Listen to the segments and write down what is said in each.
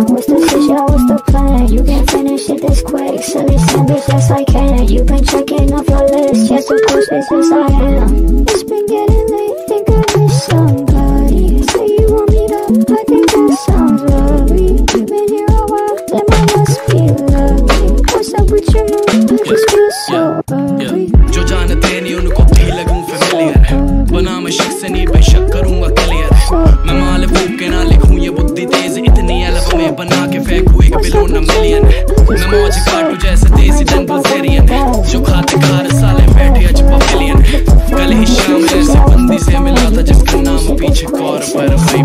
What's the future, what's the plan? You can finish it this quick. Silly sandwich, yes I can. You've been checking off your list. Yes, of course, this is I am. It's been getting late, think I miss somebody. Say you want me to, I think that sounds lovely. You've been here a while, then I must be lucky. What's up with your mood? I just feel so early. जो जानते नहीं उनको भी लगूं familiar, बना मैं शख्स नहीं बेशक करूंगा क्लियर। मैं माल फूक के ना लिखूं ये बुद्धि तेज, इतनी एल्बम में बना के फेंकूं 1 बिलियन मिलियन। मैं मौज काटू जैसे देसी जंगल सेरियन, जो खाते खार साले बैठे अज पवेलियन। कल ही शाम ऐसे बंदी से मिला था जिसका नाम पीछे कौर पर वही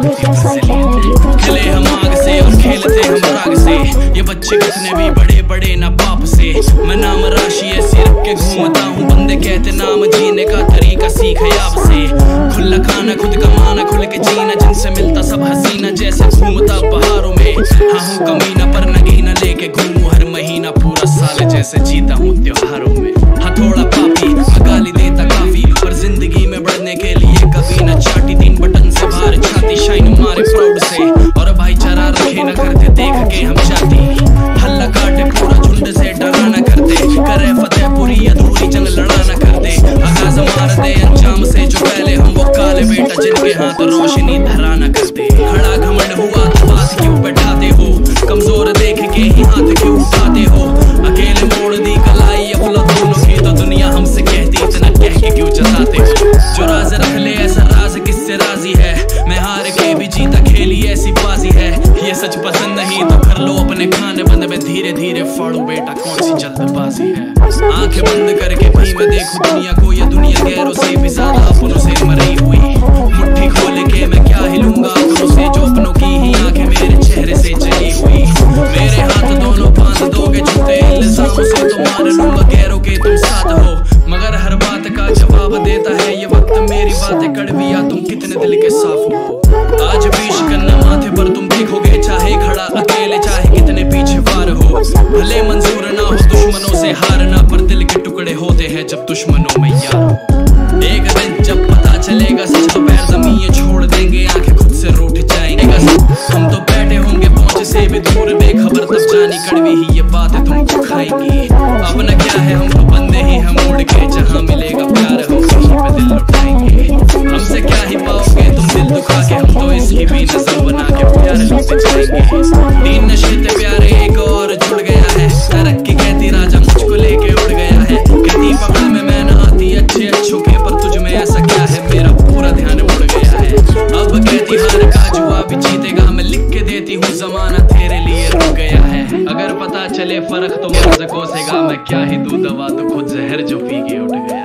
खिले हम आग से और खेलते हम राग से। ये बच्चे कितने भी बड़े बड़े ना बाप से। मैं नाम राशि ऐसी रख के घूमता हूँ, बंदे कहते नाम जीने का तरीका सीख है आपसे। खुला खाना खुद कमाना खुल के जीना, जिनसे मिलता सब हसीना जैसे घूमता बहारों में। हाँ हूँ कमीना पर नगीना लेके घूमूं हर महीना, पूरा साल जैसे जीता हूँ त्योहारों में। हाँ थोड़ा पापी मैं गाली देता काफी, पर जिंदगी में बढ़ने के लिए कभी न चाटी। 3 बटन से बाहर छाती शाइन मारे प्राउड से, और भाईचारा रखे न करते देख के हम चाहती। हल्ला काटे पूरा झुंड से डरा न करते, करे फतेह पूरी अधूरी जंग लड़ा न करते। आगाज मार दे अंजाम से जो पहले हम वो काले बेटा जिनके हाथ रोशनी धरा न करते। खड़ा घमंड हुआ तो बात क्यों बैठाते हो, कमजोर देख के ही हाथ क्यों उठाते हो। अकेले मोड़ दी कलाई अफला दोनों की, तो दुनिया हमसे कहती इतना कह के क्यों जताते हो। जो राज रख ले ऐसा राज किससे राजी है, मैं हार के भी जीता खेली ऐसी बाजी है। ये सच पसंद नहीं तो कर लो अपने खाने बंद में, धीरे धीरे फाड़ू बेटा कौन सी जल्दबाजी है। आंखें बंद करके भी मैं देखूं दुनिया को, ये दुनिया गैरों से भी ज्यादा अपनों से मरी हुई। मुट्ठी खोल के मैं क्या हिलूंगा अपनों से, जो अपनों की ही आंखें मेरे चेहरे से चली हुई। मेरे हाथ दोनों बांध दोगे झूठे इल्जामों से, तो मान लूंगा गैरों के तुम साथ हो। मगर हर बात का जवाब देता है ये वक्त, मेरी बातें कड़वी या तुम कितने दिल के साफ हो। आज भी शिकन्ना माथे पर तुम देखोगे, चाहे खड़ा अकेले चाहे कितने पीछे वार हो। भले मंजूर ना हो दुश्मनों से हारना, पर दिल के टुकड़े होते हैं जब दुश्मनों में यार हो। एक दिन जब पता चलेगा सच तो पैर जमीन छोड़ देंगे, आंखें खुद से रूठ जाएंगे। हम तो बैठे होंगे पहुंच से भी दूर बेखबर, तब जानी कड़वी ही ये बातें तुमको खाएंगी। अपना क्या है हम तो बंदे ही हम उड़ के, जहाँ मिलेगा प्यार हम वहीं पे दिल लुटाएंगे। हमसे क्या ही पाओगे तुम दिल दुखा के, हम तो इसकी भी नजर बना के प्यार लेते जाएंगे। 3 नशे थे प्यारे एक और जुड़ गया है, तरक्की कहती राजा मुझको लेके उड़ गया है। कहती पकड़ में मैं ना आती अच्छे अच्छों के, पर तुझ में ऐसा क्या है मेरा पूरा ध्यान उड़ गया है। अब कहती हार का जुआ भी जीतेगा, मैं लिख के देती हूँ जमाना तेरे लिए रुक गया है। अगर पता चले फर्क तो मर्ज कोसेगा, मैं क्या ही दूं दवा तो खुद जहर जो पी के उठ गया।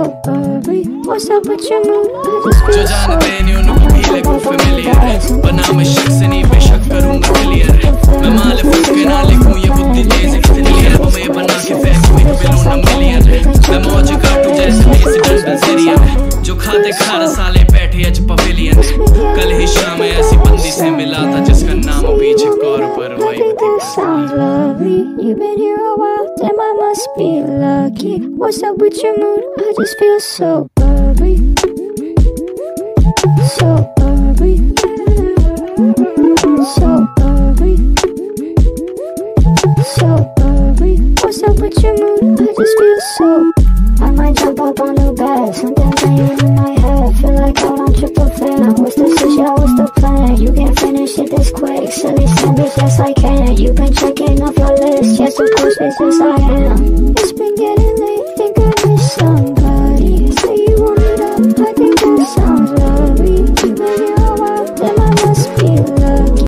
जो जानते नहीं उनको भी लगूं फेमिलियर, बना मैं शख्स नहीं बेशक करूंगा क्लियर। मैं माल फूक के ना लिखूं ये बुद्धि तेज, इतनी एल्बम में बना के फेंकूं 1 बिलियन मिलियन। मैं मौज काटू जैसे देसी जंगल सेरियन, जो खाते खार साले बैठे अज पवेलियन। कल ही शाम ऐसी बंदी से मिला था जिसका नाम पीछे कौर पर वही You've been here a while, damn I must be lucky. What's up with your mood? I just feel so bubbly, so bubbly, so bubbly, so bubbly. What's up with your mood? I just feel so. I might jump up on the bed, something's ringing in my head. Feel like out on triple fam. What's the future, what's the plan? You can't finish it this quick. Silly sandwich, yes I can. You've been checking off your list. Yes, of course, this is I am. It's been getting late, think I miss somebody. Say you want me to, I think that sounds lovely. You've been here a while, then I must be lucky.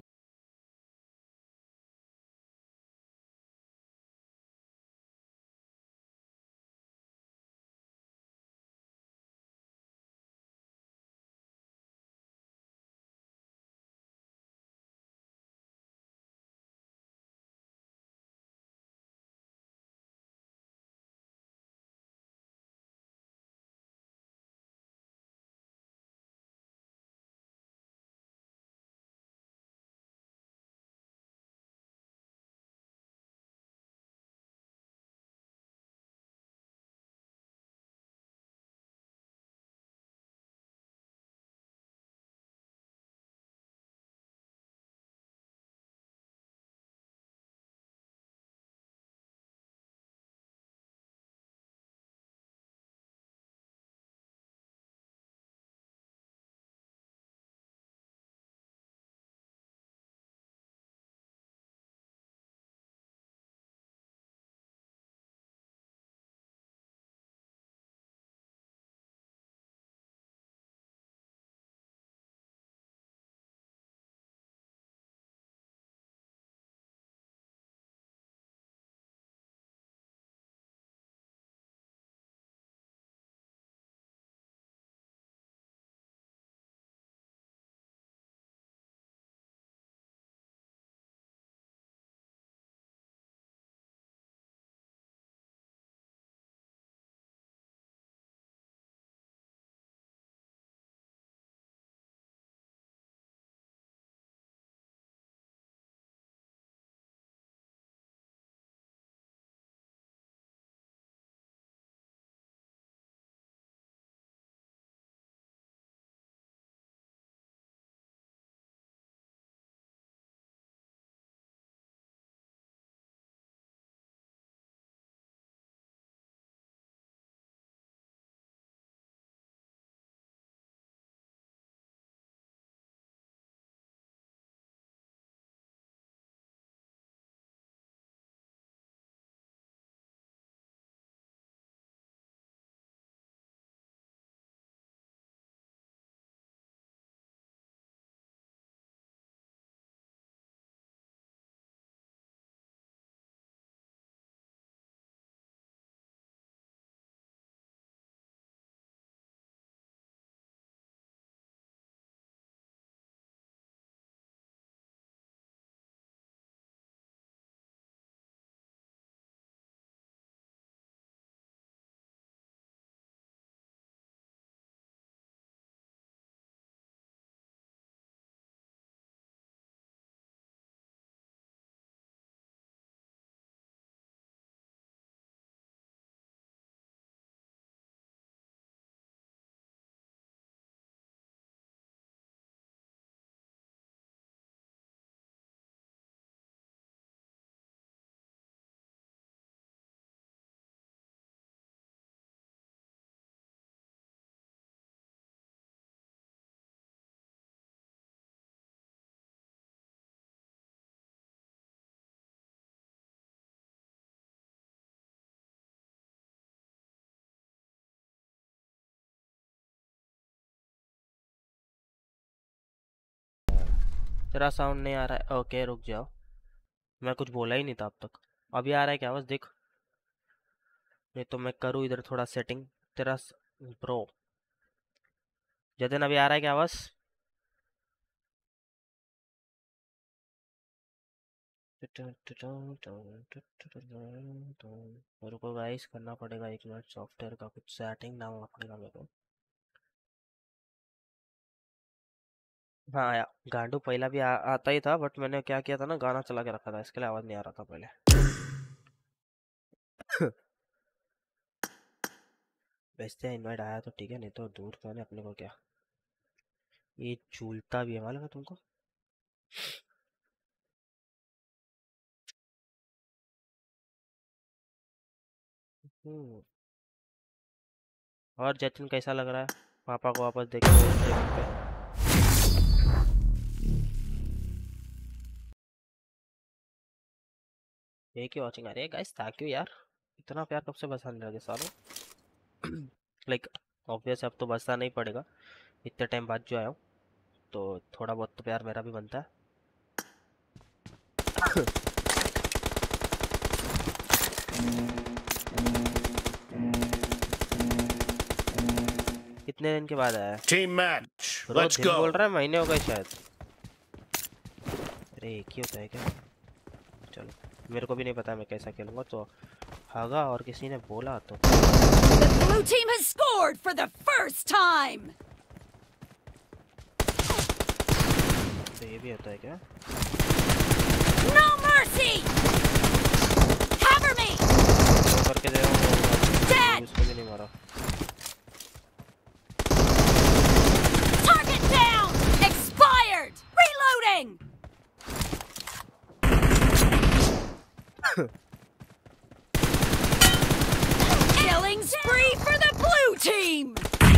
तेरा sound नहीं आ रहा है। Okay रुक जाओ, मैं कुछ बोला ही नहीं था अब तक। अभी आ रहा है क्या आवाज देख? नहीं तो मैं करूँ इधर थोड़ा सेटिंग। तेरा ब्रो जतिन अभी आ रहा है क्या आवाज? मेरे को गाइस करना पड़ेगा 1 मिनट, सॉफ्टवेयर का कुछ सेटिंग ना होना पड़ेगा मेरे को। हाँ यार गांडू पहला भी आता ही था, बट मैंने क्या किया था ना, गाना चला के रखा था, इसके लिए आवाज नहीं आ रहा था पहले। वैसे इनवाइट आया तो ठीक है, नहीं तो दूर तो है अपने को क्या। ये झूलता भी है मालूम है तुमको? हम्म। और जतिन कैसा लग रहा है पापा को वापस देख के स्ट्रीमिंग पे? एक ही वॉचिंग आ रही है गाइस, थैंक यू यार। इतना प्यार कब से बरसाने लगे सालों। लाइक ऑब्वियस अब तो बरसा नहीं पड़ेगा, इतने टाइम बाद जो आया हूँ, तो थोड़ा बहुत तो प्यार मेरा भी बनता है। कितने दिन के बाद आया है? Team match. ब्रो Let's दिन बोल go. रहा है, महीने हो गए शायद। अरे एक ही होता है क्या? चलो मेरे को भी नहीं पता मैं कैसा खेलूंगा, तो हागा और किसी ने बोला तो। The blue team has scored for the first time. तो ये भी होता है क्या? No mercy. Cover me. तो करके दे रहा हूँ, Dead. इसको भी नहीं मारा। Target down. Expired. Reloading. Killing spree for the blue team.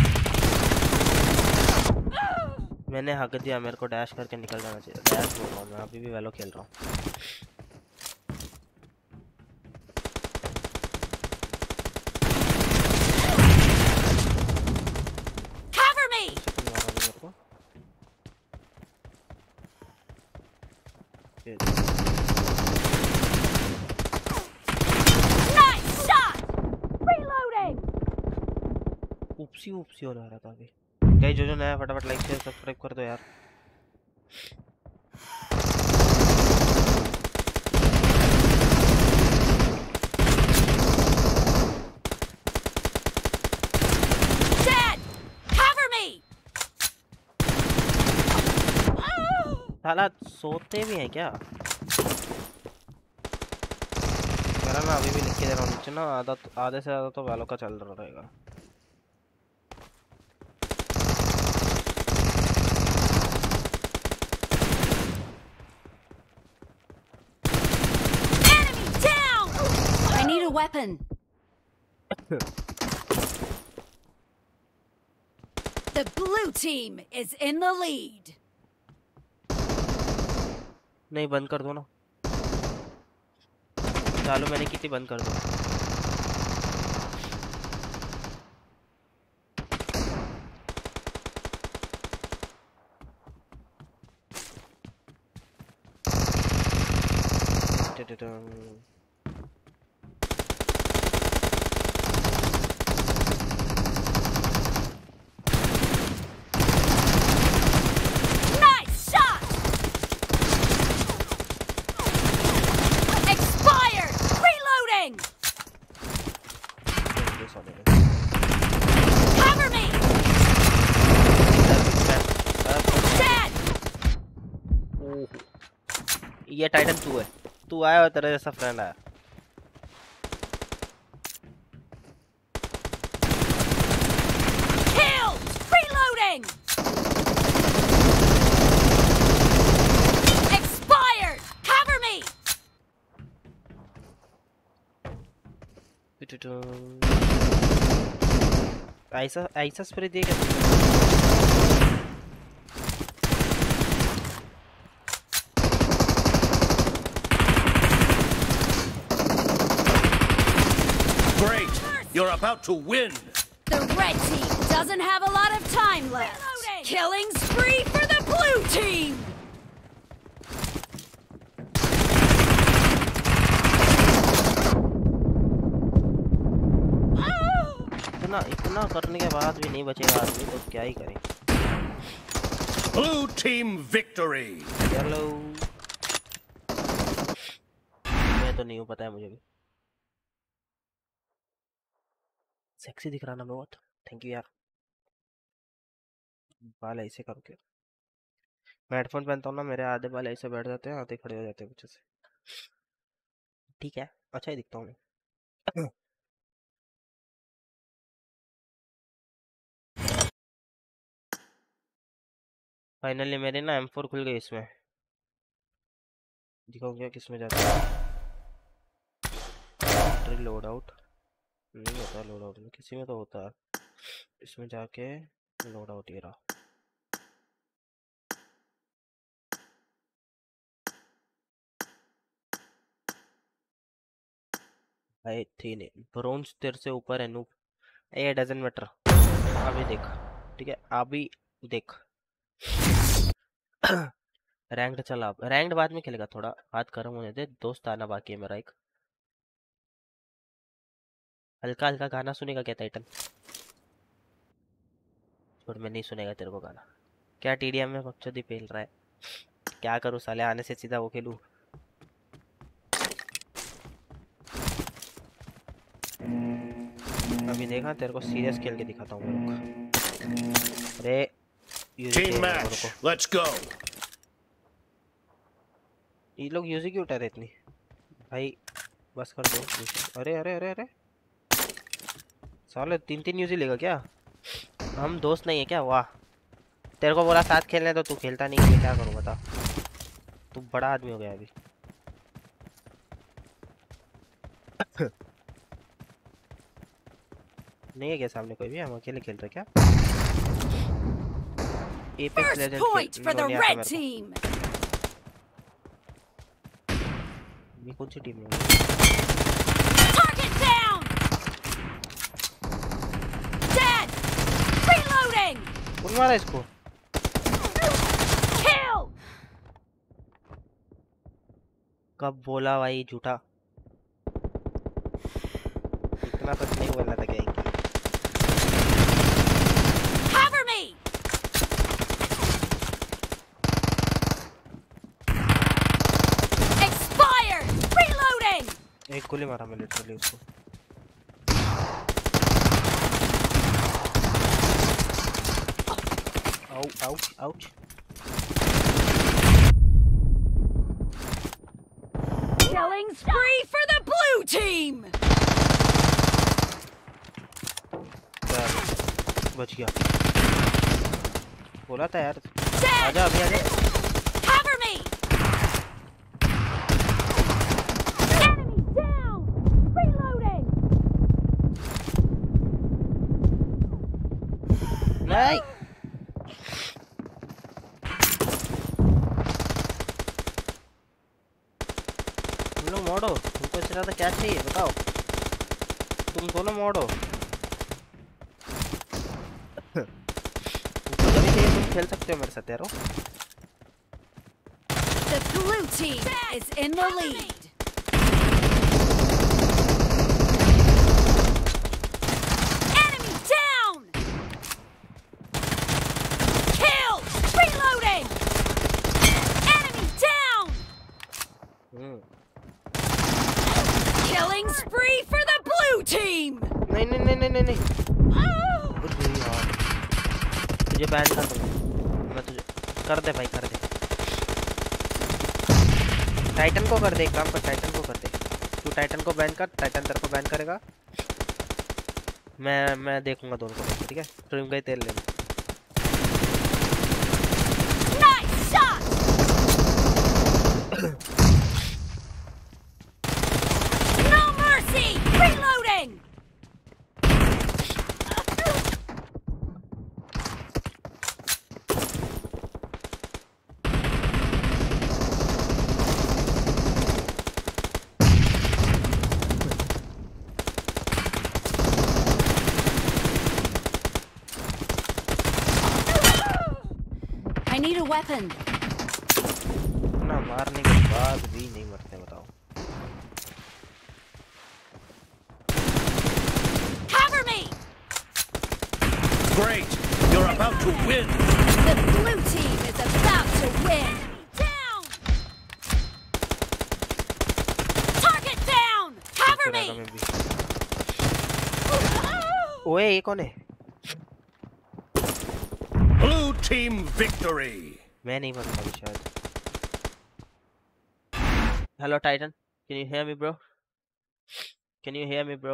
मैंने हक दिया, मेरे को डैश करके निकल जाना चाहिए। डैश बोल रहा हूँ मैं, अभी भी वेलो खेल रहा हूँ। Cover me. मेरे को Nice shot. Reloading. उपसी उपसी हो रहा था अभी। गाइस जो नया फटाफट लाइक शेयर सब्सक्राइब कर दो यार। Dead. Cover me. साला सोते भी हैं क्या? मेरा ना अभी भी लिख के दे रहा हूँ नीचे ना, आधे से ज़्यादा तो वालों का चल रहा रहेगा। Enemy down. I need a weapon. The blue team is in the lead. नहीं बंद कर दो ना, चालू मैंने की थी, बंद कर दो। Nice shot. Expired. Reloading. Cover me. Dead. ये टाइटन तू है, तू आया और तेरा जैसा फ्रेंड आया। Killed. Reloading. Expired. Cover me. ऐसा ऐसा स्प्रे दिए क्या? Great. You're about to win. The red team doesn't have a lot of time left. Killing spree for the blue team. इतना करने के बाद भी नहीं बचेगा आदमी तो क्या ही करें। Blue team victory. चलो मैं तो नहीं हूँ, पता है मुझे भी। सेक्सी दिख रहा ना बहुत, थैंक यू यार। बाल ऐसे करो क्या, मैं हेडफोन पहनता हूँ ना, मेरे आधे बाल ऐसे बैठ जाते हैं, आधे खड़े हो जाते हैं पीछे से। ठीक है, अच्छा ही दिखता हूँ मैं। फाइनली मेरे ना M4 खुल गई इसमें, दिखाऊँ क्या किसमें जाता है। लोड आउट नहीं होता, लोड आउट में किसी में तो होता है, इसमें जाके लोड आउट ये रहा। भाई थी नहीं ब्रोंज तेरे से ऊपर है नूप, ये डजंट मैटर। अभी देख, ठीक है अभी देख। रैंक्ड चला, रैंक्ड बाद में खेलेगा, थोड़ा बात गर्म होने दे, दोस्त आना बाकी है मेरा एक। हल्का हल्का गाना सुनेगा क्या टाइटन? छोड़, मैं नहीं सुनेगा तेरे को गाना। क्या TDM में बकचोदी पेल रहा है, क्या करूँ साले, आने से सीधा वो खेलूँ। अभी देखा तेरे को सीरियस खेल के दिखाता हूँ मैं लोग। अरे Team match. Let's go. ये लोग यूजी क्यों उठा रहे इतनी, भाई बस कर दो। अरे अरे अरे अरे साले 3-3 यूजी लेगा क्या? हम दोस्त नहीं है क्या? वाह, तेरे को बोला साथ खेलने तो तू खेलता नहीं है, क्या करूँ बता, तू बड़ा आदमी हो गया अभी। नहीं है क्या सामने कोई भी? हम अकेले खेल रहे क्या? Apex First point for the red team. ये कौन सी टीम है? Target down. Dead. Reloading. कौन मारा इसको? Kill. कब बोला भाई झूठा, इतना तक नहीं बोलना था क्या इनकी। Cover me. Expired. Reloading. एक गोली मारा मैं लिटरली उसको। Ouch ouch ouch. Killing spree for the blue team. बच गया, बोला था यार। Dead. आजा अभी आजा। Cover me. Enemy down. Reloading. नहीं तुम लोग मोड़ो, तुमको इससे ज़्यादा क्या चाहिए बताओ, तुम दोनों मोड़ो। तुमको जब भी चाहिए तुम खेल सकते हो मेरे साथ यारो। The blue team is in the lead. Enemy down. Kill. Reloading. Enemy down. Killing spree for the blue team. नहीं नहीं नहीं नहीं नहीं नहीं, कुछ नहीं यार, तुझे बैन कर दूंगा मैं, तुझे कर दे भाई कर दे, टाइटन को कर दे, एक काम कर टाइटन को कर दे, तू टाइटन को बैन कर, टाइटन तेरे को बैन करेगा, मैं देखूंगा दोनों को, ठीक है? ट्रिम गई तेल लेना। Nice shot. No mercy. Reloading. I need a weapon. ना मारने के बाद भी नहीं मरते बताओ। Cover me. to win. The blue team is about to win. Down. Target down. Cover me. ओए ये कौन है? Blue team victory. मैं नहीं बनता अभी शायद. Hello Titan, can you hear me, bro? Can you hear me, bro?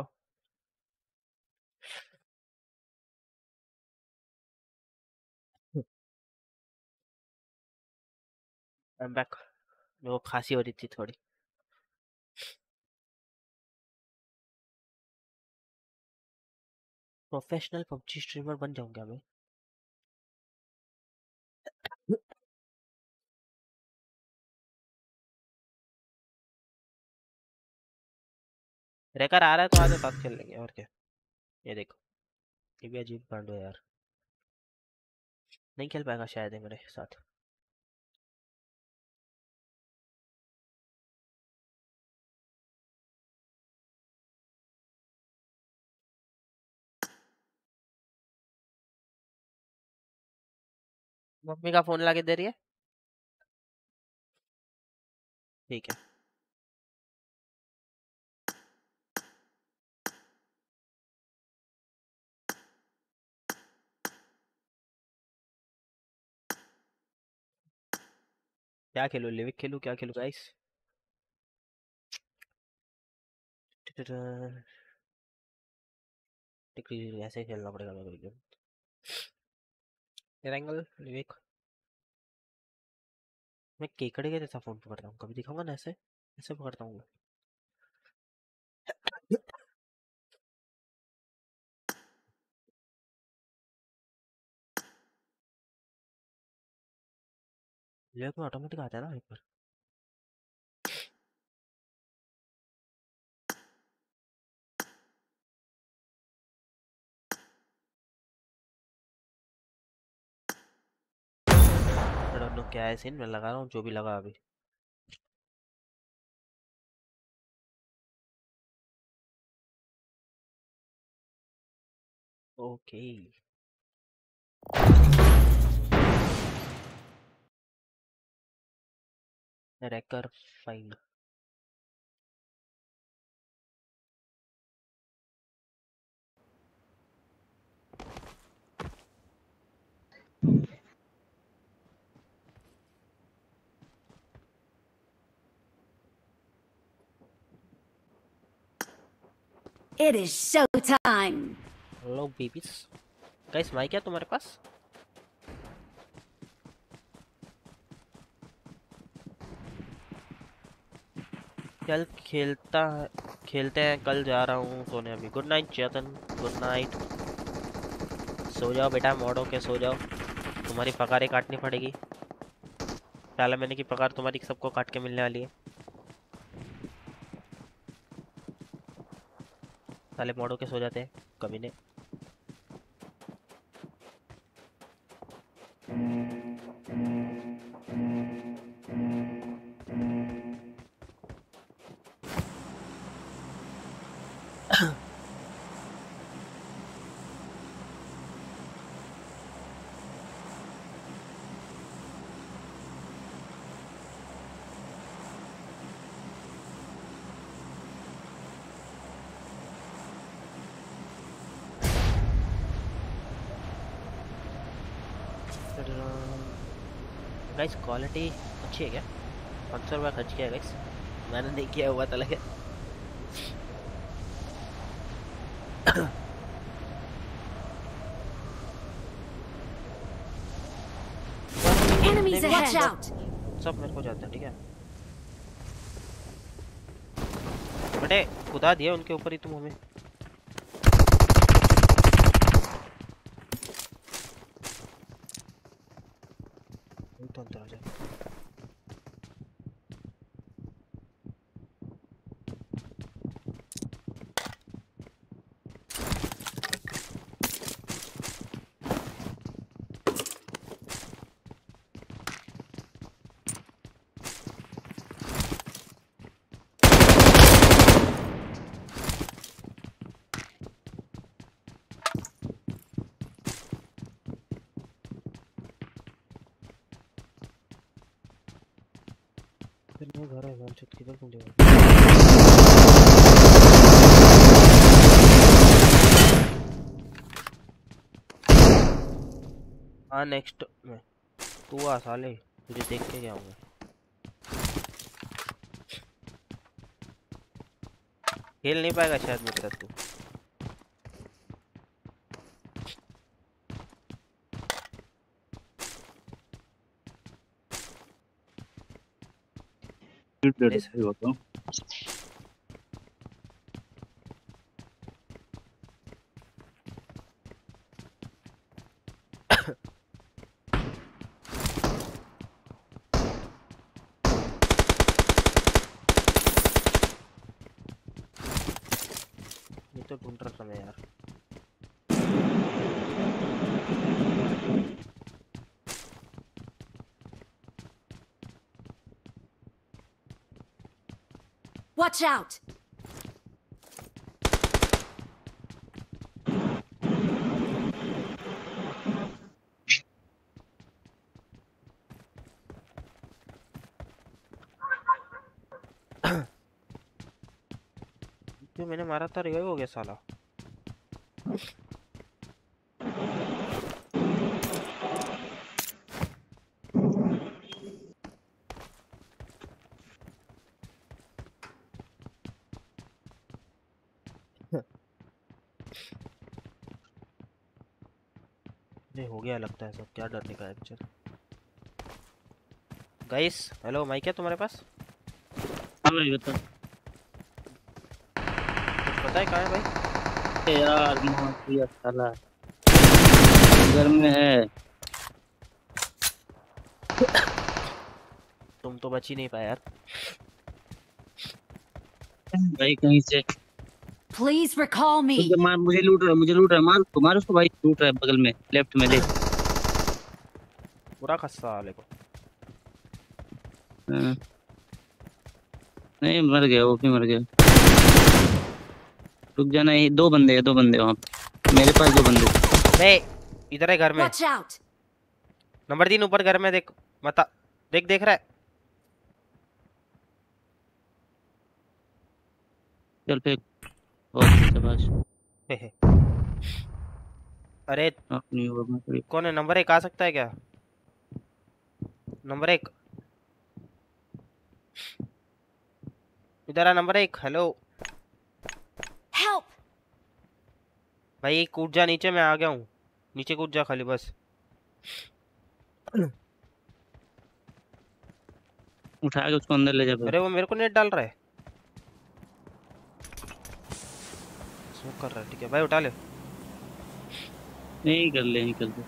I'm back. मेरे को खांसी हो रही थी थोड़ी. प्रोफेशनल पबजी स्ट्रीमर बन जाऊंगा मैं. रेकर आ रहा है तो आगे साथ खेल लेंगे और क्या. ये देखो ये भी अजीब कांड है यार. नहीं खेल पाएगा शायद ये मेरे साथ. मम्मी का फोन लाके दे रही है. ठीक है. क्या खेलूं? लिविक खेलूं? क्या खेलूं गाइस? ऐसे खेलना पड़ेगा मेरे को गेम. एंगल लिविक. मैं केकड़े के जैसा फोन पकड़ता हूँ. कभी दिखाऊंगा ना ऐसे ऐसे पकड़ता हूँ. लिविक में ऑटोमेटिक आता है ना एक बार. I don't know क्या है सीन. मैं लगा रहा हूँ जो भी लगा अभी. ओके. रैकर find. It is showtime. Hello babies. Guys mic है तुम्हारे पास? कल खेलते हैं. कल जा रहा हूँ सोने अभी. Good night Chetan. Good night. सो जाओ बेटा. मोड़ो के सो जाओ. तुम्हारी पगारें काटनी पड़ेगी. 4 महीने की पगार तुम्हारी सबको काट के मिलने वाली है. साले मोड़ो के सो जाते हैं कभी नहीं. गाइस क्वालिटी अच्छी है क्या? 500 रुपये खर्च किया गाइस. मैंने नहीं किया हुआ था लगे. Enemies ahead. Watch out. सब मेरे को जाता है. ठीक है बेटे. खुदा दिया उनके ऊपर ही तुम हमें. तो अंदर आ जाए. छत किधर खुली है? हाँ नेक्स्ट में तू आ साले, तुझे देख के क्या होगा। खेल नहीं पाएगा शायद मेरे साथ तू। ये तो ढूंढ रहा था मैं यार। Watch out! जो मैंने मारा था रिवाइव हो गया साला। नहीं हो गया लगता है सब, क्या डरने का है। चल गाइस, हेलो माइक है तुम्हारे पास? हाँ भाई बता। पता है कहाँ है भाई? यार मार साला घर में है। तुम तो बच ही नहीं पाए यार भाई कहीं से। Please recall me. मार, मुझे लूट रहा है, मार उसको भाई, लूट रहा है बगल में लेफ्ट में, देख पूरा खस्सा वाले को। नहीं मर गया, वो भी मर गया। रुक जाना, ये दो बंदे वहाँ पे, मेरे पास 2 बंदे। नहीं इधर है घर में। Watch out! नंबर 3 ऊपर घर में देख, मता देख रहा है। चल फेंक। शाबाश। अरे कौन है? नंबर 1 आ सकता है क्या? नंबर 1 इधर आ। Number 1 hello Help! भाई कूद जा नीचे, मैं आ गया हूँ। नीचे कूद जा खाली बस। उठा के उसको अंदर ले जा। अरे वो मेरे को नेट डाल रहा है, स्मोक कर रहा है। ठीक है भाई उठा ले। नहीं कर ले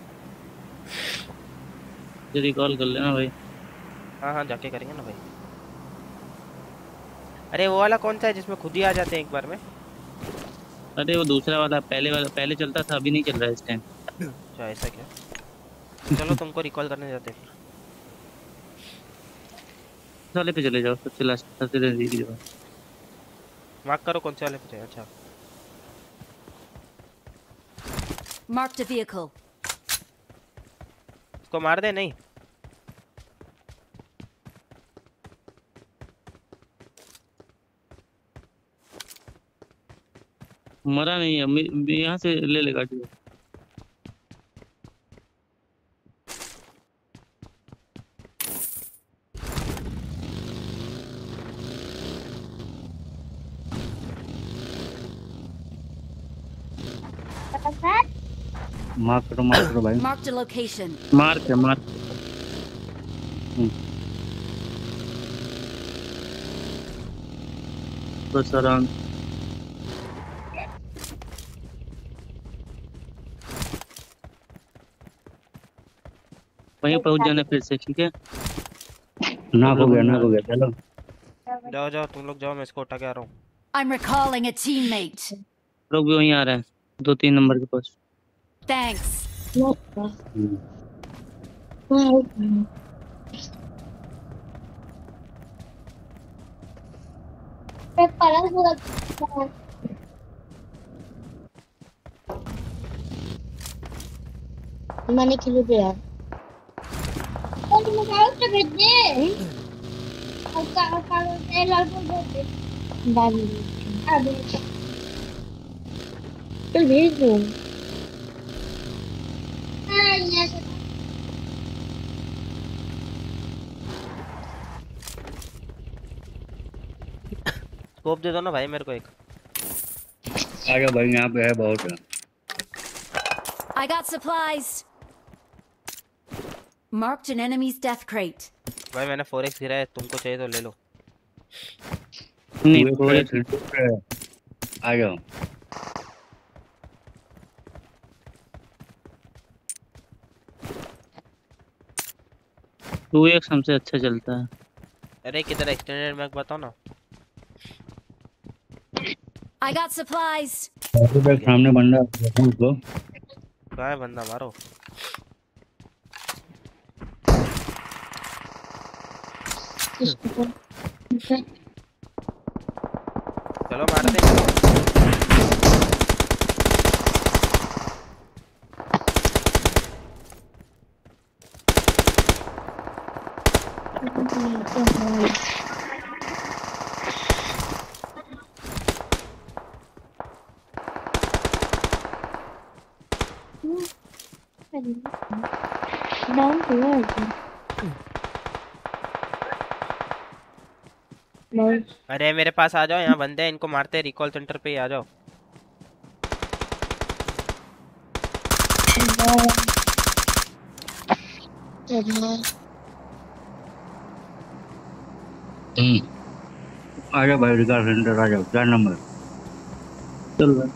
जल्दी कॉल कर लेना भाई। हाँ जाके करेंगे ना भाई। अरे वो वाला कौन सा है जिसमें खुद ही आ जाते हैं एक बार में? अरे वो दूसरा वाला, पहले चलता था, अभी नहीं चल रहा है इस टाइम। अच्छा ऐसा क्या? चलो तुमको रिकॉल करने जाते हैं। वाले पे चले जाओ, सबसे लास्ट, सबसे नजदीक की जगह। मार्क करो कौन से वाले पे। अच्छा Marked a vehicle. इसको मार दे। नहीं मरा नहीं है, यहाँ से ले ले गाड़ी। मार करो भाई। Marked a location. मार बस आराम। वहीं पहुंच जाना फिर से, ठीक है? नाक हो गया चलो। जाओ तुम लोग जाओ, मैं इसको उठा के आ रहा हूँ। I'm recalling a teammate. लोग भी वहीं आ रहे हैं, 2-3 नंबर के पास। Thanks. मैंने खिलो दिया। चल भेज दो। स्कोप दे दो ना भाई मेरे को एक। आ जाओ भाई, यहाँ पे है बहुत है। I got supplies. Marked an enemy's death crate. भाई मैंने 4x गिरा है, तुमको चाहिए तो ले लो। नहीं पूरे थोड़े पूरे आ जाओ। टू एक्स हमसे अच्छा चलता है। अरे किधर एक्सटेंडेड मैग बताओ ना। I got supplies. सामने बंदा है, उसको कहाँ है बंदा, मारो। चलो मारते चलो। डाउन हुआ है नहीं। अरे मेरे पास आ जाओ, यहाँ बंदे हैं, इनको मारते हैं, रिकॉल सेंटर पे ही आ जाओ। आ जाओ भाई, रिकॉल सेंटर आ जाओ, 4 नंबर। चल भाई।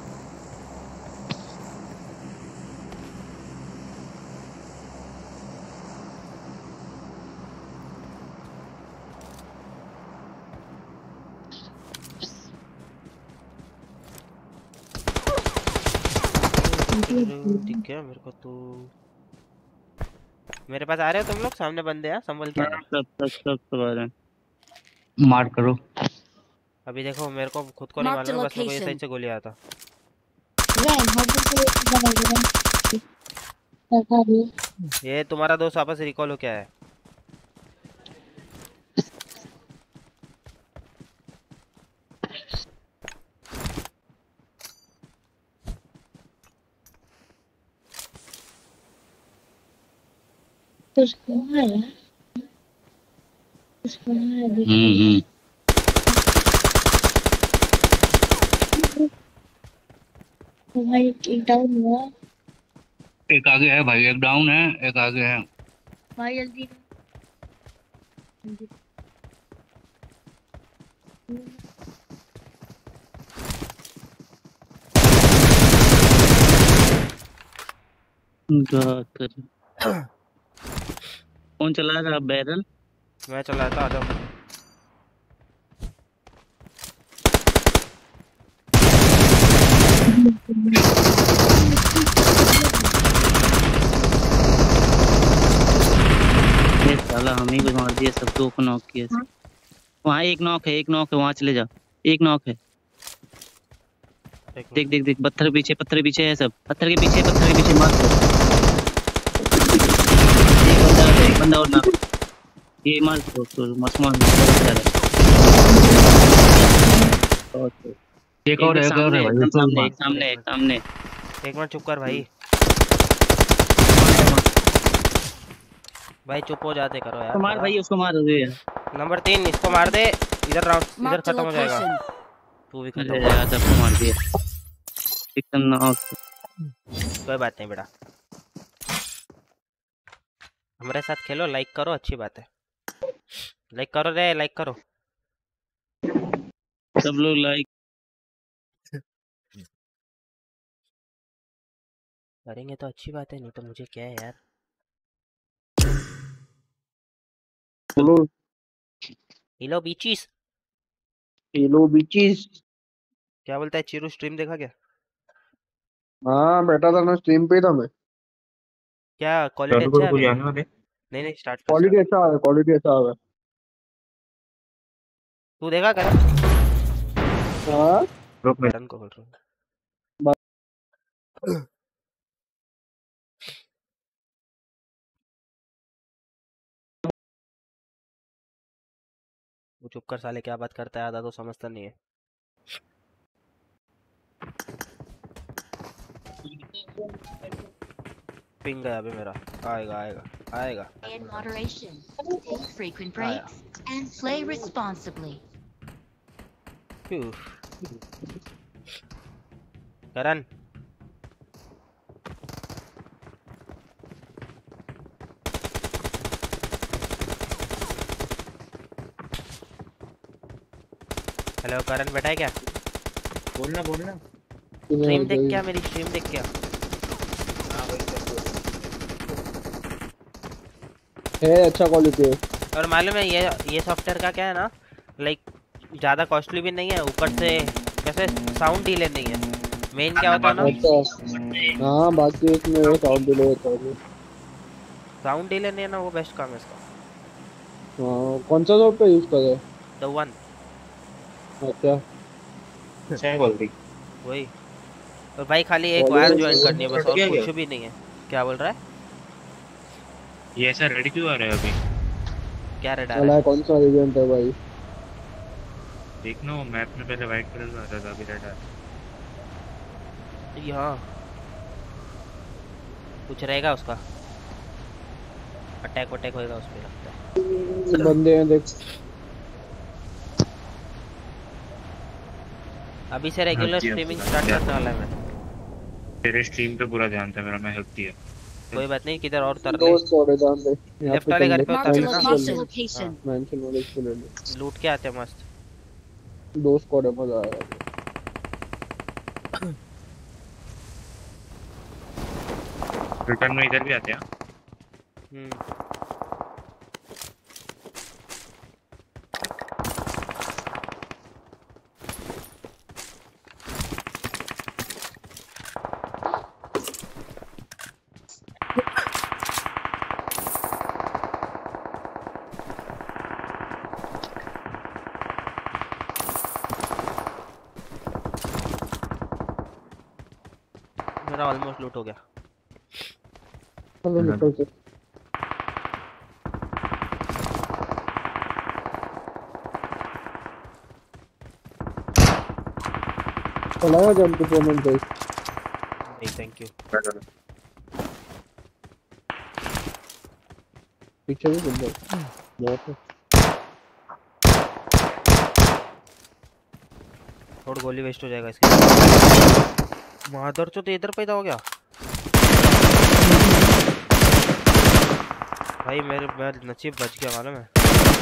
दिख गया मेरे को तो। मेरे पास आ रहे हो तुम लोग, सामने बंदे हैं, संभल के आ जाओ। सब आ रहे हैं। मार करो। अभी देखो मेरे को खुद को नहीं Marked a मालूम है, बस मेरे को ये location. साइड से गोली आता। ये तुम्हारा दोस्त वापस रिकॉल हो क्या है? भाई एक डाउन हुआ। एक आगे है भाई, एक डाउन है, एक आगे है। भाई जल्दी कौन चला रहा बैरल? मैं चला था, आ जाओ। ये साला हम ही को मार दिया, सब दो को नॉक किया। वहाँ एक नॉक है, एक नॉक है, वहाँ चले जाओ। एक नॉक है, देख देख देख, पत्थर पीछे है सब, पत्थर के पीछे मार दो। एक बंदा और ना, ये मार दो तो मसमान एक और है भाई, एकदम सामने सामने। एक मिनट चुप कर भाई। भाई चुप हो जाते करो यार। मार भाई, उसको मार दे। नंबर 3 इसको मार दे। इधर राउंड इधर Marked a खत्म हो जाएगा। location. तू भी खत्म अरे हो यार, सबको मार दिया एकदम नॉक। कोई बात नहीं बेटा, हमारे साथ खेलो, लाइक करो, अच्छी बात है। लाइक करो रे, लाइक करो। सब लोग लाइक करेंगे तो अच्छी बात है, नहीं तो मुझे क्या है यार। बोलो। Hello bitches. Hello bitches. क्या बोलता है चिरू, स्ट्रीम देखा क्या? हाँ बैठा था ना, स्ट्रीम पे ही था मैं। क्या क्वालिटी अच्छा है अभी? नहीं नहीं, स्टार्ट कर क्वालिटी स्टार्ट। अच्छा आ रहा है, क्वालिटी अच्छा आ रहा तू देखा कर। है। हाँ करण को बोल रहा हूँ। वो चुप कर साले, क्या बात करता है, आधा तो समझता नहीं है। पिंग गया अभी मेरा, आएगा आएगा आएगा। In moderation, take frequent आया। breaks, and play responsibly. Karan hello Karan बैठा है क्या? बोलना बोलना। स्ट्रीम देख क्या, मेरी स्ट्रीम देख क्या? है अच्छा क्वालिटी है। और मालूम है ये सॉफ्टवेयर का क्या है ना, लाइक ज़्यादा कॉस्टली भी नहीं है, ऊपर से जैसे साउंड डिले नहीं है। मेन क्या होता है ना, अच्छा हाँ बाकी इसमें साउंड डिले होता है। साउंड डिले नहीं है ना, वो बेस्ट काम है इसका। हाँ कौन सा सॉफ्टवेयर यूज कर रहे हो? The one. अच्छा अच्छा क्वालिटी। वही। और भाई खाली एक वायर ज्वाइन करनी है बस, और कुछ भी नहीं है। क्या बोल रहा है? ये ऐसा रेडी क्यों आ रहा है अभी? क्या रेड आ रहा है? कौन सा इवेंट है भाई? देखना वो मैप में पहले वाइट कलर का आता था, अभी रेड आ रहा है। यहाँ कुछ रहेगा उसका, अटैक वटैक होएगा उस पे लगता है। बंदे हैं देख। अभी से रेगुलर स्ट्रीमिंग स्टार्ट करने वाला है मैं। तेरे स्ट्रीम पे पूरा ध्यान था मेरा, मैं हेल्प किया। कोई बात नहीं, किधर और उतर ले। दोस्त और ध्यान दे। लेफ्ट वाले घर पे उतर लेना। Location. मेंशन वाले इसको ले ले। लूट के आते हैं मस्त। दो स्क्वाड है, मजा आएगा। रिटर्न में इधर भी आते हैं। मेरा ऑलमोस्ट लूट हो गया। चलो निकलते। चलाया जंप परफॉर्मेंस गाइस। नहीं थैंक यू। पीछे भी बंदा बहुत है। थोड़ा गोली वेस्ट हो जाएगा इसके। मादर चो तो इधर पैदा हो गया भाई, मेरे नसीब बच गया मालूम है।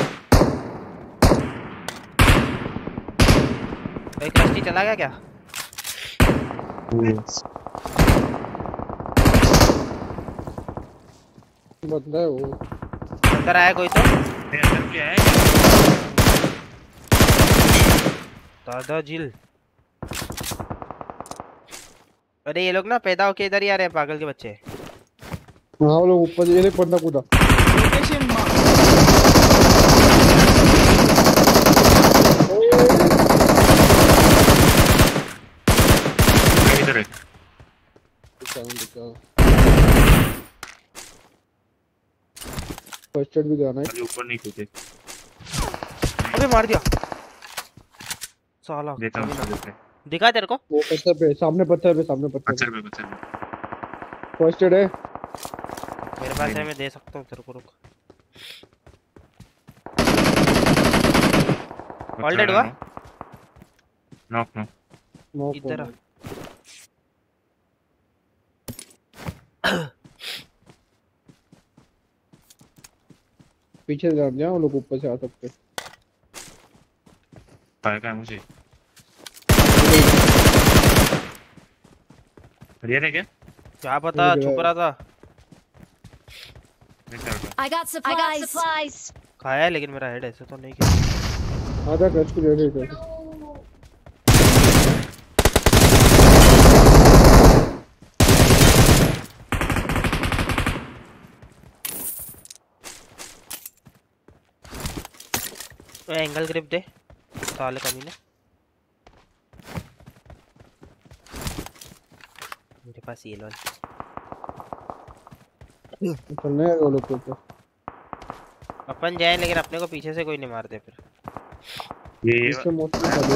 एक रस्ती चला गया क्या? बंदा है वो। अंदर आया कोई तो? अंदर क्या है? दादा जिल। अरे ये लोग ना पैदा होके इधर ही आ रहे हैं, पागल के बच्चे। हाँ वो लोग ऊपर ये बंदा कूदा। इधर है। फर्स्ट एड भी जाना है। अभी ऊपर नहीं कूदे। अबे मार दिया साला। देता हूँ दिखा तेरे को? वो पत्थर पे सामने, पत्थर पे सामने, पत्थर पे। फर्स्ट एड है मेरे पास है, मैं दे सकता हूँ तेरे को। रुक। ऑल डेड हुआ? नॉक इधर आ। पीछे जान दिया, वो लोग ऊपर से आ सकते। पाएगा मुझे। रियल है क्या? क्या पता, छुप रहा था। I got supplies. खाया है लेकिन मेरा हेड ऐसे तो नहीं किया। आधा टच को ले ले। एंगल ग्रिप दे साले कमीने। मेरे पास ये लो। चलने हैं वो लोग ऊपर। अपन जाए लेकिन अपने को पीछे से कोई नहीं मारते फिर। ये इससे मोस्टली चले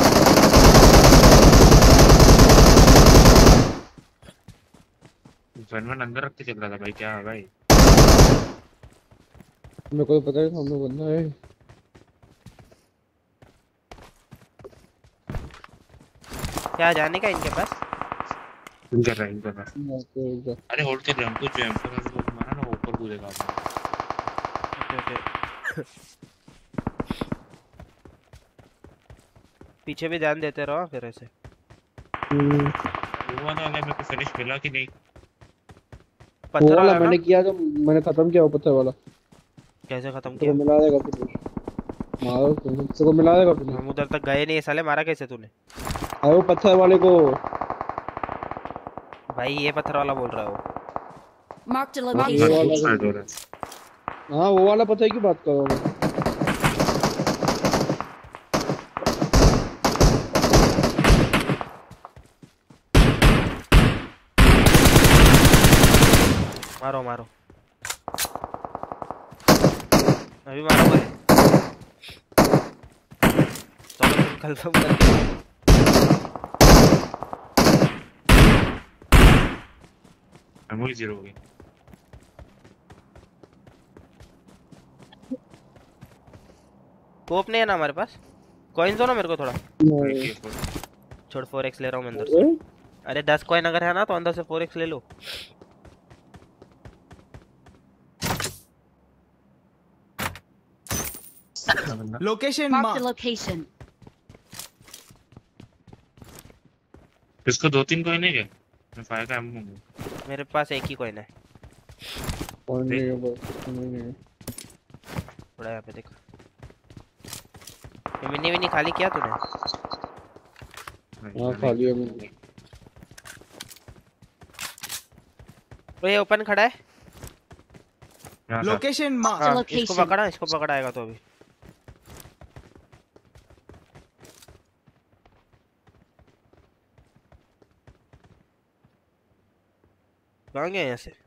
गन अंदर रख के चल रहा था भाई, क्या है भाई? मेरे को तो पता है सामने बंदा है। क्या जाने का इनके पास? इनका रहा इनका रहा। ओके अरे होल्ड कर रहे हैं हम कुछ, जो एम पर मारा ना वो ऊपर कूदेगा। ओके पीछे भी ध्यान देते रहो फिर ऐसे। वो वाला मेरे को फिनिश मिला कि नहीं? वो पत्थर वाला वाला मैंने ना? किया, तो मैंने खत्म किया वो पत्थर वाला। कैसे खत्म तो किया? मिला देगा फिर मारो तो मिला देगा फिर। हम उधर तक गए नहीं साले, मारा कैसे तूने? अरे वो पत्थर वाले को। भाई ये पत्थर वाला बोल रहा है वो। Marked a ये location. वाला साइड हो रहा है। हाँ वो वाला पत्थर की बात कर रहा हूँ मैं। मारो मारो अभी मारो भाई। तो तुम कंफर्म कर दो। मेमोरी जीरो हो गई। कोप नहीं है ना हमारे पास? कॉइन्स दो ना मेरे को थोड़ा। नहीं। छोड़ 4x ले रहा हूँ मैं अंदर से। अरे 10 कॉइन अगर है ना तो अंदर से 4x ले लो। Location Marked a mark. location. इसको 2-3 कॉइन है क्या? मैं फायर का एमो हूँ। मेरे पास एक ही कॉइन है। और नहीं है बस, नहीं। थोड़ा यहाँ पे देखो। ये मिनी विनी खाली किया तूने? हाँ खाली है मैंने। ये ओपन खड़ा है। Location mark. हाँ, location. इसको पकड़ाएगा तो अभी। कहाँ गया यहाँ से?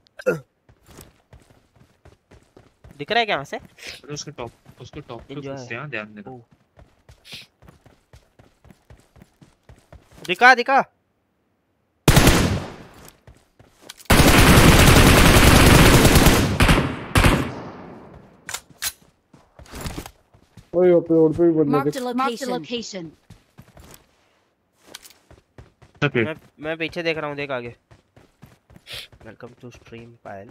दिख रहा है क्या वहाँ से? अरे उसके टॉप पे Enjoy. घुसते हैं, ध्यान देना। ओ। दिखा दिखा। ओए रोड पे भी बंदा Marked देख। a location. मैं पीछे देख रहा हूँ, देख आगे। Welcome to stream Payal.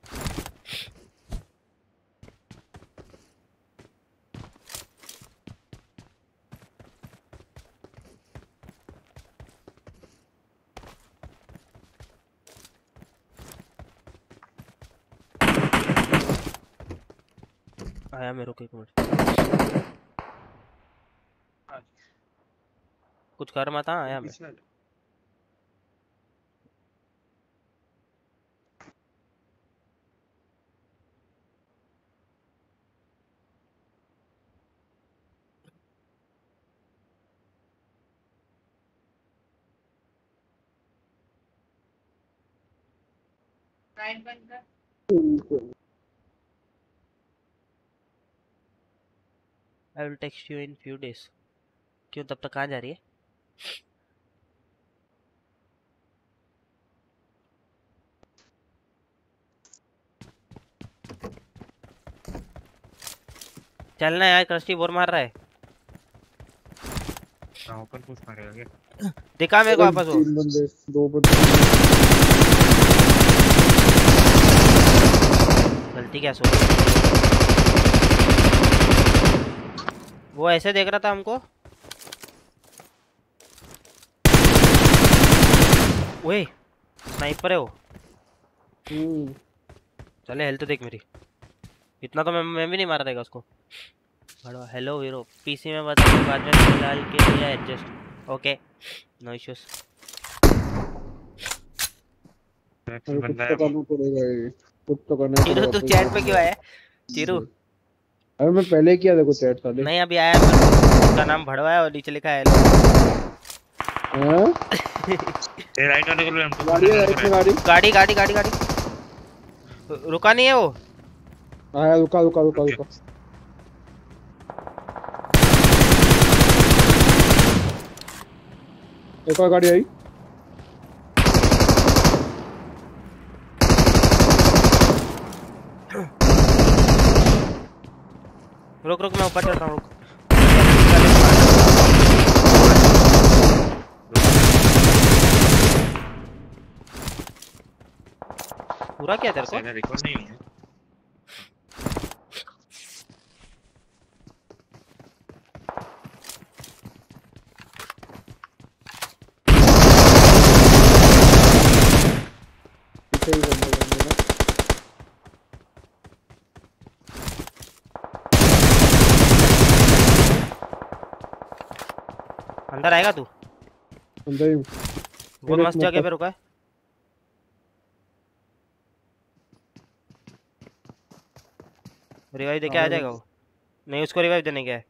आया मेरे को एक मिनट। कुछ कर मत, हाँ आया मैं। I will text you in few days. क्यों तब तक कहाँ जा रही है? चलना यार, क्रस्टी बोर मार रहा है। ओपन पुश मारेगा क्या? दिखा मेरे को वापस वो। 3 बंदे 2 बंदे। गलती क्या सोची? वो ऐसे देख रहा था हमको। ओए स्नाइपर है वो। चले हेल्थ देख मेरी। इतना तो मैं भी नहीं मारा देगा उसको। हेलो हीरो, पीसी में बता दो बाद में फिलहाल के लिए एडजस्ट। Okay no issues. बंदा है करना पड़ेगा ये, कुछ तो करना चिरू तू चैट पे क्यों आया? चिरू अरे मैं पहले किया देखो चैट साले। नहीं अभी आया, उसका नाम भड़वा है और नीचे लिखा है हां ये राइट वाले को लो हमको। गाड़ी है, राइट में गाड़ी। गाड़ी गाड़ी गाड़ी गाड़ी। रुका नहीं है वो। आया रुका। एक और गाड़ी आई। रुक रुक मैं ऊपर चढ़ रहा हूँ, रुक। पूरा क्या तेरे को? रिकॉर्ड नहीं हुआ। पीछे ही बंदे बंदे ना। अंदर आएगा तू? अंदर ही हूँ। बहुत मस्त जगह पे रुका है। रिवाइव देके आ जाएगा वो। नहीं उसको रिवाइव देने क्या है?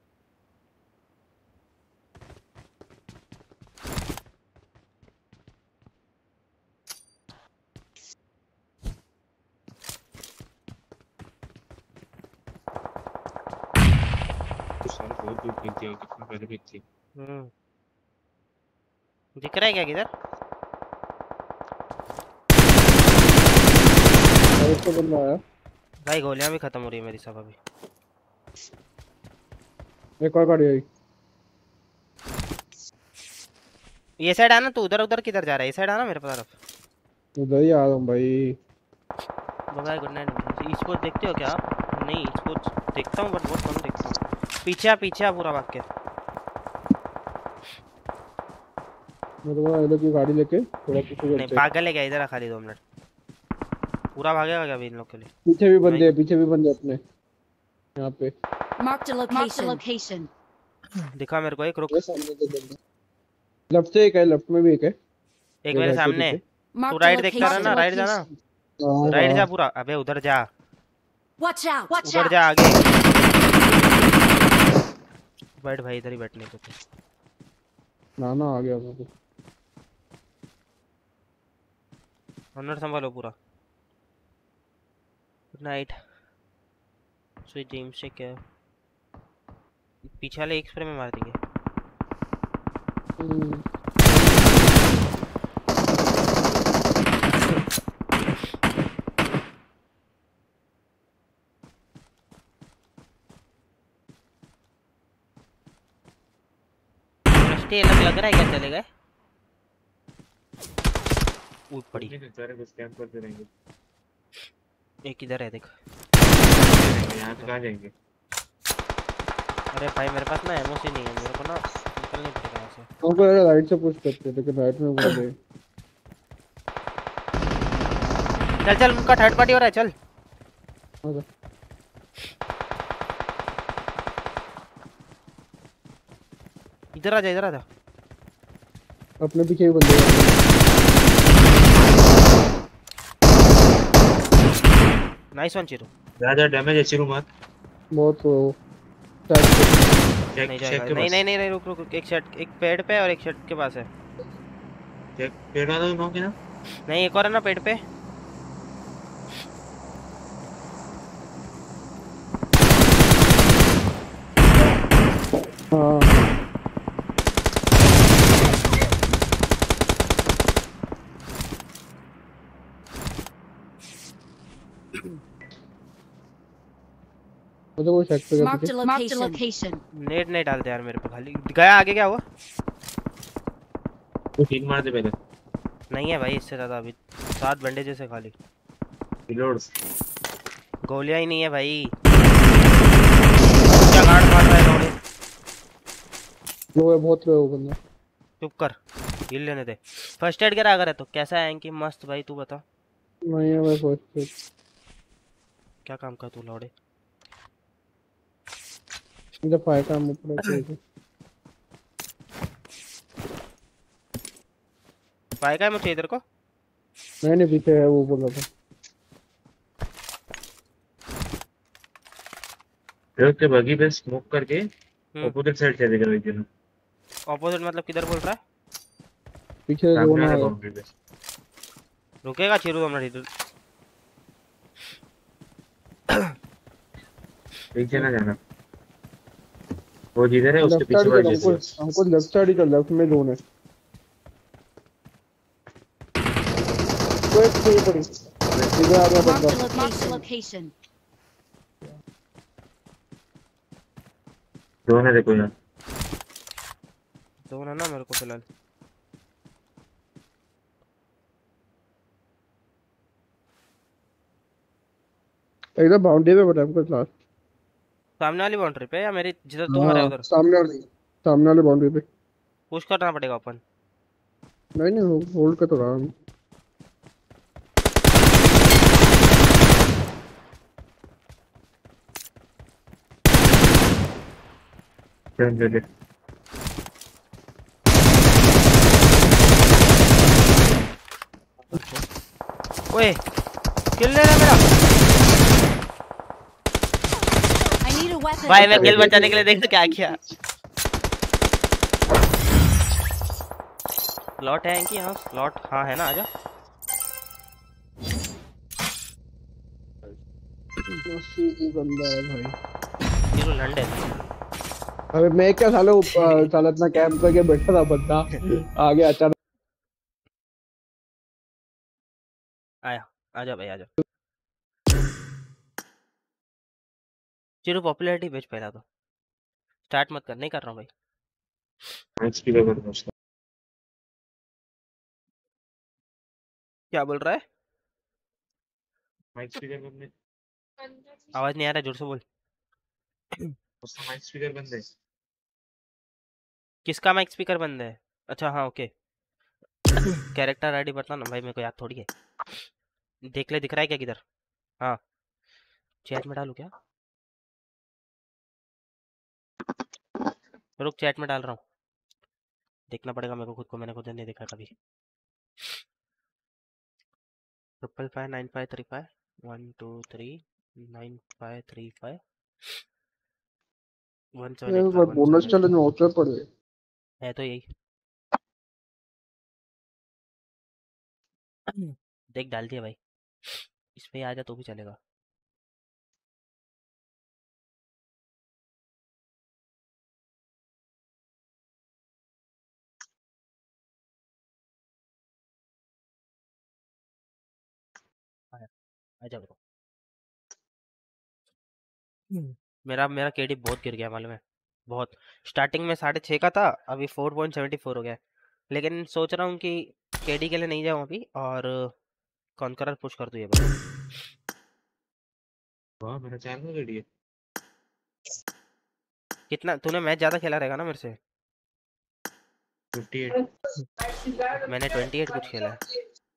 बहुत दूर फेंक दिया, कितना पहले फेंक थी। दिख रहा है क्या किधर? इसको बंदा आया। भाई गोलियां भी खत्म हो रही है मेरी सब अभी। एक और गाड़ी आई। ये साइड आना, तू उधर उधर किधर जा रहा है? ये साइड आना मेरे तरफ। उधर ही आ रहा हूँ भाई। Bye good night. इसको देखते हो क्या आप? नहीं इसको देखता हूँ बट बहुत कम देखता हूँ। पीछे पूरा भाग के। मैं तुम्हारा ये लोग की गाड़ी लेके थोड़ा पीछे नहीं पागल है क्या? इधर आ खाली 2 मिनट। पूरा भागेगा क्या अभी इन लोग के लिए? पीछे भी बंदे अपने यहाँ पे। Marked a location. दिखा मेरे को एक, रुक। लेफ्ट से एक है, लेफ्ट में भी एक है। एक मेरे सामने। तू राइट देखता रहा ना, राइट जाना। राइट जा पूरा। अबे उधर जा। Watch out! उधर जा आगे। बैठ भाई, इधर ही बैठने को। ना आ गया वो। ऑनर संभालो पूरा। Good night. Sweet dreams. से क्या पीछे वाले एक स्प्रे में मार देंगे। अलग लग रहा है क्या? चले गए ऊपर पड़ी। सारे बस कैंप करते रहेंगे। एक इधर है देख। यहाँ से कहाँ जाएंगे? अरे भाई मेरे पास ना एमओ से नहीं है, मेरे को ना निकलने पड़ेगा यहाँ से। हमको राइट से पुश करते हैं लेकिन राइट में वो गए। चल उनका थर्ड पार्टी हो रहा है, चल। इधर आ जा। अपने पीछे भी बंदे हैं। Nice one Chiru. ज्यादा डैमेज है चिरू मत। बहुत वो नहीं जाएगा। नहीं रुक। एक शर्ट, एक पेड़ पे और एक शर्ट के पास है। पेड़ वाला तो नॉक है ना? नहीं एक और है ना पेड़ पे। हाँ तो वो शेक पे Marked a location. नेट नहीं डालते यार मेरे पे खाली। गया आगे क्या हुआ? तो ठीक मार दे पहले। नहीं है भाई इससे ज्यादा अभी। 7 बैंडेजेस है खाली। रिलोड्स। गोलियां ही नहीं है भाई। क्या गार्ड मार रहा है थोड़े। वो है बहुत लो बंदा। चुप कर, हिल लेने दे। फर्स्ट एड करा अगर है तो कैसा है कि मस्त भाई तू बता। नहीं है भाई फर्स्ट एड। क्या काम कर तू लौड़े? इधर फायर काम ऊपर है। पाएगा मुझे इधर को? नहीं पीछे है वो बोल रहा था। के बगी पे स्मोक करके ऑपोजिट साइड चले गए थे। ऑपोजिट मतलब किधर बोल रहा है? पीछे जोन है। रुकेगा चिरू 2 मिनट इधर। पीछे ना जाना। वो जिधर है उसके पीछे वाली जगह। हमको लेफ्ट साइड ही चल, लेफ्ट में जोन है। एक सही पड़ी इधर आ गया Marked बंदा a location. ड्रोन है देखो यहाँ। जोन है ना मेरे को फिलहाल। इधर बाउंड्री पे बता हमको क्लास सामने वाली बाउंड्री पे या मेरी जिधर तू मरा है उधर? सामने वाली बाउंड्री पे। पुश करना पड़ेगा अपन। नहीं होल्ड कर तो रहा हूँ। ओए किल ले रहा मेरा I need a weapon. भाई। मैं किल बचाने के लिए देख तो क्या किया। स्लॉट है इनकी? हाँ स्लॉट हाँ है ना, आजा। बंदा है भाई। ये तो लंड है। अबे मैं क्या साला इतना कैंप करके बैठा था बंदा आगे अचानक आया। आजा भाई आजा। चिरू पॉपुलैरिटी भेज पहला तो। स्टार्ट मत कर, नहीं कर रहा हूँ भाई। क्या बोल रहा है? माइक स्पीकर बंद है। आवाज नहीं आ रहा, जोर से बोल। उसका माइक स्पीकर बंद है। किसका माइक स्पीकर बंद है? अच्छा हाँ ओके। कैरेक्टर आईडी बता ना भाई, मेरे को याद थोड़ी है। देख ले, दिख रहा है क्या किधर? हाँ चैट में डालू क्या? रुक चैट में डाल रहा हूँ, देखना पड़ेगा मेरे को खुद को, मैंने खुद नहीं देखा कभी। 5559535 1239535 बोनस चैलेंज में ओचर पड़ गए है तो यही। देख डाल दिया भाई, इस पे आ जा तो भी चलेगा। आ जा ब्रो। मेरा मेरा केडी बहुत गिर गया मालूम है, बहुत। स्टार्टिंग में 6.5 का था, अभी 4.74 हो गया। लेकिन सोच रहा हूँ कि केडी के लिए नहीं जाऊँ अभी और कॉन्करर पुश कर दूँ ये बार। वाह मेरा चैनल रेडी है। कितना तूने मैच ज्यादा खेला रहेगा ना मेरे से? 58। मैंने 28 कुछ खेला है।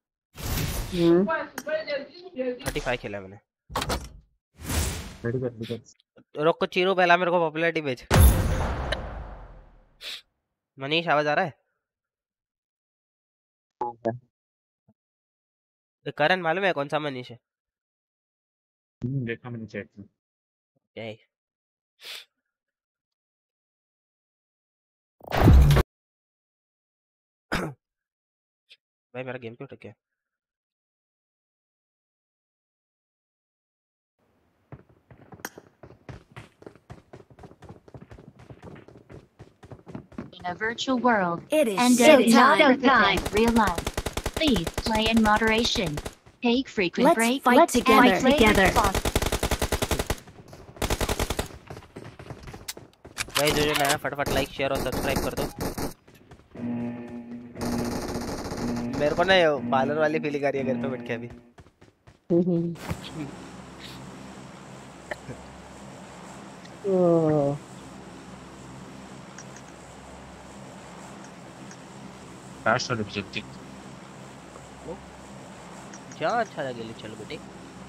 35 खेला है मैंने। रुक चीरू, पहला मेरे को पॉपुलैरिटी भेज। मनीष आवाज आ रहा है? करण मालूम है कौन सा मनीष है? देखा मैंने चैट में। यही भाई मेरा गेम क्यों अटक गया? In a virtual world, It is and showtime. time. Real life. Please play in moderation. Take frequent Let's breaks. fight together. and play Together. भाई जो नया फटाफट लाइक शेयर और सब्सक्राइब कर दो। मेरे को ना पार्लर वाली फीलिंग आ रही है घर पे बैठ के अभी। काश वाले बजती। जहाँ अच्छा लगे चलो बेटे।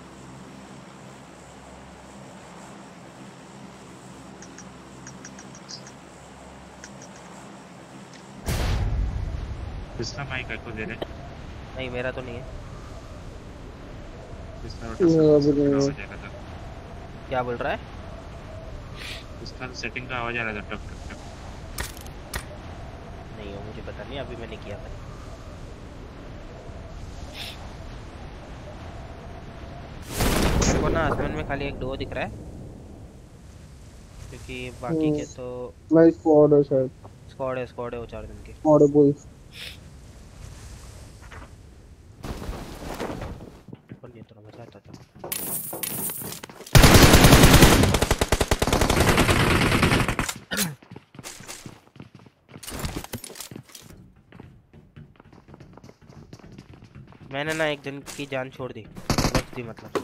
किसका माइक को दे रहे? नहीं मेरा तो नहीं है। क्या बोल रहा है? इसका सेटिंग का आवाज आ रहा था टक टक टक। नहीं हो मुझे पता नहीं, अभी मैंने किया था। मेरे को ना आसमान में खाली एक डो दिख रहा है, क्योंकि बाकी के तो नहीं स्क्वाड है शायद। स्क्वाड है वो 4 दिन के। स्क्वाड है बोल। मैंने ना एक जन की जान छोड़ दी, बच दी मतलब।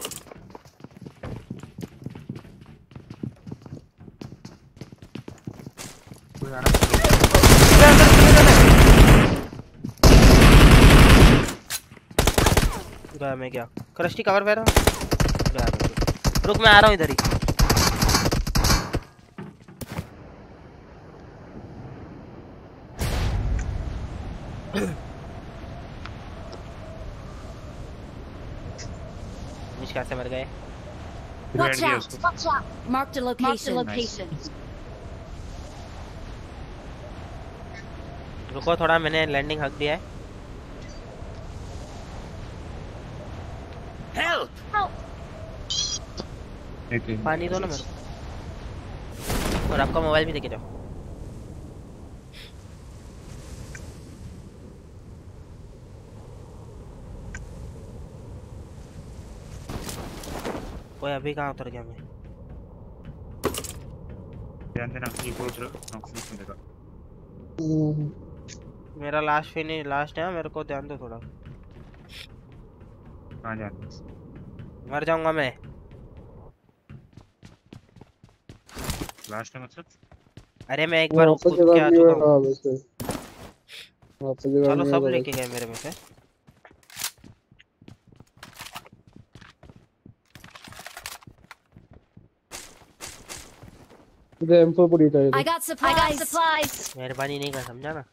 गया मैं, क्या क्रस्टी कवर पे रहा। रुक मैं आ रहा हूँ इधर ही। कैसे मर गए? Watch out! Watch out! Marked a location. रुको थोड़ा, मैंने लैंडिंग हक दिया है। Help! पानी दो ना मेरे को, और आपका मोबाइल भी देके जाओ। कोई अभी कहाँ उतर गया? मैं ध्यान देना ये कोच नॉक्स मिलेगा। मेरा लास्ट फिनिश लास्ट है, मेरे को ध्यान दो थोड़ा। कहाँ जाना? मर जाऊंगा मैं। लास्ट है मतलब? अरे मैं एक बार कूद के आ चुका हूँ। चलो सब लेके गए मेरे में से। I got supplies. मेहरबानी नहीं कर, समझा ना?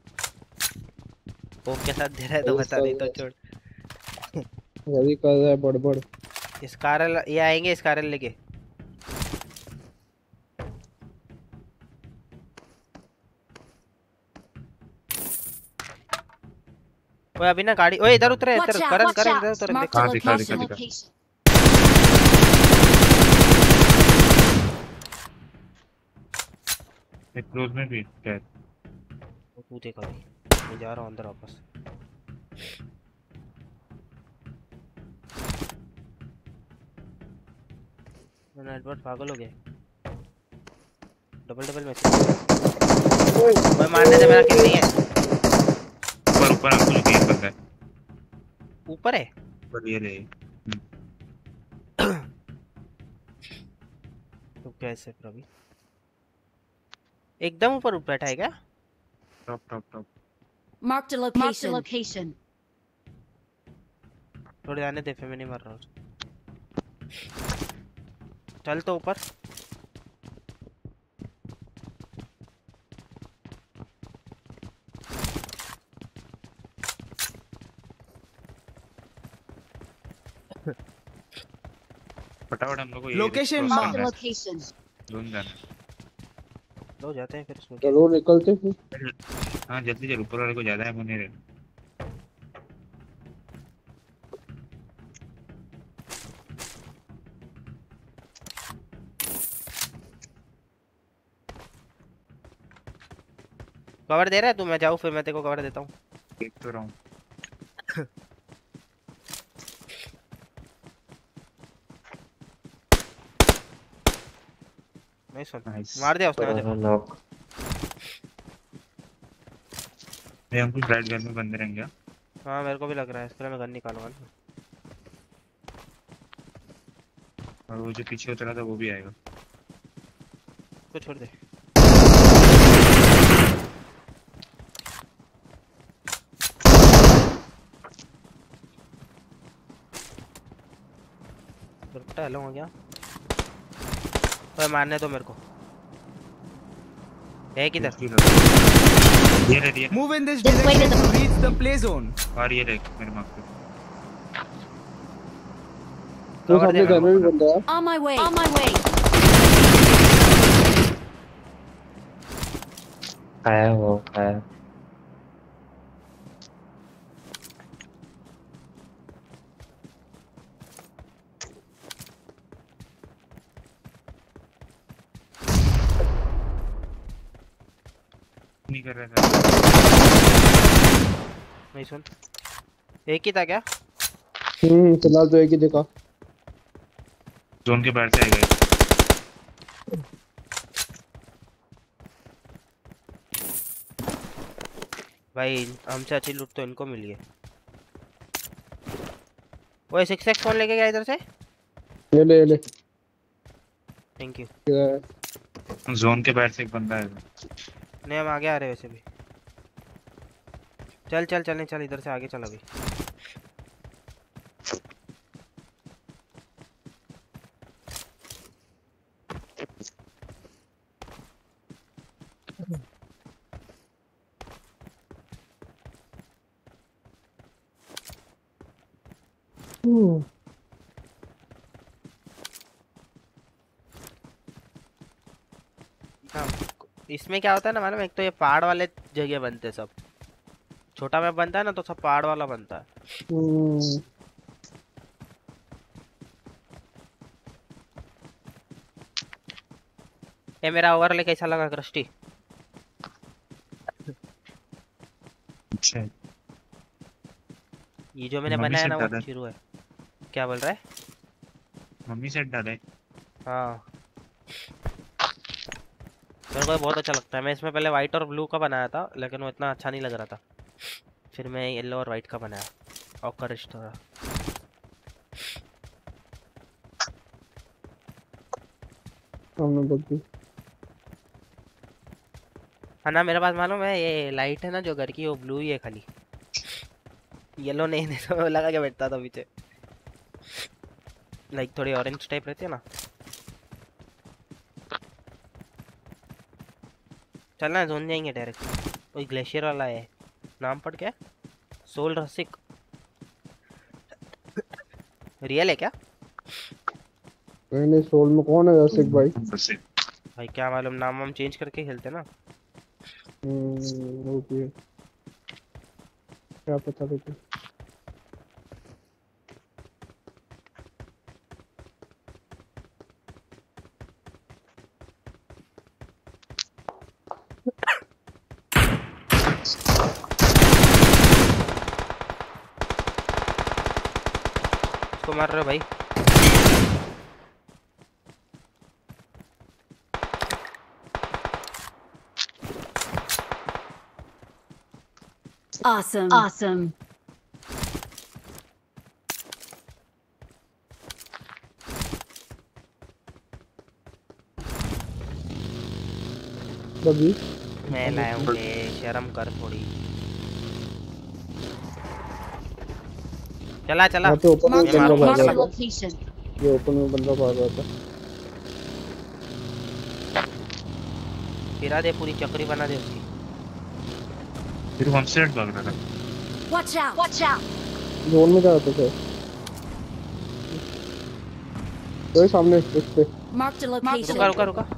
वो के साथ दे रहा है तो बता, नहीं तो छोड़। यही कर रहा है बड़बड़। इस कारल ये आएंगे, इस कारल लेके। ओए अभी ना गाड़ी, ओए इधर उतरे, इधर करन करन इधर उतरे। दिखा दिखा दिखा दिखा। एक क्लोज में भी क्या? तू देखा भी, मैं जा रहा हूँ अंदर वापस। मैंने एडवर्ड पागल हो गया। Double double match. ओए मारने से मेरा किल नहीं है। ऊपर ऊपर आपको जो गेम बंदा है। ऊपर है? ऊपर ये ले। तो कैसे प्रभी? एकदम ऊपर बैठा है क्या? Top top top. Marked a location. थोड़ी आने दे, फिर मैं नहीं मर रहा हूँ। चल तो ऊपर। फटाफट हम लोग को location Marked a location. Zone जाना। लो जाते हैं फिर इसमें। चलो निकलते फिर। हाँ जल्दी चल, ऊपर वाले को ज्यादा है मुझे रे। कवर दे रहा है तू? मैं जाऊँ फिर, मैं तेरे को कवर देता हूँ। देख तो रहा हूँ। नहीं सुन, Nice. मार दिया उसने मुझे। ये हम कुछ राइट गन में बंदे रहेंगे। हाँ मेरे को भी लग रहा है, इसलिए मैं गन निकालूंगा। और वो जो पीछे उतरा था वो भी आएगा। तो छोड़ दे। दुपट्टा हेलो हो गया। ओए मारने दो मेरे को। है किधर? ये रे। Move in this direction to reach the play zone. और ये देख मेरे मार्क पे। तो सामने घर में भी बंदा है। On my way. आया वो आया। नहीं कर रहा था। नहीं सुन, एक ही था क्या? फिलहाल तो एक ही देखा। जोन के बाहर से आएगा। भाई हमसे अच्छी लूट तो इनको मिली है। वो 6x फोन लेके गया इधर से। ये ले ले। Thank you. जोन के बाहर से एक बंदा है। नहीं हम आगे आ रहे वैसे भी। चल चल चल नहीं चल इधर से आगे चल अभी। हाँ, इसमें क्या होता है ना मालूम है? एक तो ये पहाड़ वाले जगह बनते हैं सब। छोटा मैप बनता है ना तो सब पहाड़ वाला बनता है। ये मेरा ओवरले कैसा लगा कृष्टि? अच्छा ये जो मैंने मम्मी बनाया से ना वो डाला। शुरू है। क्या बोल रहा है? मम्मी सेट डाले। हाँ मेरे को बहुत अच्छा लगता है। मैं इसमें पहले वाइट और ब्लू का बनाया था लेकिन वो इतना अच्छा नहीं लग रहा था। फिर मैं येलो और वाइट का बनाया और करिश थोड़ा। हाँ ना मेरे पास मालूम है ये लाइट है ना जो घर की वो ब्लू ही है खाली। येलो नहीं नहीं तो लगा के बैठता था पीछे। लाइक थोड़ी ऑरेंज टाइप रहती है ना। चलना जोन जाएंगे डायरेक्ट। कोई ग्लेशियर वाला है नाम पढ़ क्या? सोल रसिक रियल है क्या? नहीं सोल में कौन है रसिक भाई? भाई क्या मालूम नाम हम चेंज करके खेलते ना। ओके क्या पता तुझे? इसको मार रहे हो भाई? Awesome. बबी मैं लाया हूँ शर्म कर थोड़ी। चला चला यहाँ पे ओपन में मैं बंदा मारूंगा भाग चला। रहा था। ये ओपन में बंदा भाग रहा था। गिरा दे पूरी चक्री बना दे उसकी। फिर वन साइड भाग रहा था। Watch out. जोन में जा रहा था तो सामने इस पे। Marked a location. रुका रुका रुका।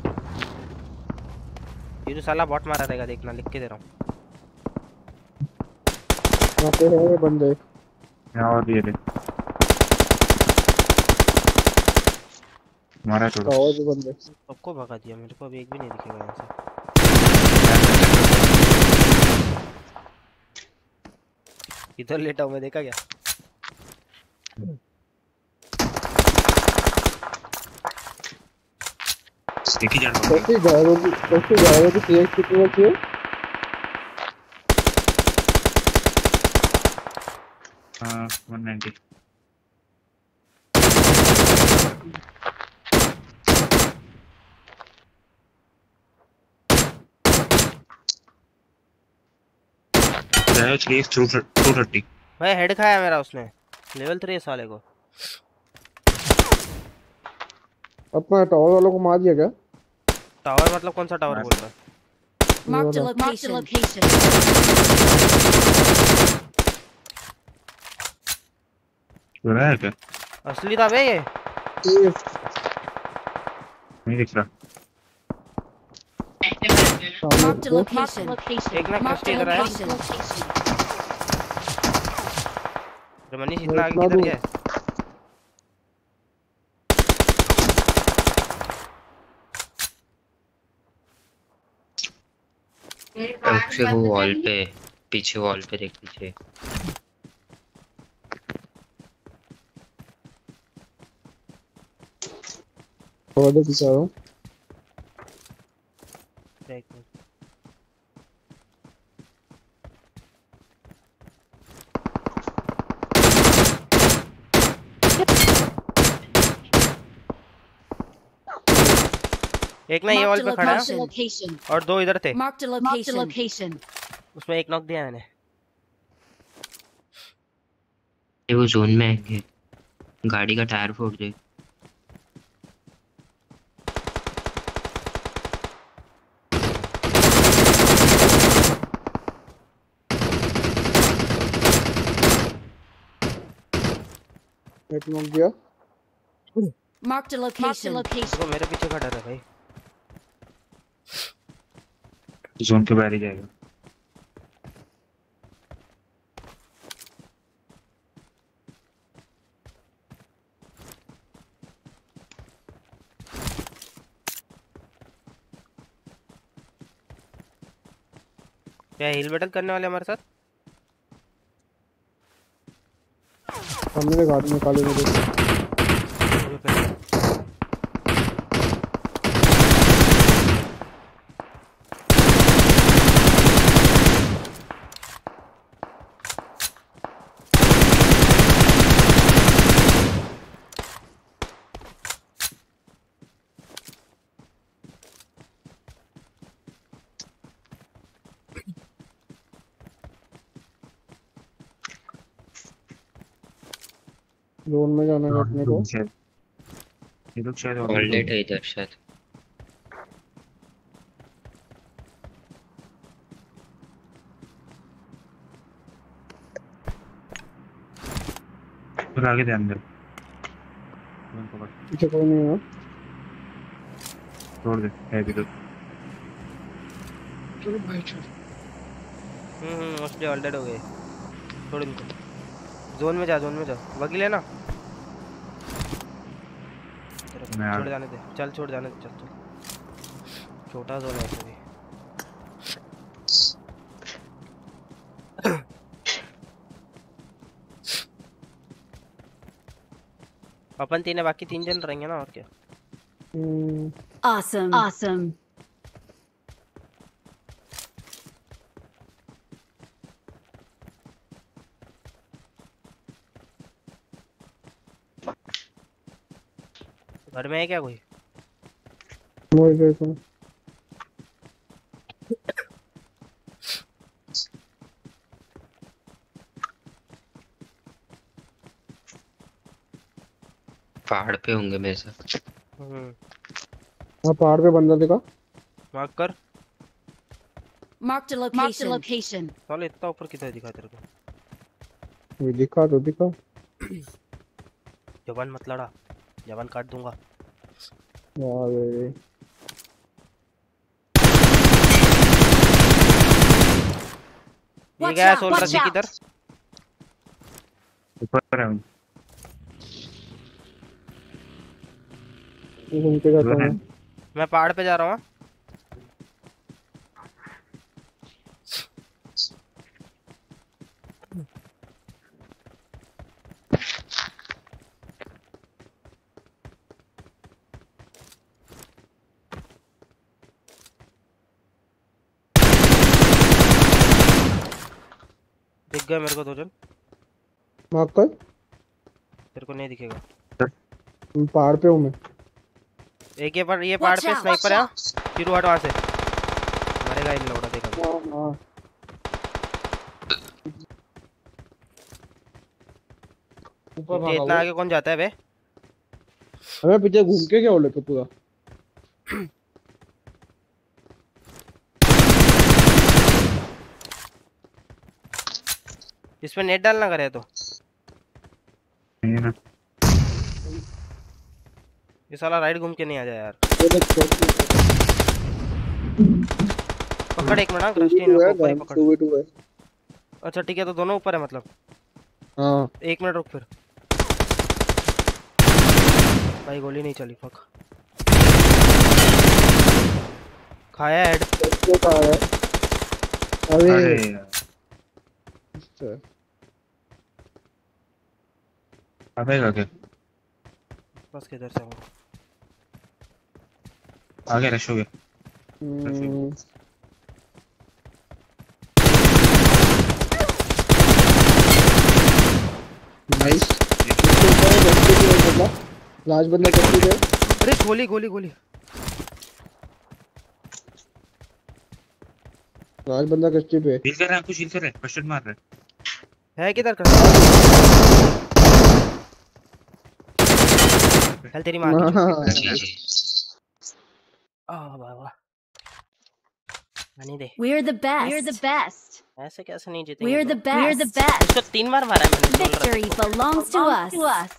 ये जो साला बॉट मारा रहेगा देखना लिख के दे रहा हूँ। यहाँ पे है ये बंदे। यहाँ और भी है। मारा थोड़ा। और भी बंदे। सबको भगा दिया मेरे को अभी एक भी नहीं दिखेगा यहाँ से। इधर लेटा हूँ मैं देखा क्या? एक ही जान कैसे जाएगा कि सीएक्स कितनी बची है? हाँ 190। Actually, 230। भाई हेड खाया मेरा उसने। लेवल 3 साले को। अपना टावर वालों को मार दिया क्या? टावर मतलब कौन सा टावर बोल रहा है? Marked a location. हो रहा है क्या? असली था बे ये। नहीं दिख रहा। Marked a location. एक ना Marked कष्ट a इधर आया। location. मनीष इतना आगे किधर गया? से वो वॉल पे पीछे वॉल पे देख पीछे। और दे पीछे आ रहा हूँ। एक मिनट। एक ना ये वॉल पे खड़ा है location. और दो इधर थे। Marked a Marked a location. location. उसमें एक नॉक दिया मैंने। ये वो जोन में आएंगे, गाड़ी का टायर फोड़ दे। एक नॉक दिया। Marked a location. देखो मेरे पीछे खड़ा है भाई। जोन के बाहर ही जाएगा। क्या हिल बैटल करने वाले हमारे साथ? हमने गाड़ी निकाले मुझे। जोन में जाना है अपने को। ये लोग शायद ऑलरेडी है इधर शायद। फिर आगे ध्यान दे। पीछे कोई नहीं है। छोड़ दे, है भी तो। चलो भाई चल। मोस्टली ऑलरेडी हो गए। छोड़ इनको। जोन में जा, जोन में जा। वकील है ना? छोड़ जाने दे, चल छोड़ जाने दे, चल चल। छोटा जोन है ऐसे भी। अपन तीन है, बाकी 3 जन रहेंगे ना, और क्या। Awesome. Awesome. घर में है क्या कोई? मोड़ देखो। पहाड़ पे होंगे मेरे साथ। हाँ पहाड़ पे बंदा दिखा। मार्क कर। Marked a Marked a location. location. साले इतना ऊपर किधर दिखा तेरे को? ये दिखा तो दिखा। जवान मत लड़ा, जवान काट दूंगा। वाह बे। ये गया सोल रसी किधर? ऊपर है। घूम के जाता हूँ। मैं पहाड़ पे जा रहा हूँ। दिख गए मेरे को 2 जन। मार्क कर। तेरे को नहीं दिखेगा। पहाड़ पे हूँ मैं। एक ये पहाड़ पे स्नाइपर है। चिरू हट वहां से, मरेगा इन लोगों देखा। हाँ ऊपर भागा। इतना आगे कौन जाता है बे? हमें पीछे घूम के क्या हो लेके पूरा। इसमें नेट डालना करे तो नहीं ना। ये साला राइट घूम के नहीं आ जाए यार। पकड़ एक मिनट, क्रिस्टियन ऊपर ही पकड़। अच्छा ठीक है, तो दोनों ऊपर है मतलब। हाँ 1 मिनट रुक फिर। भाई गोली नहीं चली, फक। खाया हेड। अरे आएगा क्या? बस किधर से आऊंगा? आगे रश हो गया। नाइस। लास्ट बंदा कच्ची पे। अरे गोली गोली गोली। लास्ट बंदा कच्ची पे। हील कर रहा है, कुछ हील कर रहा है, फर्स्ट एड मार रहा है किधर का? चल तेरी माँ की चोट। वाह वाह। आने दे। We're the best. We're the best. ऐसे कैसे नहीं जीतेंगे? We're the best. We're the best. इसको 3 बार मारा है मैंने। Victory belongs to us.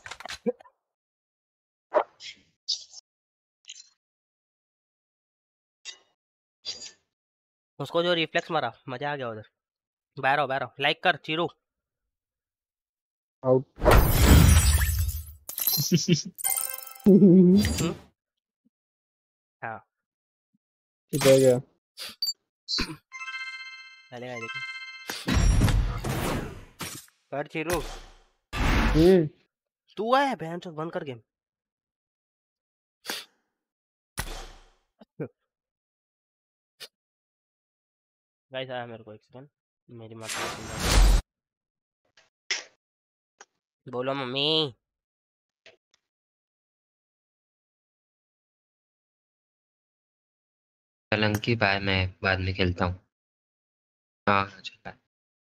उसको जो रिफ्लेक्स मारा, मजा आ गया उधर। बाहर आओ, लाइक कर चिरू। आउट। हाँ ठीक है क्या? चलेगा देखो। कर चिरू। तू आया बहन चोद, बंद कर गेम। गाइस आया मेरे को एक सेकंड, मेरी माँ को बोलो मम्मी। अंकी बाय, मैं बाद में खेलता हूँ। हाँ चल बाय।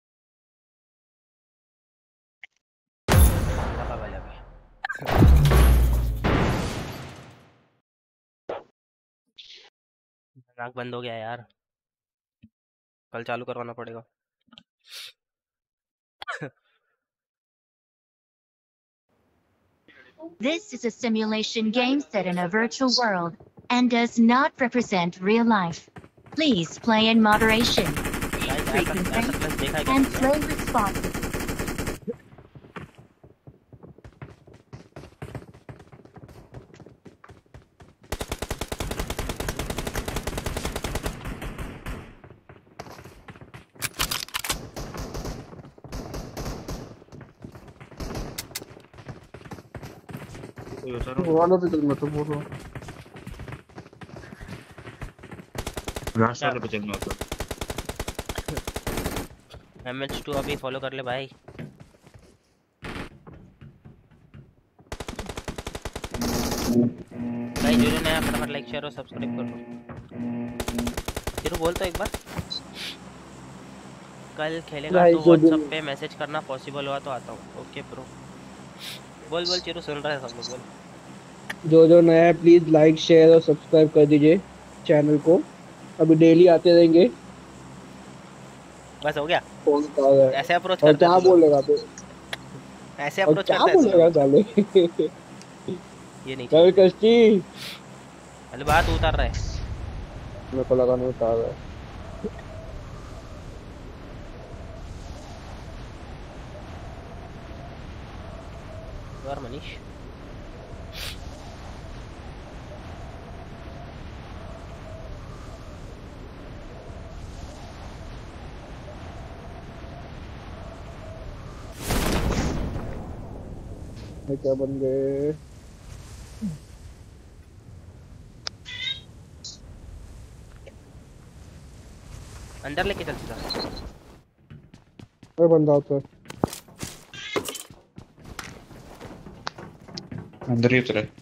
नाक बंद हो गया यार, कल चालू करवाना पड़ेगा। This is a simulation game set in a virtual world and does not represent real life. Please play in moderation. Take free consent and play responsibly. वाला भी चल, मैं तो बोल रहा हूँ लास्ट वाले पे चलना होता। MH2 अभी फॉलो कर ले भाई। भाई जो नया फटाफट लाइक शेयर और सब्सक्राइब कर लो। बोल तो एक बार, कल खेलेगा तो व्हाट्सएप पे मैसेज करना, पॉसिबल हुआ तो आता हूँ। Okay bro. बोल चिरू, सुन रहा है सब लोग, बोल। जो नया है प्लीज लाइक शेयर और सब्सक्राइब कर दीजिए चैनल को, अभी डेली आते रहेंगे। बस हो गया। फोन कर रहा है ऐसे अप्रोच करते हैं। क्या बोलेगा तो? ऐसे अप्रोच करते हैं। क्या बोलेगा साले? ये नहीं कल कष्टी अरे बात उतार रहा है, मेरे को लगा नहीं उतार रहा है। और मनीष क्या बन गए? अंदर लेके चल सीधा। कोई बंदा होता है अंदर ही उतरा।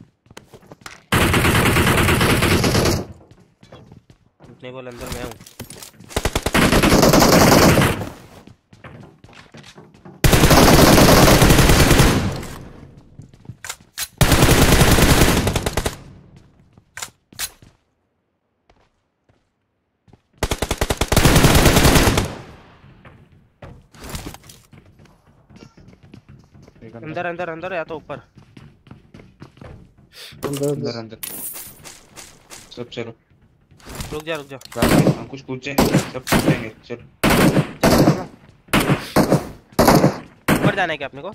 नहीं बोल, अंदर मैं हूँ। अंदर अंदर अंदर या तो ऊपर। अंदर सब चलो। रुक जा हम कुछ कूद जाएंगे, सब कूद जाएंगे। चलो ऊपर जाना है क्या अपने को?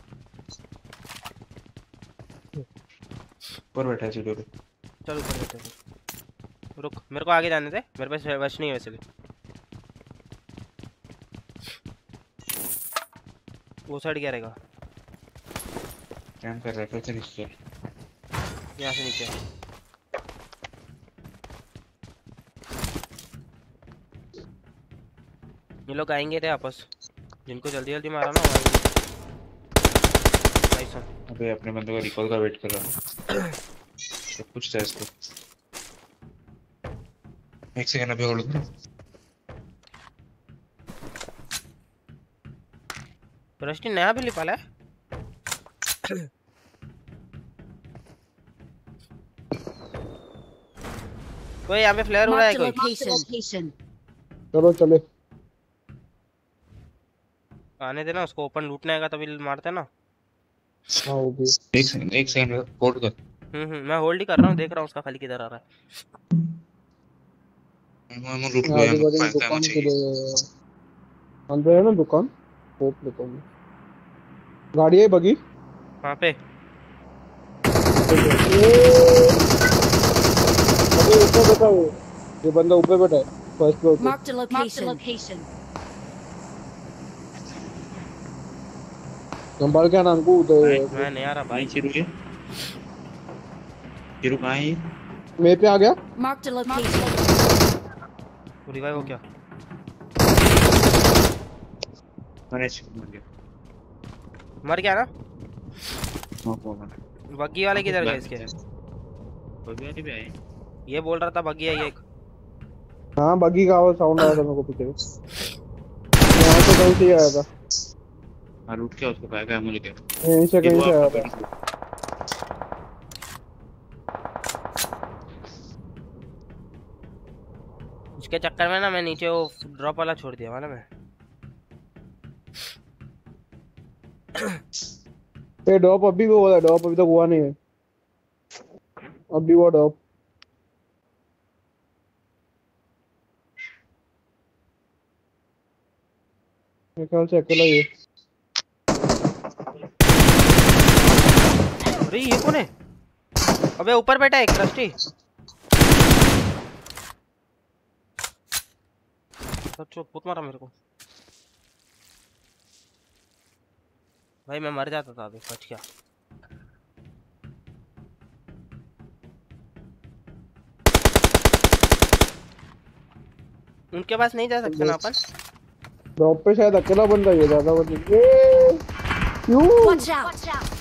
ऊपर बैठा है सीढ़ी पे। चल ऊपर बैठे। रुक, मेरे को आगे जाने दे, मेरे पास वश नहीं है वैसे भी। वो साइड क्या रहेगा? कैंप कर रहा है, फिर से नीचे चल। यहाँ से नीचे ये लोग आएंगे थे आपस, जिनको जल्दी जल्दी मारा ना वो आएंगे। अबे अपने बंदे को रिकॉल का वेट कर रहा हूँ। सब कुछ था इसको। एक सेकंड अभी होल्ड करो। रश्टि नया भी लिपाला है। कोई यहाँ पे फ्लेयर हो रहा है कोई? चलो चले। आने देना उसको, ओपन लूटने आएगा तभी मारते हैं ना। हाँ वो भी। एक सेकंड होल्ड कर। मैं होल्ड ही कर रहा हूँ, देख रहा हूँ उसका खाली किधर आ रहा है। मैं लूट लो यार, दुकान के लिए अंदर है ना दुकान, होप लेता हूँ। गाड़ी है बगी कहाँ पे? अबे ऊपर बैठा है ये बंदा, ऊपर बैठा है फर्स्ट फ्लोर पे। Marked a location. नंबर क्या नाम को उधर मैं नहीं आ रहा भाई। चिरू कहाँ है? मेरे पे आ गया। Marked a location. रिवाइव हो क्या? मर गया ना? बग्गी वाले किधर गए इसके? बग्गी वाले भी आए। ये बोल रहा था बग्गी है ये एक। हाँ बग्गी का आवाज साउंड आया था मेरे को पीछे। यहाँ से कहीं से आया था। हाँ रूट क्या उसको पाएगा मुझे क्या? यहीं से कहीं से आया था। उसके चक्कर में ना मैं नीचे वो ड्रॉप वाला छोड़ दिया वाला मैं। ये ड्रॉप अभी भी हुआ है, ड्रॉप अभी तक हुआ नहीं है। अभी वो ड्रॉप मेरे ख्याल से अकेला ही है। अरे ये कौन है? अबे ऊपर बैठा है एक रस्टी। सच्चो बहुत मारा मेरे को भाई, मैं मर जाता था अभी, बच गया। उनके पास नहीं जा सकते ना अपन? ड्रॉप पे शायद अकेला बंदा है, ज्यादा बंदे क्यों? Watch out.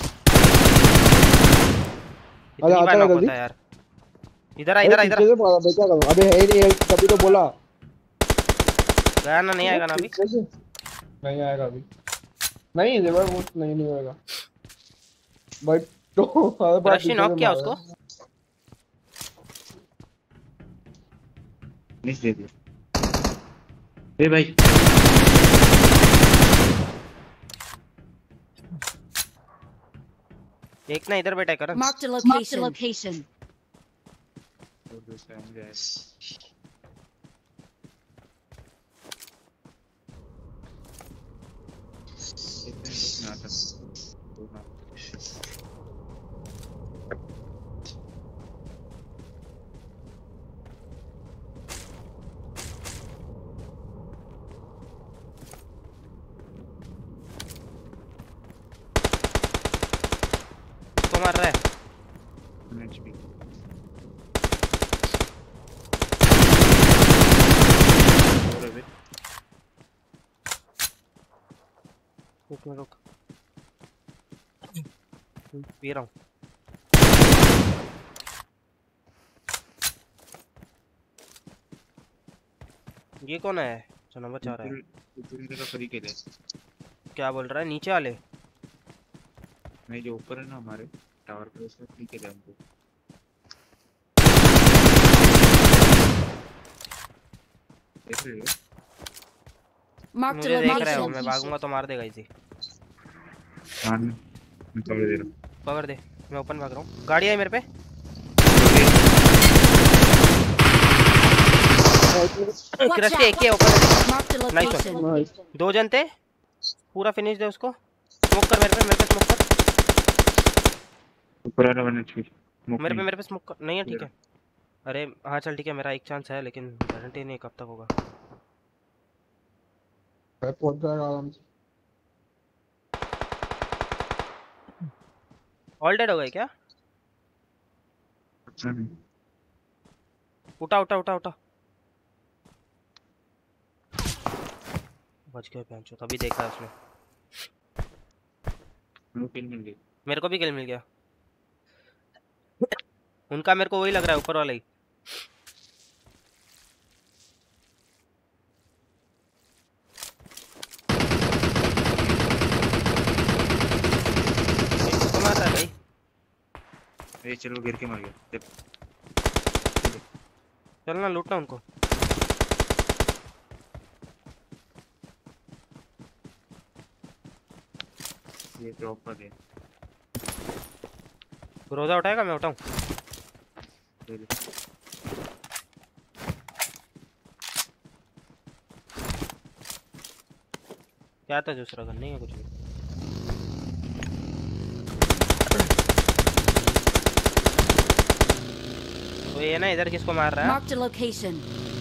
इतनी बार नॉक होता है यार। इधर आ इधर आ इधर। पीछे से मारा मैं क्या करूं? अबे है नहीं, तभी तो बोला गया ना, नहीं आएगा ना अभी। नहीं आएगा अभी, नहीं रिवाइव वो नहीं होएगा बट तो हर बार रश्टि नॉक किया उसको। मिस दे दिया। ए भाई एक ना इधर बैठा है करण। Marked a location. तो मार रहा है। रुक पी रहा हूँ। ये कौन है जो नंबर 4 है? क्या बोल रहा है? नीचे वाले नहीं जो ऊपर है ना हमारे टावर पे, उसमें ठीक है हमको। देख रहे हो? मुझे देख रहे हो, मैं भागूंगा तो मार देगा इसी। हाँ मैं कवर दे रहा हूँ। कवर दे, मैं ओपन भाग रहा हूँ। गाड़ी है मेरे पे। रस्ते एक ही है ऊपर। Nice one. 2 जन थे, पूरा फिनिश दे उसको। स्मोक कर मेरे पे स्मोक कर। ऊपर वाला बना चाहिए। मेरे पे स्मोक कर। नहीं है ठीक है। अरे हाँ चल ठीक है, मेरा एक चांस है लेकिन गारंटी नहीं कब तक होगा। पहुंच जाएगा आराम से। ऑल डेड हो गए क्या? अच्छा नहीं। उठा बच गए पेंचो, तभी देखा उसने। किल मिल गई। मेरे को भी किल मिल गया। उनका मेरे को वही लग रहा है, ऊपर वाला ही। किसको मार रहा है भाई? ये चलो गिर के मर गया। चलना लूटना उनको। ये ड्रॉप पर है। रोजा उठाएगा, मैं उठाऊं? क्या था दूसरा गन? नहीं है कुछ भी। तो ये ना इधर किसको मार रहा है? Marked a location.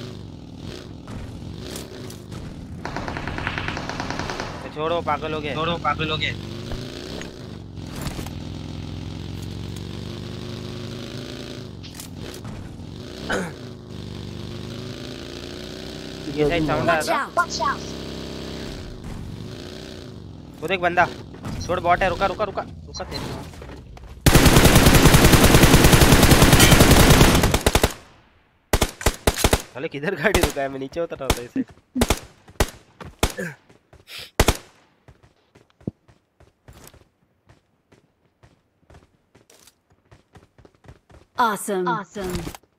छोड़ो, पागल हो गए। छोड़ो पागल हो गए। ये साइड साउंड आ Watch रहा out! Watch out! वो देख बंदा। छोड़, बॉट है। रुका रुका रुका रुका तेरे। अरे किधर गाड़ी रुका है? मैं नीचे उतर रहा था इसे। Awesome. Awesome.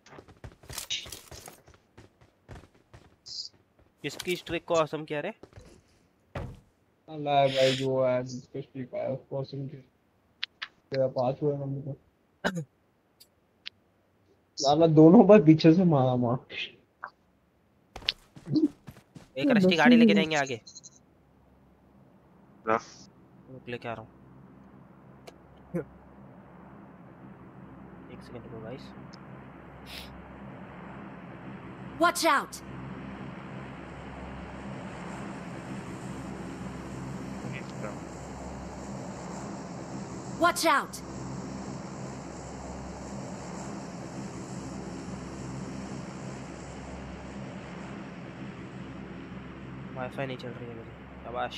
किसकी स्ट्रिक को ऑसम क्या रे? अल्लाह भाई जो है स्पेशली का पर्सन के तेरा पास हुआ मम्मी को। साला दोनों बार पीछे से मारा मार। एक रस्टी गाड़ी लेके जाएंगे आगे। लेके आ रहा हूँ। एक सेकंड रुको guys. Watch out! Watch out! Wifi नहीं चल रही है मेरी। शाबाश।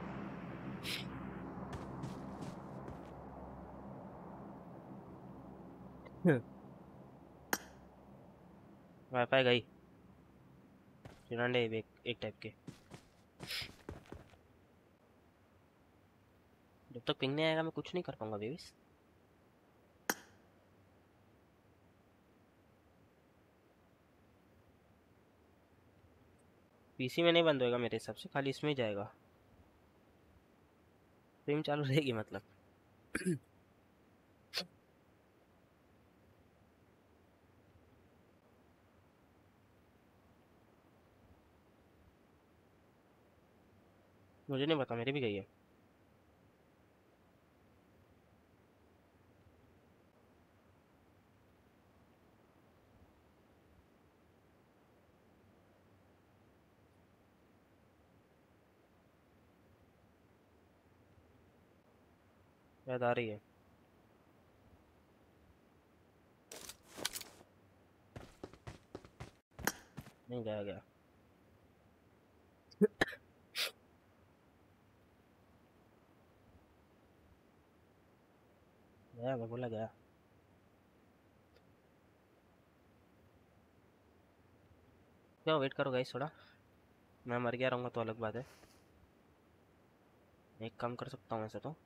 वाईफाई गई। चिरांडे एक टाइप के। जब तक पिंग नहीं आएगा मैं कुछ नहीं कर पाऊंगा बेबीज। पीसी में नहीं बंद होएगा मेरे हिसाब से, खाली इसमें ही जाएगा। स्ट्रीम चालू रहेगी मतलब। मुझे नहीं पता, मेरी भी गई है। याद आ रही है। नहीं गया गया। गया, मैं बोला गया। क्या वेट करो गाइस थोड़ा। मैं मर गया रहूँगा तो अलग बात है। एक काम कर सकता हूँ ऐसे तो।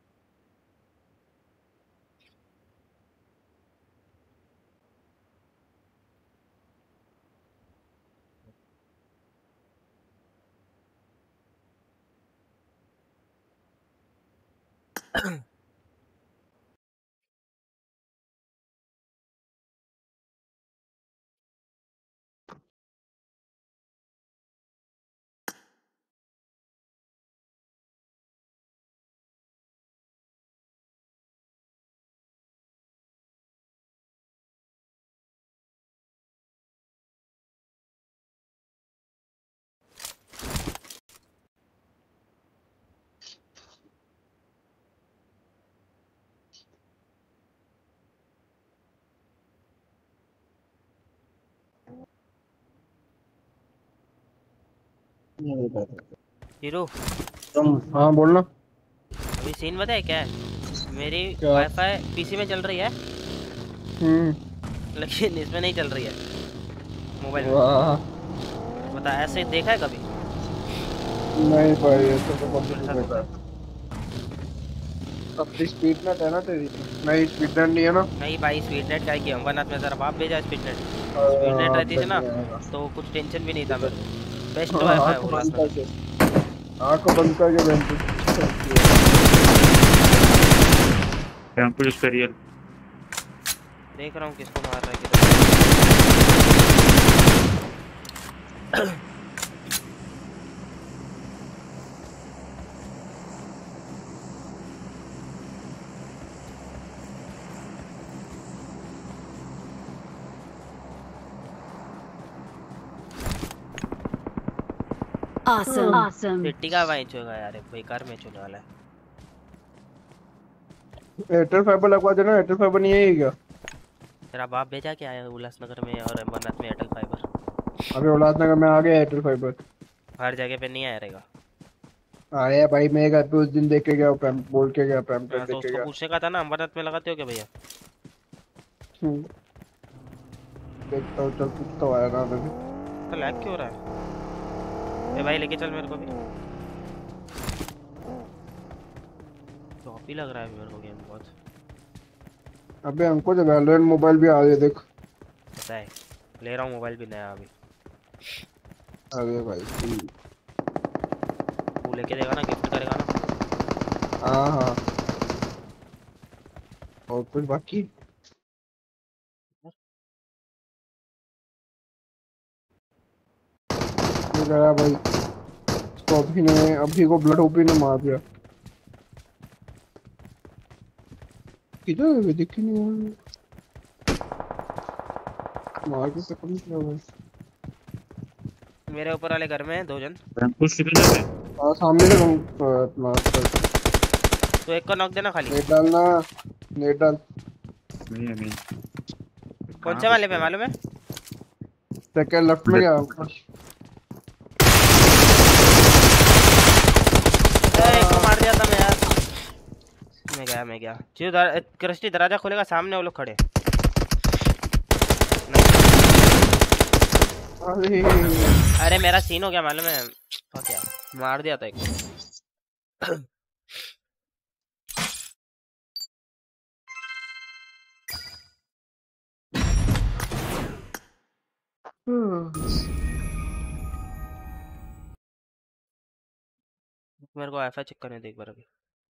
हीरो हाँ बोलना। अभी सीन पता है क्या है? मेरी वाईफाई पीसी में चल रही है लेकिन इसमें नहीं चल रही है मोबाइल में। बता ऐसे देखा है कभी? नहीं भाई ऐसा तो कभी नहीं देखा। अपनी स्पीड नेट है ना तेरी? नहीं स्पीड नेट नहीं है ना। नहीं भाई स्पीड नेट क्या किया अमरनाथ में, जरा बाप भेजा स्पीड नेट। स्पीड नेट रहती थी ना तो कुछ टेंशन भी नहीं था मेरे। बेस्ट वाईफाई है उल्लासनगर। आँख बंद करके बैठ। पुलिस करियर देख रहा हूँ किसको मार रहा है किधर। Awesome. Awesome. पिट्टी का मैच होगा यार, बेकार मैच होने वाला है। एयरटेल फाइबर लगवा देना। एयरटेल फाइबर नहीं है क्या? तेरा बाप भेजा क्या है उल्लासनगर में और अमरनाथ में एयरटेल फाइबर? अभी उल्लासनगर में आ गया एयरटेल फाइबर। हर जगह पे नहीं आया रहेगा। आया भाई, मैं घर पे उस दिन देख के गया, पैम बोल के गया, पैम पे तो देख के उसको गया। पूछने का था ना अमरनाथ में लगाते हो क्या भैया? देखता हूँ, चल पूछता हूँ आया ना अभी। तो लैग क्यों हो रहा है? ए भाई लेके चल मेरे को भी। टॉप ही लग रहा है मेरे को गेम बहुत। अबे हमको तो वैलोरेंट मोबाइल भी आ गया देख। पता है, ले रहा हूँ मोबाइल भी नया अभी। अरे भाई तू लेके देगा ना, गिफ्ट करेगा ना? हाँ हाँ। और कुछ बाकी? गया भाई तो अभी को ब्लड ओपी ने मार दिया। किधर है दिख नहीं रहा। मार के कम किया भाई। मेरे ऊपर वाले घर में 2 जन। कुछ किधर है? हां सामने से मार। तो एक को नॉक देना खाली। नेट डालना, नेट डाल। नहीं कौन से वाले पे मालूम है? सेकंड लेफ्ट में गया। को मार दिया था मैं यार। मैं गया जो कृष्टि दरवाजा खोलेगा सामने वो लोग खड़े। अरे मेरा सीन हो गया मालूम है। तो क्या मार दिया था एक। मेरे को वाईफाई चेक करने दे एक बार अभी।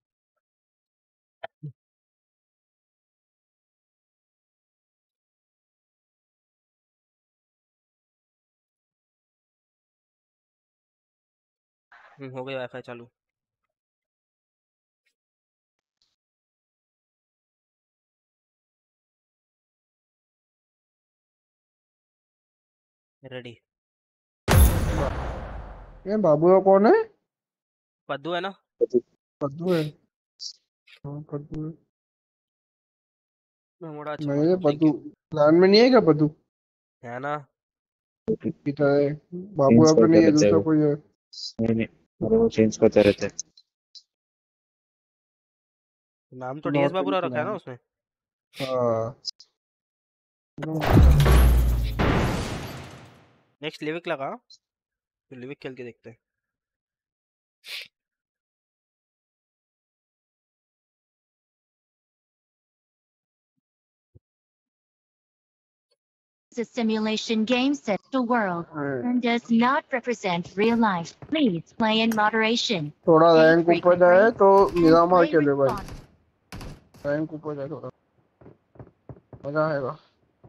हो गई वाईफाई चालू। रेडी। ये बाबू का कौन है? पद्दू है ना? पद्दू है। हाँ पद्दू है। मोड़ा अच्छा नहीं पद्दू प्लान में नहीं है क्या? पद्दू है ना? किधर है? बाबू अब नहीं है, दूसरा कोई है। नहीं वो चेंज करते रहते हैं। नाम तो डीएस बाबूराव रखा है ना उसने? हाँ। नेक्स्ट लिविक लगा तो लिविक खेल के देखते हैं। A simulation game set to world and does not represent real life. Please play in moderation. थोड़ा रैंक ऊपर जाए तो मिरामार खेले भाई। रैंक ऊपर जाए थोड़ा मजा आएगा।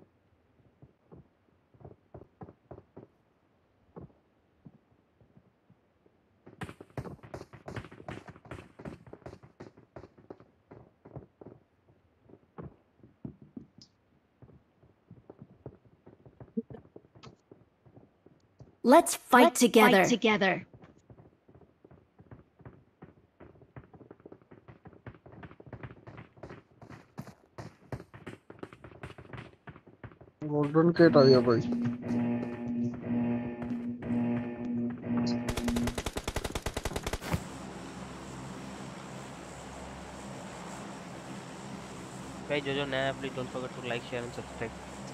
Let's fight together. गोल्डन केट आ गया भाई। भाई जो नया please don't forget to like share and subscribe.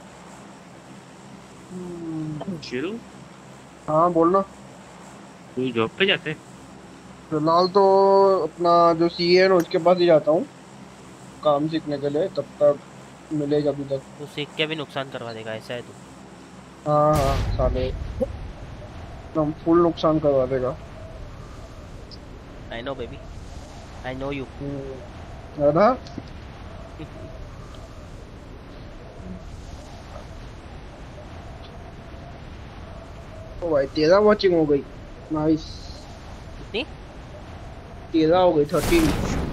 Shiru हाँ बोलना। तू जॉब पे जाते? फिलहाल तो अपना जो सीए है ना उसके पास ही जाता हूँ काम सीखने के लिए, तब तक मिलेगा अभी तक। तू सीख के भी नुकसान करवा देगा, ऐसा है तू। हाँ हाँ साले एकदम फुल नुकसान करवा देगा। I know baby, I know you. है ना? ओ भाई 13 वॉचिंग हो गई, नाइस। कितनी? 13 हो गई, 13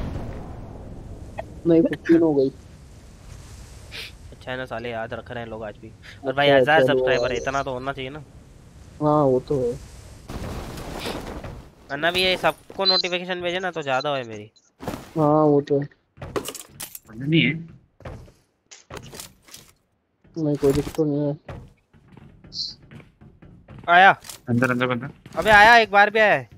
नहीं 15 हो गई। अच्छा है ना साले, याद रख रहे हैं लोग आज भी। और भाई 1000 सब्सक्राइबर है, इतना तो होना चाहिए ना। हाँ वो तो है। अन्ना भी ये सबको नोटिफिकेशन भेजे ना तो ज्यादा है मेरी। हाँ वो तो नहीं है, नहीं कोई दिक्कत नहीं है। आया अंदर अंदर बंदा। अबे आया, एक बार भी आया है।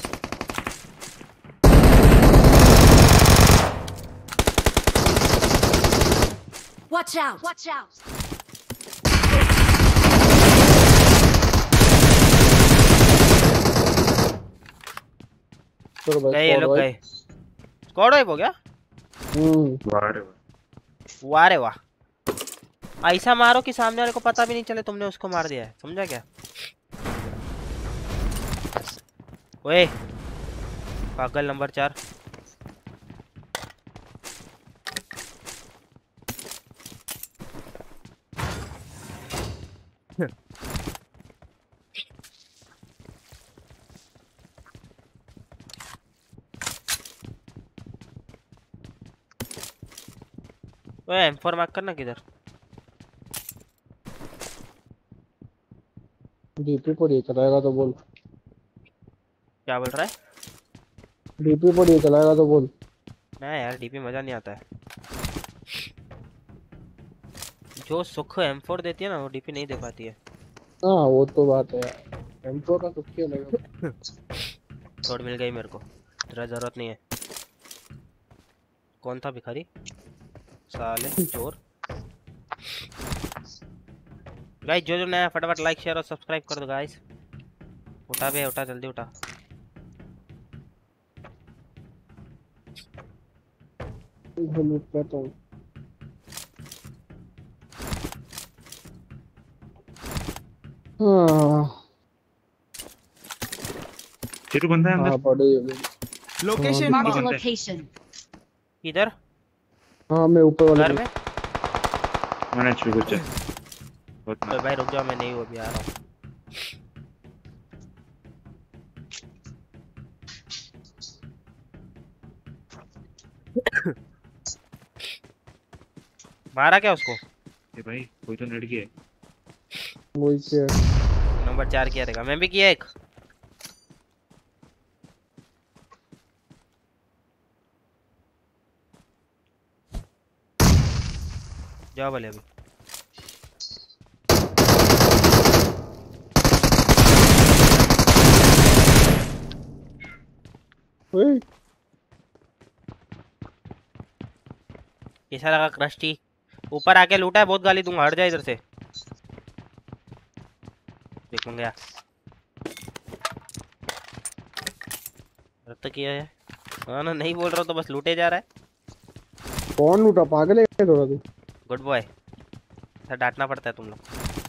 Watch out! Watch out! चलो भाई गए ये लोग गए। स्क्वाड वाइप हो गया। वाह रे वाह, ऐसा मारो कि सामने वाले को पता भी नहीं चले तुमने उसको मार दिया है, समझा क्या? ओए पागल नंबर 4। ओए M4 मार्क करना किधर? डीपी पर ये चलाएगा तो बोल। क्या बोल रहा है? डीपी पर ये चलाएगा तो बोल। नहीं यार डीपी मजा नहीं आता है। जो सुख M4 देती है ना वो डीपी नहीं दे पाती है। हाँ वो तो बात है यार, M4 का सुख क्या लगेगा। छोड़ मिल गई मेरे को, तेरा जरूरत नहीं है। कौन था भिखारी साले चोर। गाइस जो नया फटाफट लाइक शेयर और सब्सक्राइब कर दो गाइस। उठा बे उठा, जल्दी उठा। शिरू बंदा है अंदर। Location marked location. इधर? हाँ मैं ऊपर वाले घर में। मैंने छू कुछ। तो भाई रुक जाओ, मैं नहीं हूँ अभी आ रहा हूँ। मारा क्या उसको? ये भाई कोई तो लड़की है। वही क्या नंबर 4 किया रहेगा, मैं भी किया एक। जाओ भले अभी। कैसा लगा क्रस्टी? ऊपर आके लूटा है, बहुत गाली दूंगा, हट जा इधर से। देख गया रक्त किया है। हाँ ना, नहीं बोल रहा तो बस लूटे जा रहा है। कौन लूटा? पागल है थोड़ा तू। गुड बॉय, ऐसा डांटना पड़ता है तुम लोग।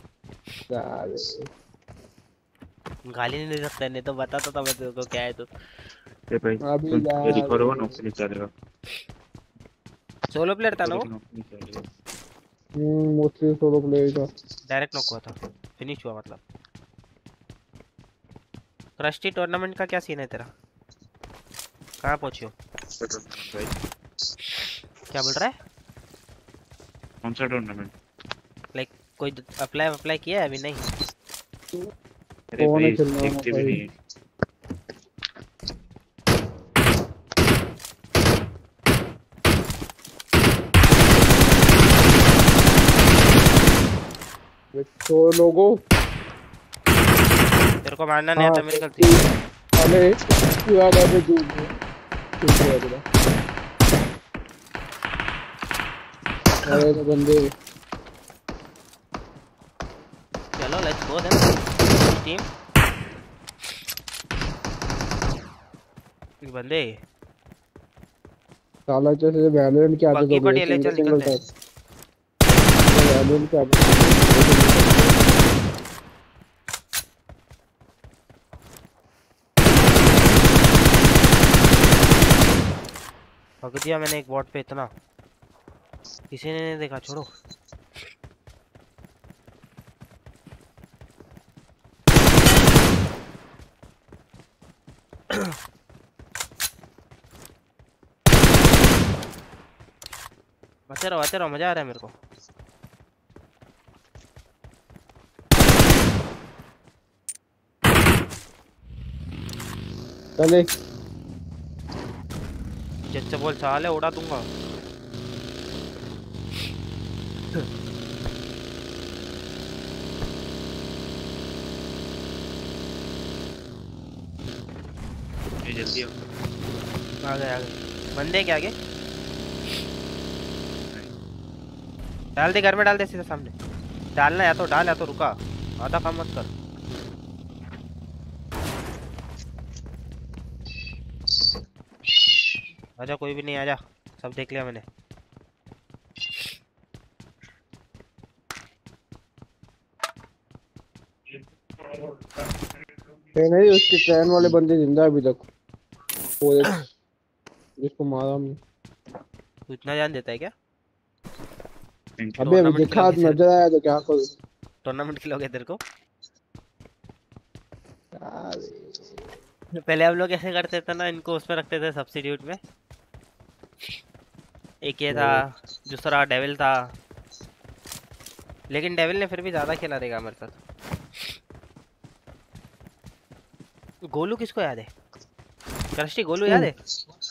गाली नहीं दे सकता, नहीं तो बताता था मैं तेरे को क्या है तो। ये भाई ये रिकॉर्ड हुआ ना, नहीं चलेगा। सोलो प्लेयर था ना वो? मोस्टली सोलो प्लेयर था। डायरेक्ट नॉक हुआ था, फिनिश हुआ मतलब। क्रस्टी टूर्नामेंट का क्या सीन है तेरा? कहाँ पहुंचे हो? क्या बोल रहा है? कौन सा टूर्नामेंट? लाइक कोई अप्लाई किया है अभी? नहीं। अरे भाई देखते भी नहीं। तो लोगों तेरे को मारना नहीं आता, मेरी गलती। अरे पूरा बाबू दूर है, चुप हो जा। अरे तो बंदे चलो लेट्स गो देन टीम। बंदे साला जैसे वैलोरेंट की आदत हो बग्गी गई ले चल सिंगल निकलते हैं। टैप वैलोरेंट की आदत। पक दिया मैंने एक बॉट पे इतना, किसी ने नहीं देखा। छोड़ो आते रहो मजा आ रहा है मेरे को। चले जच्चे बोल साले उड़ा दूंगा। ये जल्दी आ गए बंदे क्या आगे। डाल दे घर में, डाल दे सीधा सामने। डालना या तो डाल या तो रुका, आधा काम मत कर। आजा कोई भी नहीं, आजा सब देख लिया मैंने। नहीं उसके ट्रेन वाले बंदे जिंदा है अभी तक, वो जिसको मारा हमने। तू इतना जान देता है क्या? अबे अभी देखा नजर आया तो क्या करूं। टूर्नामेंट खिलोगे तेरे को? पहले हम लोग ऐसे करते थे ना, इनको उसमें रखते थे सब्स्टिट्यूट में। एक ये था, दूसरा डेविल था, लेकिन डेविल ने फिर भी ज्यादा खेला रहेगा हमारे साथ। गोलू किसको याद है? कृष्टि गोलू याद है?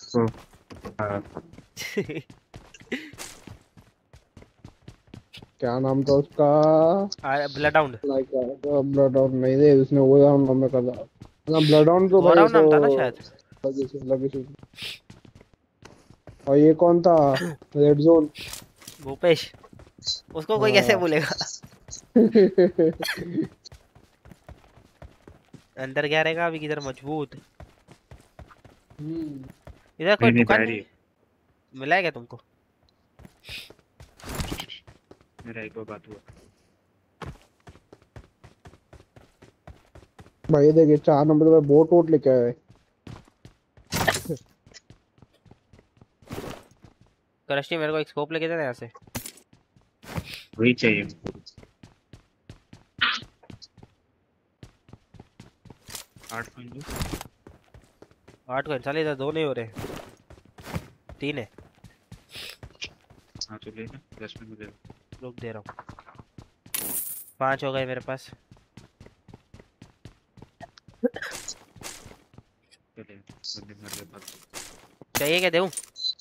क्या नाम था उसका? Blood hound. ब्लड हाउंड नहीं रे, उसने वो नाम में कर रहा ना। ब्लड हाउंड तो भाई नाम था ना शायद। लगे। और ये कौन था? Red zone Bhupesh. उसको कोई कैसे बोलेगा? अंदर क्या रहेगा अभी किधर मजबूत। इधर कोई दुकान मिला है क्या तुमको? मेरा एक बात हुआ भाई, देखिए 4 नंबर पे बोट वोट लेके आए। कृष्टि मेरे को एक स्कोप लेके देना यहाँ से। वही चाहिए। 8 को चल, इधर 2 नहीं हो रहे, 3 है। हाँ तो ले ना, 10 मिनट में रुक दे रहा हूँ। 5 हो गए मेरे पास। चाहिए क्या दूं?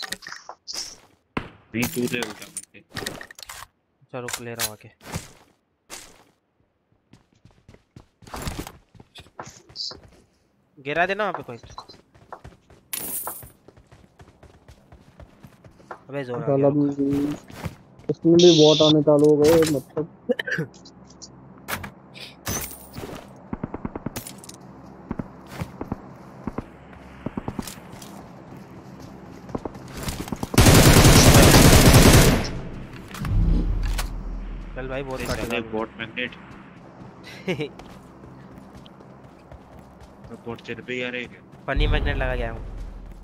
नहीं तू दे उल्टा मत। चलो रुक ले रहा हूँ आके। गिरा देना वहाँ पे कोई। अबे जोर आ गया। उसमें भी बॉट आने चालू हो गए मतलब। चल भाई बहुत काटेगा बॉट मैग्नेट। तो बॉट चल पे आ रहे हैं। फनी मैग्नेट लगा गया हूँ।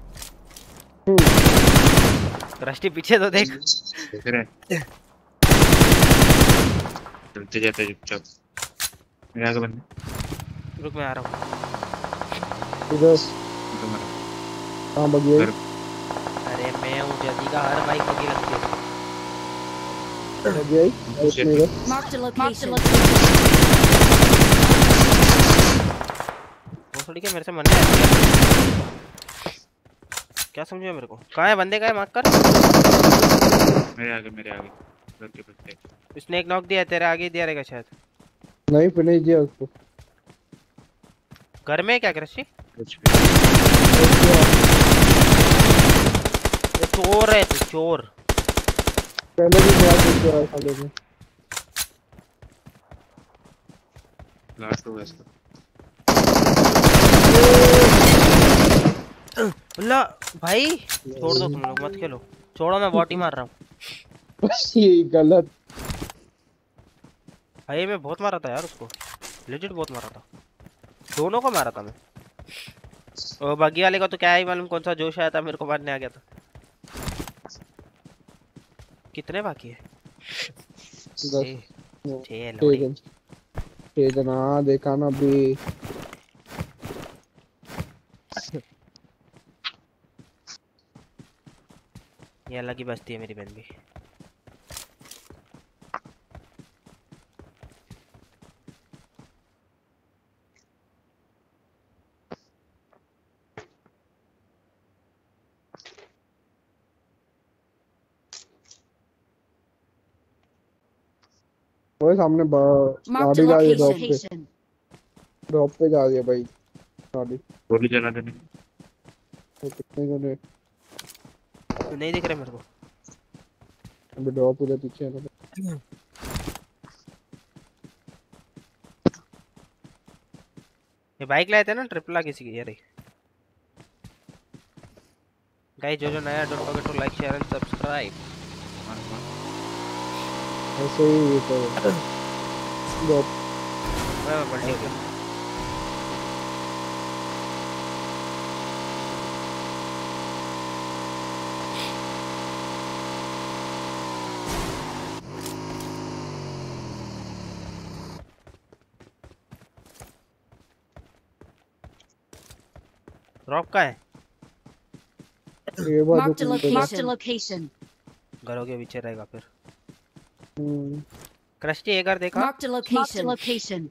कृष्टि पीछे तो देख। देख रहे चलते जाते चुपचाप। मेरे आगे बंदे। रुक मैं आ रहा हूँ। इधर हाँ बगिए। अरे मैं हूँ जल्दी का, हर बाइक बगी लगती है। Marked a location. वो थोड़ी क्या मेरे से मरने आया क्या समझे मेरे को? कहाँ है बंदे? कहाँ है? मार्क कर। मेरे आगे लड़के बच्चे। इसने एक नॉक दिया है, तेरे आगे दिया रहेगा शायद। नहीं फिनिश दिया उसको। घर में क्या कृषि? चोर है तू, चोर। पहले भी बहुत कुछ किया साले ने। लास्ट हो वैसे अल्लाह भाई छोड़ दो, तुम लोग मत खेलो, छोड़ो, मैं बॉट ही मार रहा हूँ। ये गलत भाई मैं बहुत मारा था यार उसको, लेजिट बहुत मारा था, दोनों को मारा था मैं। और बागी वाले का तो क्या ही मालूम कौन सा जोश आया था, मेरे को मारने आ गया था। कितने बाकी है? 10 जना देखा ना भी। ये अलग ही बस्ती है मेरी बहन भी। वो सामने गाड़ी जा रही है, ड्रॉप पे जा रही है भाई गाड़ी। गोली चला देने तो कितने जने नहीं दिख रहे मेरे को। अबे ड्रॉप उधर पीछे है ना। ये बाइक लाए थे ना ट्रिपल किसी की, यार गाइस जो नया, don't forget to like share and subscribe. ऐसे ही तो ड्रॉप पलटी हो गया। ड्रॉप का है ये बात Marked a location. घरों के पीछे रहेगा फिर। क्रस्टी एक बार देखा। Marked a location.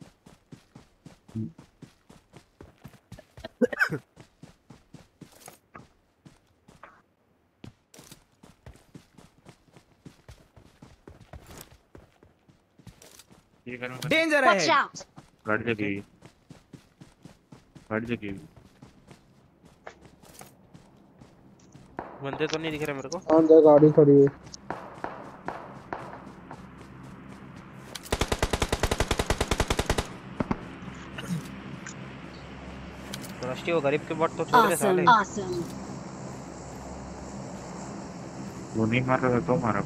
डेंजर है। Watch out. गाड़ी लगी, गाड़ी लगी। बंदे तो नहीं दिख रहे मेरे को। अंदर गाड़ी खड़ी है। क्रस्टी वो गरीब के बट तो छोड़ दे साले। वो नहीं मार रहा था तो मारा।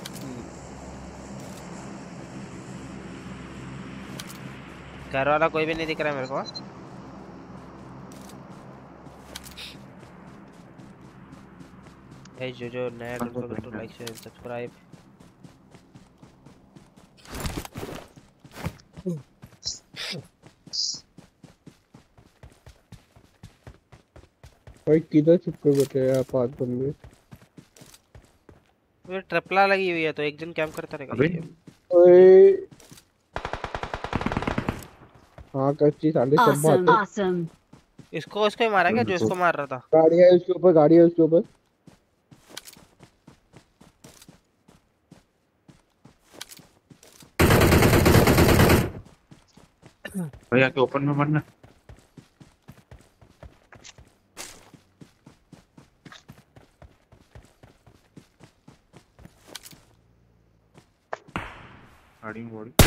घर वाला कोई भी नहीं दिख रहा है मेरे को। गाइस जो नया, don't forget to like share and subscribe. भाई किधर छुपके बैठे हैं आप 5 बंदे? ये ट्रिपला लगी हुई है तो एक जन कैंप करता रहेगा। ओए हाँ कच्ची साले सब बात। इसको ही मारा क्या जो इसको मार रहा था? गाड़ी है उसके ऊपर, गाड़ी है उसके ऊपर। भाई आके ओपन में मरना। गाड़ी में बॉडी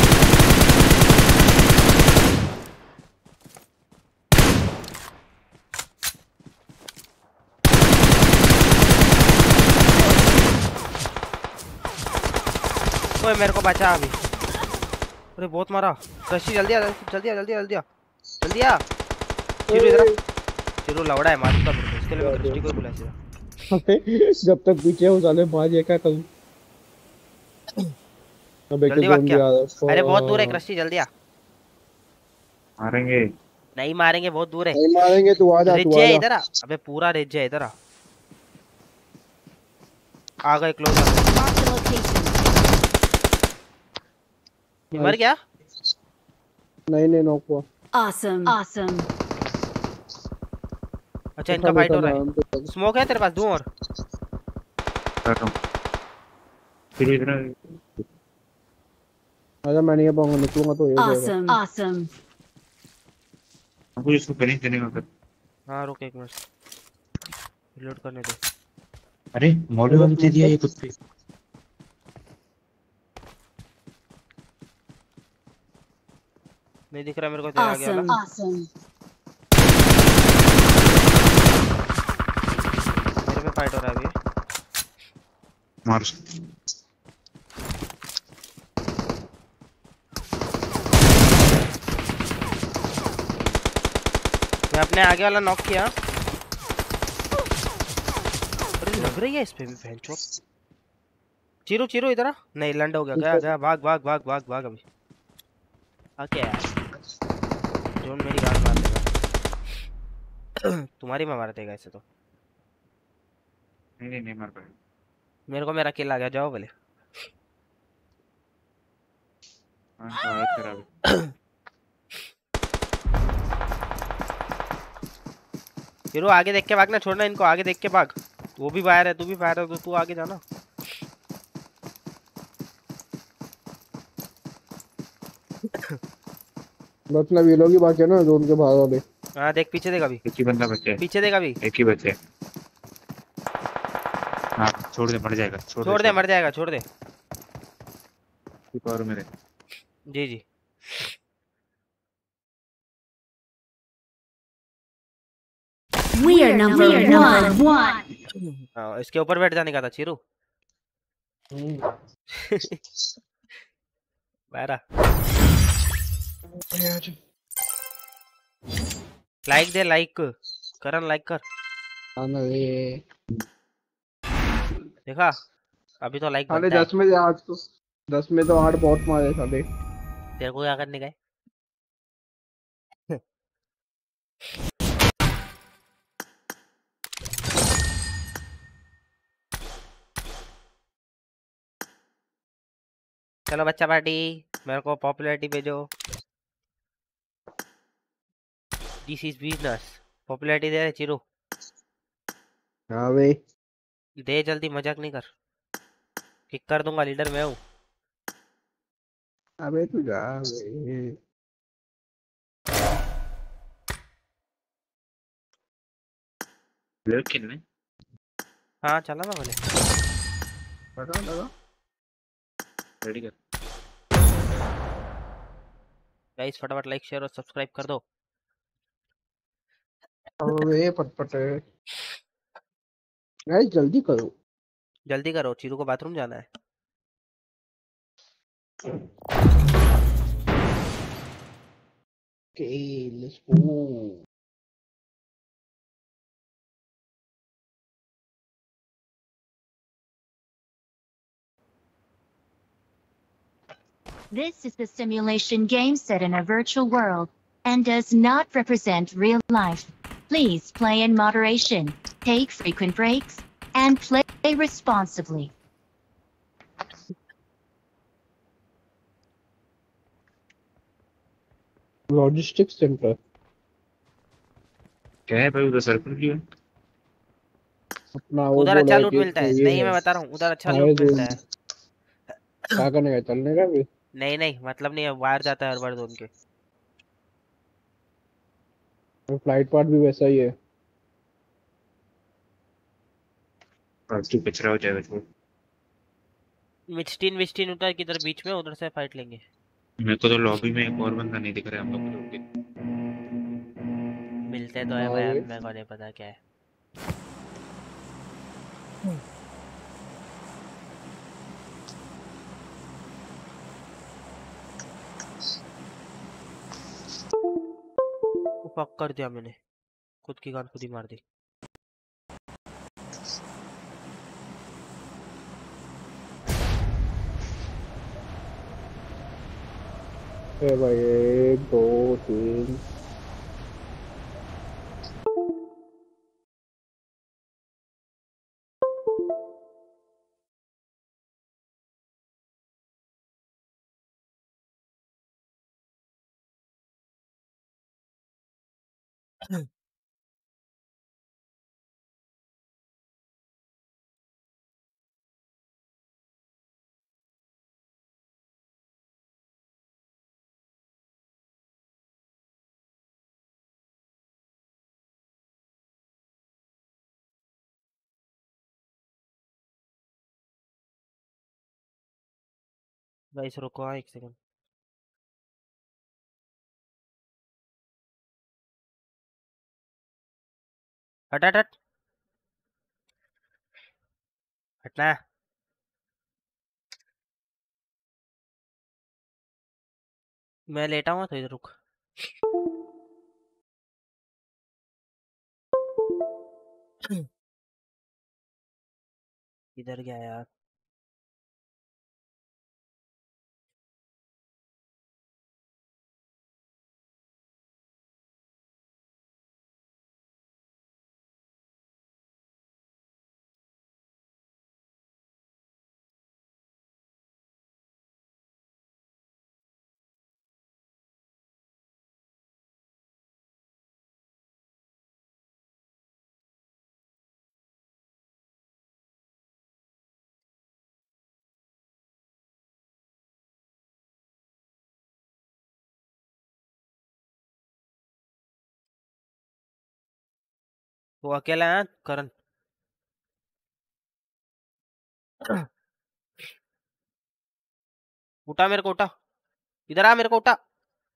ओए मेरे को बचा अभी। अरे बहुत मारा। क्रस्टी जल्दी आ, जल्दी आ, जल्दी आ, जल्दी आ, जल्दी आ। चिरू इधर चिरू लवड़ा है, मारूंगा मेरे को, इसके लिए मैं क्रस्टी को बुला सीधा। जब तक पीछे हो साले मार ये क्या करूं? अबे जल्दी भाग क्या? अरे बहुत दूर है क्रस्टी, जल्दी आ। मारेंगे नहीं मारेंगे, बहुत दूर है। नहीं मारेंगे तू आ जा, तू आ जा इधर आ। अबे पूरा रिज है, इधर आ गए क्लोज। मर गया? नहीं नॉक हुआ। Awesome. अच्छा इनका फाइट हो रहा है। स्मोक है तेरे पास? दूं और फिर इधर आजा, मैं नहीं पाऊंगा, निकलूंगा तो ये Awesome. हमको इसको फिनिश देने का कर। हां रुक एक मिनट, रिलोड करने दे। अरे मॉडल वाली दे दिया ये कुत्ते। नहीं दिख रहा मेरे को तेरा आगे वाला। Awesome. मेरे पे फाइट हो रहा है अभी। मार मैं अपने आगे वाला नॉक किया। अरे लग रही है इस पे भी भैंचो। चिरू चिरू इधर आ। नहीं लैंड हो गया। गया गया भाग भाग भाग भाग भाग अभी। ओके यार जोन मेरी गांड मार देगा। तुम्हारी में मार देगा ऐसे तो। नहीं मार पाया। मेरे को मेरा किल आ गया। जाओ बोले। हां खराब। चिरू आगे देख के भागना। छोड़ना इनको। आगे देख के भाग। वो भी बाहर है तू भी बाहर है तो तू आगे जाना। मतलब ये लोग ही बाकी है ना जोन के बाहर वाले। हाँ देख पीछे देख अभी। एक ही बंदा बचा है। पीछे देख अभी। एक ही बचा है। हाँ छोड़ दे मर जाएगा। छोड़ दे मर जाएगा। छोड़ दे। और मेरे जी जी We are number one. हाँ इसके ऊपर बैठ जाने का था चिरू। बारा लाइक दे। लाइक करन लाइक कर। देखा अभी तो लाइक साले बनता है। 10 में आज तो 10 में तो 8 बहुत मारे साले। तेरे को क्या करने का है? चलो बच्चा पार्टी मेरे को पॉपुलैरिटी भेजो। This is business. पॉपुलैरिटी दे रहे चिरू। हाँ भाई दे जल्दी मजाक नहीं कर। किक कर दूंगा। लीडर मैं हूँ। अबे तू जा भाई। लेकिन नहीं हाँ चला ना भले। लगा लगा रेडी कर। गाइस फटाफट लाइक शेयर और सब्सक्राइब कर दो। अबे पटपट गाइस जल्दी करो। जल्दी करो चिरू को बाथरूम जाना है। Okay let's go. This is the simulation game set in a virtual world and does not represent real life. Please play in moderation, take frequent breaks, and play responsibly. Logistics centre क्या है भाई उधर circle क्यों है? अपना वो उधर बोल अच्छा रहा है लूट कि मिलता है। ये नहीं मैं बता रहा हूँ उधर अच्छा हाई लूट जोन मिलता है। क्या करने का चलने का भी। नहीं नहीं मतलब नहीं है। वायर जाता है हर बार जोन के। फ्लाइट पार्ट भी वैसा ही है। तू कचरा हो जाएगा छोड़। मिस्टीन विस्टीन उतर किधर बीच में उधर से फाइट लेंगे। मेरे को तो लॉबी में एक और बंदा नहीं दिख रहा है हम लोग के। मिलते तो है भाई। मेरे को नहीं पता क्या है। फक कर दिया मैंने। खुद की गान खुद ही मार दी। भाई 1 2 3 गाइस रुको हाँ 1 सेकंड। हट हट हट हटना। मैं लेटा हुआ तो इधर रुक। इधर गया यार। वो अकेला है करण। उठा मेरे को, उठा। इधर आ, मेरे को उठा।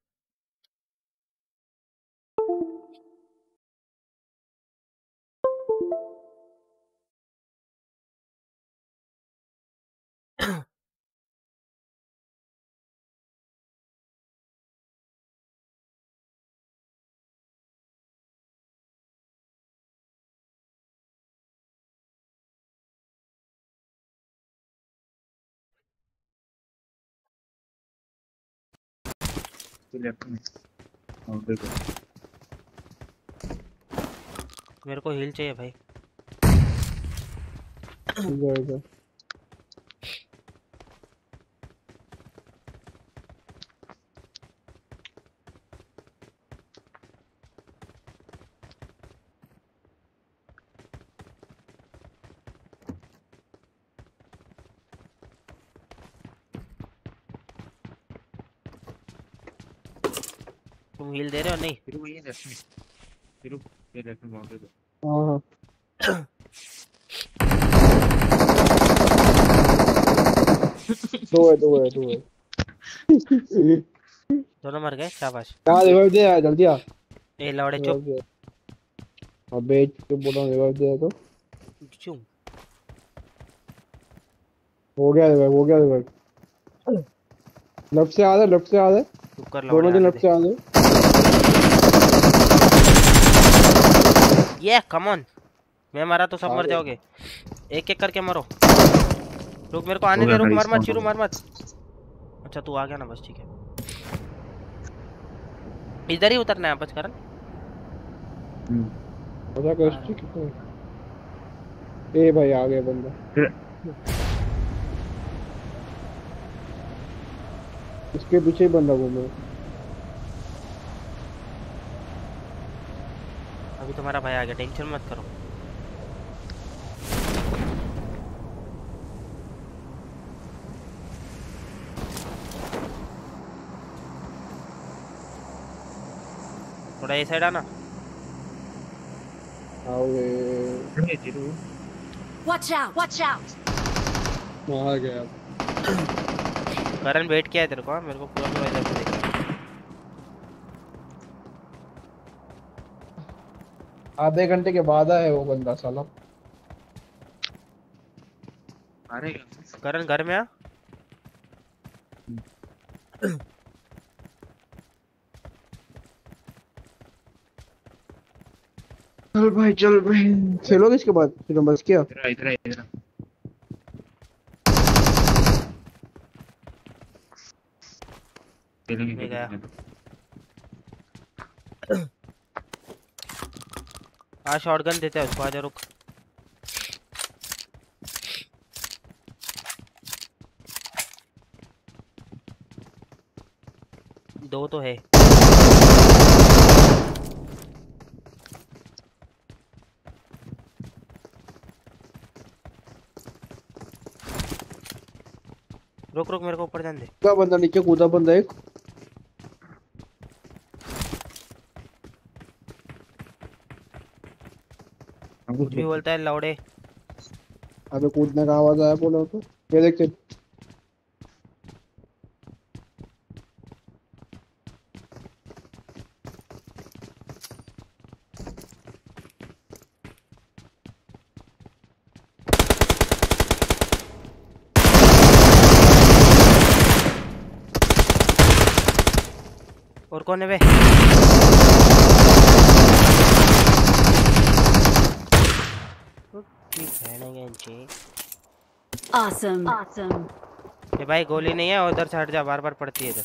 लेफ्ट में और देखो मेरे को हील चाहिए भाई। इधर तुम हील दे रहे हो नहीं? फिर वही लेफ्ट में, फिर ये लेफ्ट में बाउंड्री पे। हाँ दो है। दोनों मर गए, शाबाश। क्या रिवाइव दे यार, जल्दी आ। ए लौड़े चुप। अबे चुप बोला, रिवाइव दे तो। चुप। हो गया रिवाइव। लेफ्ट से आ रहे चुप कर दोनों लौड़े। जन लेफ्ट से आ रहे। ये कम ऑन। मैं मारा तो सब आ मर गए। जाओगे। एक एक करके मरो। रुक मेरे को आने हो दे, गया रुक भाई, मर मत spawn चिरू, हो मर मत। अच्छा तू आ गया ना, बस ठीक है। इधर ही उतरना है बस करण। पता कर कितना। ए भाई आ गया बंदा। इसके पीछे ही बंदा घूम रहा है। अभी तुम्हारा भाई आ गया, टेंशन मत करो। थोड़ा ये साइड आना। आओगे। Watch out! Watch out! आ गया। करण वेट किया है तेरे को, हाँ? मेरे को पूरा इधर से देख। आधे घंटे के बाद आया वो बंदा साला। अरे करण घर में आ। चल भाई खेलोगे इसके बाद फिर बस क्या। इधर मैं गया। आ शॉटगन देते हैं उसको, आजा रुक। दो तो है। रुक रुक, मेरे को ऊपर जाने दे। कूदा बंदा, नीचे कूदा बंदा एक। कुछ भी बोलता है लौड़े। अबे कूदने का आवाज आया बोलो तो। ये देख चल। और कौन है बे? Awesome. Awesome. ये भाई गोली नहीं है, उधर से हट जा, बार बार पड़ती है इधर।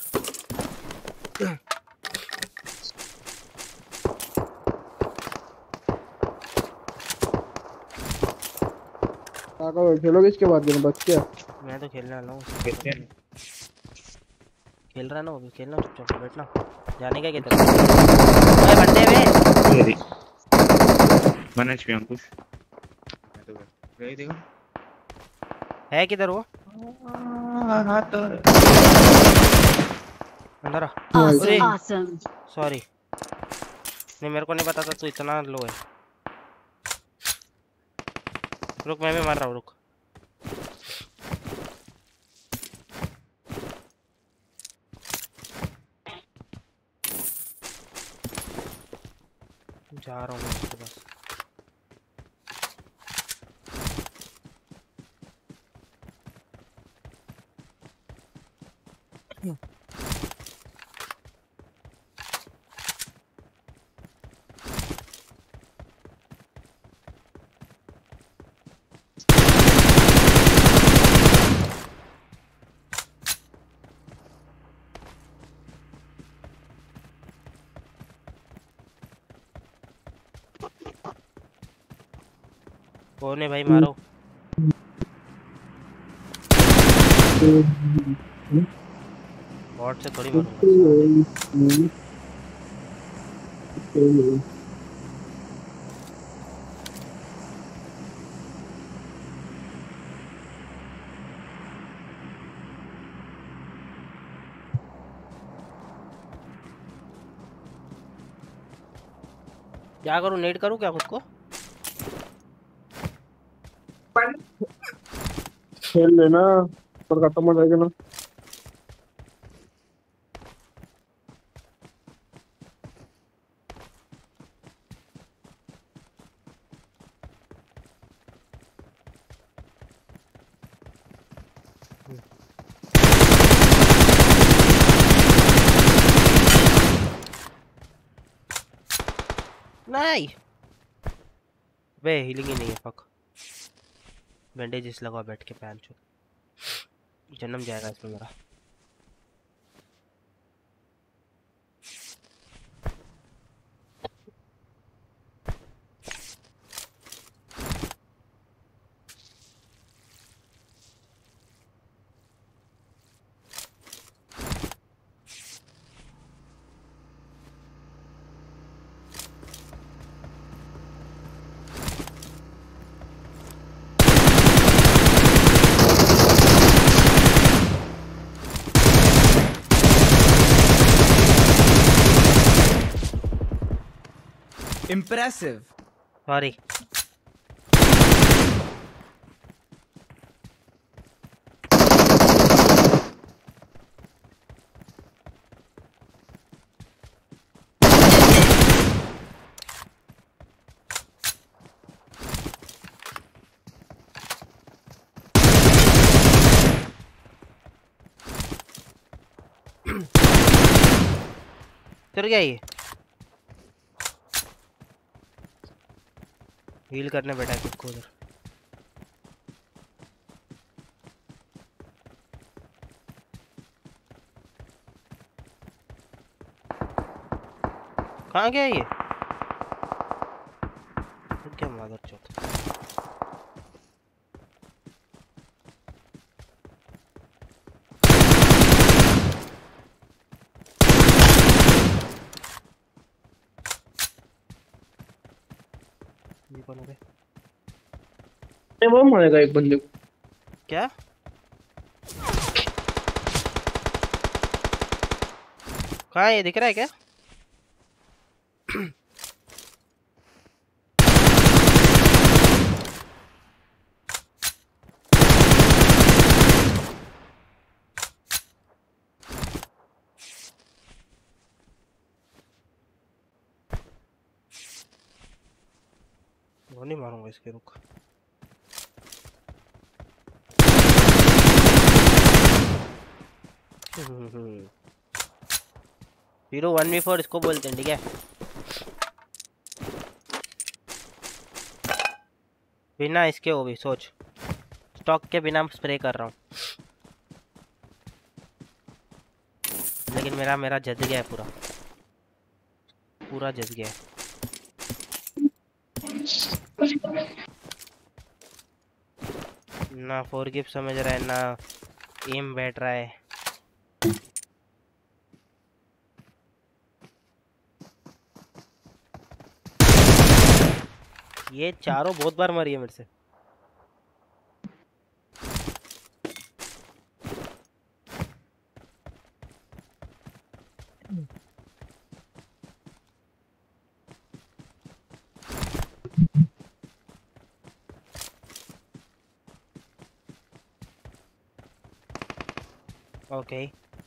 खेलोगे इसके बाद दिन बच क्या? मैं तो खेलने वाला हूँ। खेल रहा ना अभी, खेलना चुपचाप बैठना। जाने का किधर? ओए बंदे बे। मैनेज पे अंकुश। मैं तो गई देखो। है किधर वो? हाँ तो अंदर आ। Awesome. सॉरी, नहीं मेरे को नहीं पता था तू इतना लो है। रुक मैं भी मार रहा हूँ, रुक। जा रहा हूँ उसके पास। कौन है भाई, मारो। बॉट से थोड़ी मारूंगा। क्या करूं, नेट करूं क्या खुद को? खेल लेना पर खत्म हो जाएगा ना। नहीं बे, हीलिंग ही नहीं है। फक, बैंडेजेस लगा बैठ के पैन चो, जन्म जाएगा इसमें मेरा। Impressive. Sorry. चल गया ये, हील करने बैठा खुद को उधर। कहाँ गया ये? क्या मादर चौथ। कौन है? वो मारेगा एक बंदे को। क्या? कहाँ ये दिख रहा है क्या? वो नहीं मारूंगा इसके, रुक। हीरो 1v4 इसको बोलते हैं, ठीक है। बिना इसके वो भी सोच, स्टॉक के बिना स्प्रे कर रहा हूँ, लेकिन मेरा जज गया है, पूरा जज गया है। ना फॉरगिव समझ रहा है, ना एम बैठ रहा है। ये चारों बहुत बार मरी है मेरे से। ओके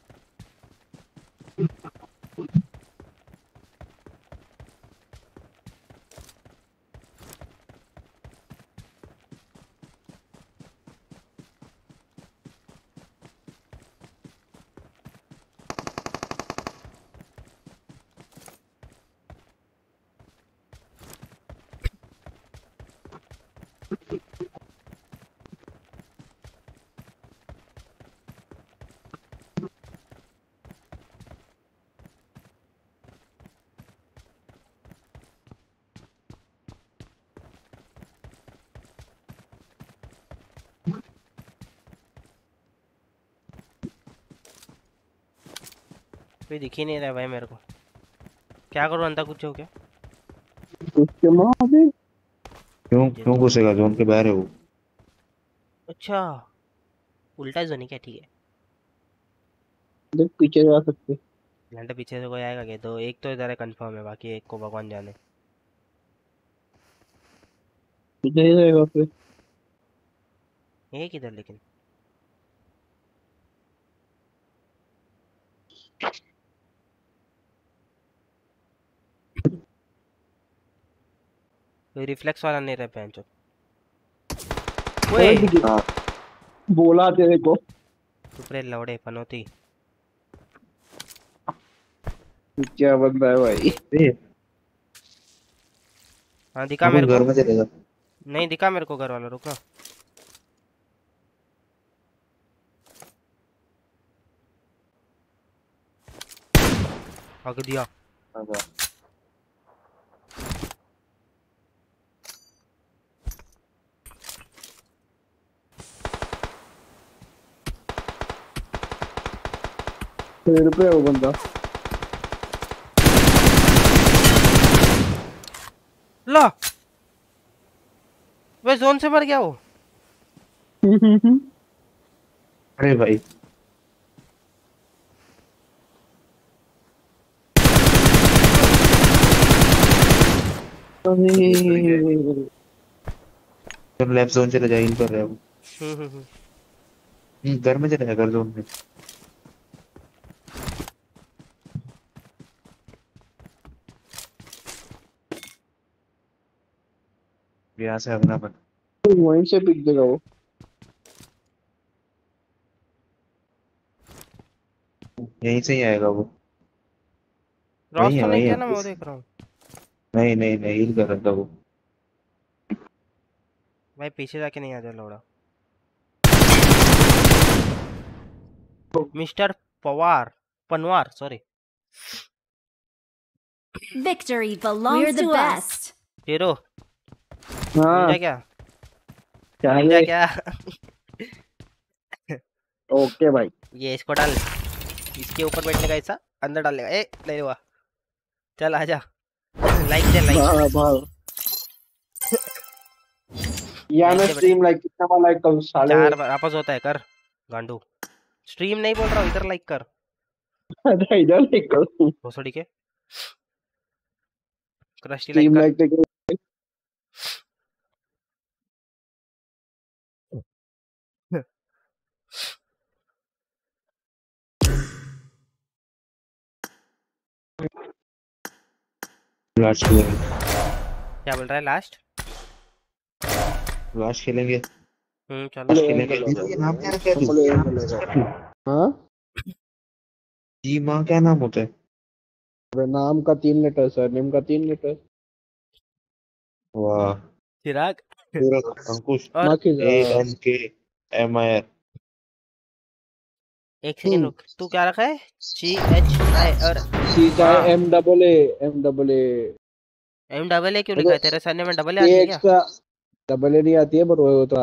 कोई दिख ही नहीं रहा भाई मेरे को, क्या करूँ? अंधा कुछ हो क्या? उसके माँ भी क्यों घुसेगा? जोन के बाहर है वो। अच्छा उल्टा जोन है क्या? ठीक है, देख पीछे जा सकते। घंटे पीछे से कोई आएगा क्या? तो एक तो इधर है कंफर्म है, बाकी एक को भगवान जाने। पीछे ही रहेगा फिर। एक इधर लेकिन कोई रिफ्लेक्स वाला नहीं रहा पैंचो। बोला तेरे को सुपरे लौड़े पनौती। क्या बंदा है भाई? हाँ दिखा मेरे घर को। में चलेगा। नहीं दिखा मेरे को घर वाला, रुक ना। हक दिया। पेड़ पे है वो बंदा। ला वे जोन से मर गया वो। अरे भाई तुम लेफ्ट जोन चले जा, हील कर रहे हो। घर में चले जा, घर जोन में। यहाँ से अगना बन, वहीं से पिक देगा वो। यहीं से ही आएगा वो। क्रॉस वही तो है, नहीं वही किया है। ना, मैं देख रहा हूँ। नहीं नहीं नहीं, हील कर रहा था वो। भाई पीछे जाके नहीं आ जा लौड़ा। Mister Panwar sorry. Victory belongs to us. Hero हाँ क्या क्या क्या? ओके भाई। ये इसको डाल, इसके ऊपर बैठने का ऐसा अंदर डालेगा। ए ले हुआ, चल आजा। लाइक दे लाइक। यार मैं स्ट्रीम लाइक कितना बार लाइक करूं साले? 4 बार वापस होता है, कर गांडू। स्ट्रीम नहीं बोल रहा हूँ, इधर लाइक कर। अरे इधर लाइक करूं भोसड़ी के क्रस्टी लाइक स्ट्रीम कर। लाइक देखो। लास्ट खेलेंगे। क्या बोल रहा है? लास्ट खेलेंगे। चलो खेलेंगे। ये नाम क्या रखा है? हाँ जी माँ क्या नाम होता है? नाम का 3 लेटर, सरनेम का 3 लेटर। वाह चिराग अंकुश और ANKMIR। एक सेकंड रुक, तू क्या रखा है? CHI और MAA क्यों लिखा है? तेरे सरनेम में डबल ए आती है क्या? एक्स्ट्रा डबल ए नहीं आती है, पर वो होता है।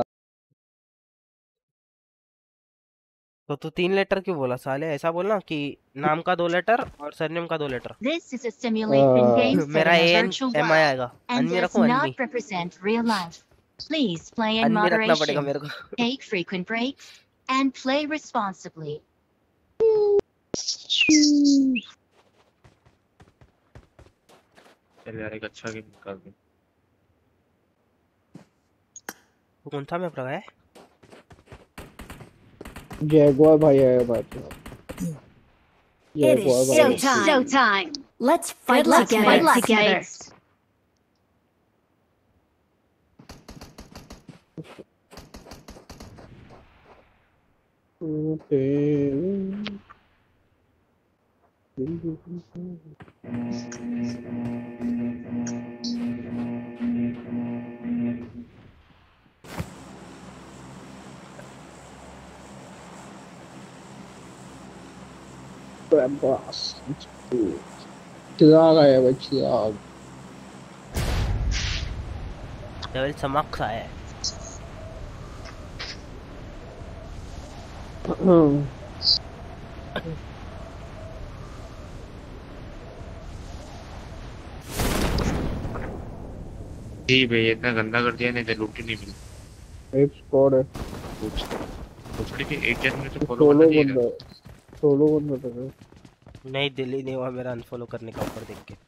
तो तू 3 लेटर क्यों बोला साले? ऐसा बोलना कि नाम का 2 लेटर और सरनेम का 2 letter. This is a simulation game set मेरा in a AN virtual MI world आएगा। and अनमी does रखूं? अनमी not represent real life. Please play in अनमी रखना पड़ेगा moderation, मेरे को। take frequent breaks, and play responsibly. चल यार एक अच्छा गेम निकाल दे। तू कौन सा मैप लगाया है? जैगुआर भाई आया बात। It is showtime. Let's fight together. चिराग आया भाई, चिराग। डेविल चमक आया है। जी भाई इतना गंदा कर दिया, नहीं तो लूट ही नहीं मिली। एक स्क्वाड है। पूछड़ी के एक जन में तो फॉलो करना चाहिए। सोलो बंदा था। नहीं, दिल ही नहीं हुआ मेरा अनफॉलो करने का ऊपर देख के।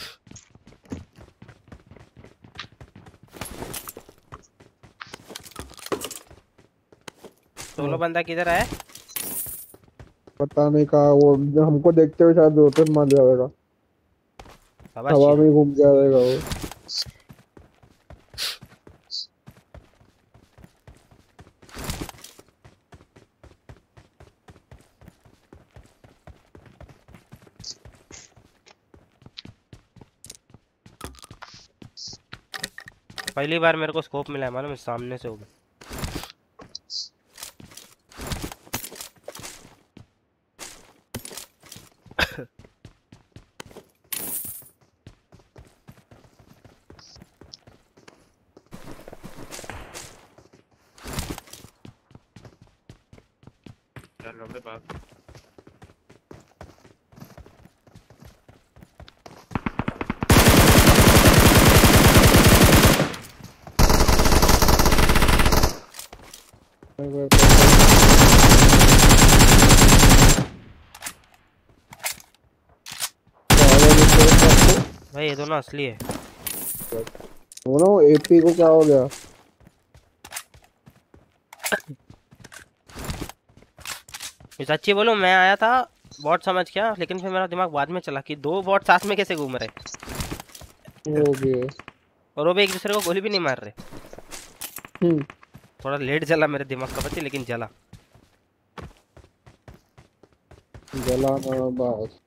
सोलो बंदा किधर है? पता नहीं कहा, वो हमको देखते हुए शायद रोटेट मार जाएगा, हवा में घूम जाएगा वो। पहली बार मेरे को स्कोप मिला है, मालूम है? सामने से होगा। भाई ये दोनों असली है। दोनों एपी को क्या हो गया? सच्ची बोलो, मैं आया था बॉट समझ क्या, लेकिन फिर मेरा दिमाग बाद में चला कि 2 बॉट साथ में कैसे घूम रहे। हो गया। और वो भी एक दूसरे को गोली भी नहीं मार रहे। थोड़ा लेट जला मेरे दिमाग का पति, लेकिन जला ना बस।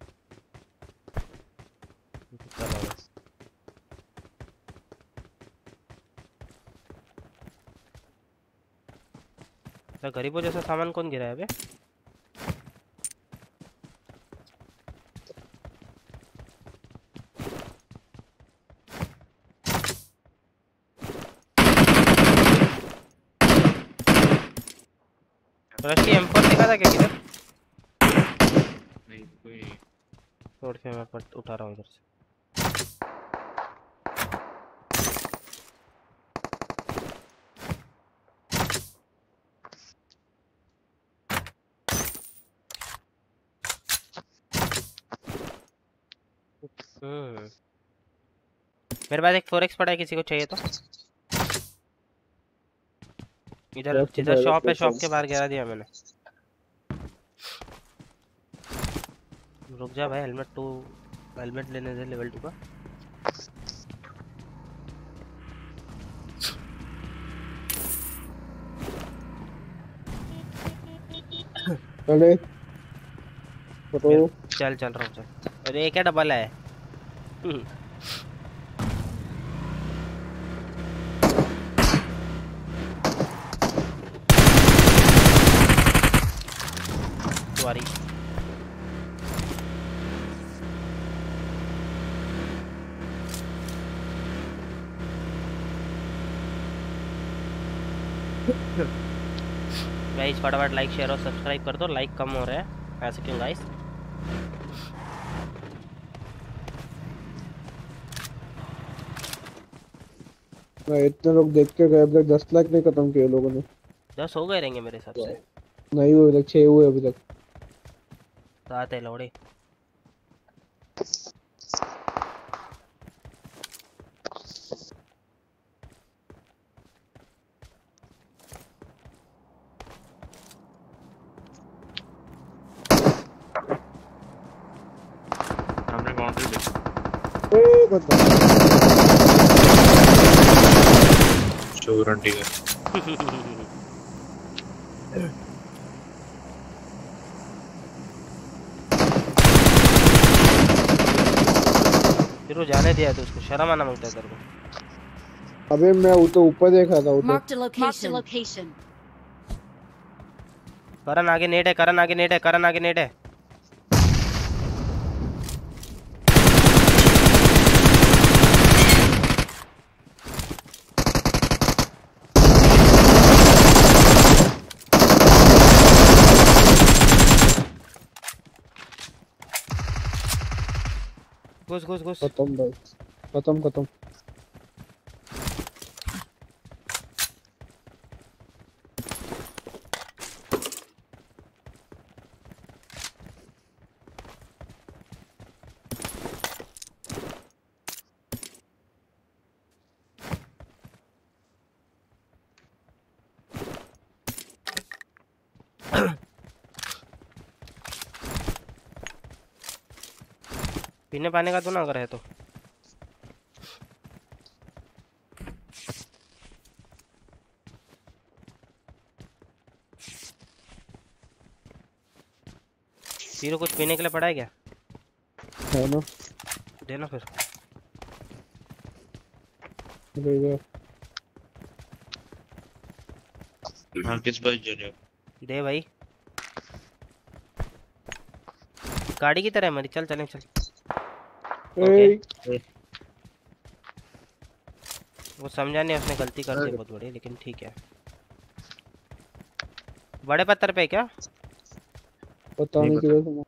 गरीबों जैसा सामान कौन गिरा है बे? रशी M4 दिखा था क्या किधर? नहीं कोई। छोड़ के मैं पट उठा रहा हूँ इधर से। मेरे पास एक 4x पड़ा है, किसी को चाहिए तो। इधर जिधर शॉप है, शॉप के बाहर गिरा दिया मैंने। रुक जा भाई, हेलमेट लेने दे लेवल 2 का। चले चल रहा हूँ, चल। अरे ये क्या डबल है? सॉरी। गाइस फटाफट लाइक शेयर और सब्सक्राइब कर दो, लाइक कम हो रहा है, ऐसे क्यों गाइस? इतने लोग देख के गए, अभी तक 10 लाख नहीं खत्म किए लोगों ने। 10 हो गए रहेंगे मेरे हिसाब से। नहीं हुए अभी तक, 6 हुए अभी तक। 7 है लौड़े। हमने बाउंड्री देखी। चोरंडी का फिर वो जाने दिया तो उसको शर्म आना मांगता है तेरे को। अबे मैं वो तो ऊपर देखा था, वो तो Marked a location. करण आगे नेट है, करण आगे नेट है, करण आगे नेट है। घुस घुस घुस। खत्म भाई, खत्म। पीने पाने का तो ना अगर है तो। हीरो कुछ पीने के लिए पड़ा है क्या? है ना, देना फिर। हाँ किस बात जा रहे हो? दे भाई, गाड़ी की तरह है मेरी। चल चलें चल। ओके। वो समझा नहीं, उसने गलती कर दी बहुत बड़ी, लेकिन ठीक है। बड़े पत्थर पे क्या पता नहीं किधर से।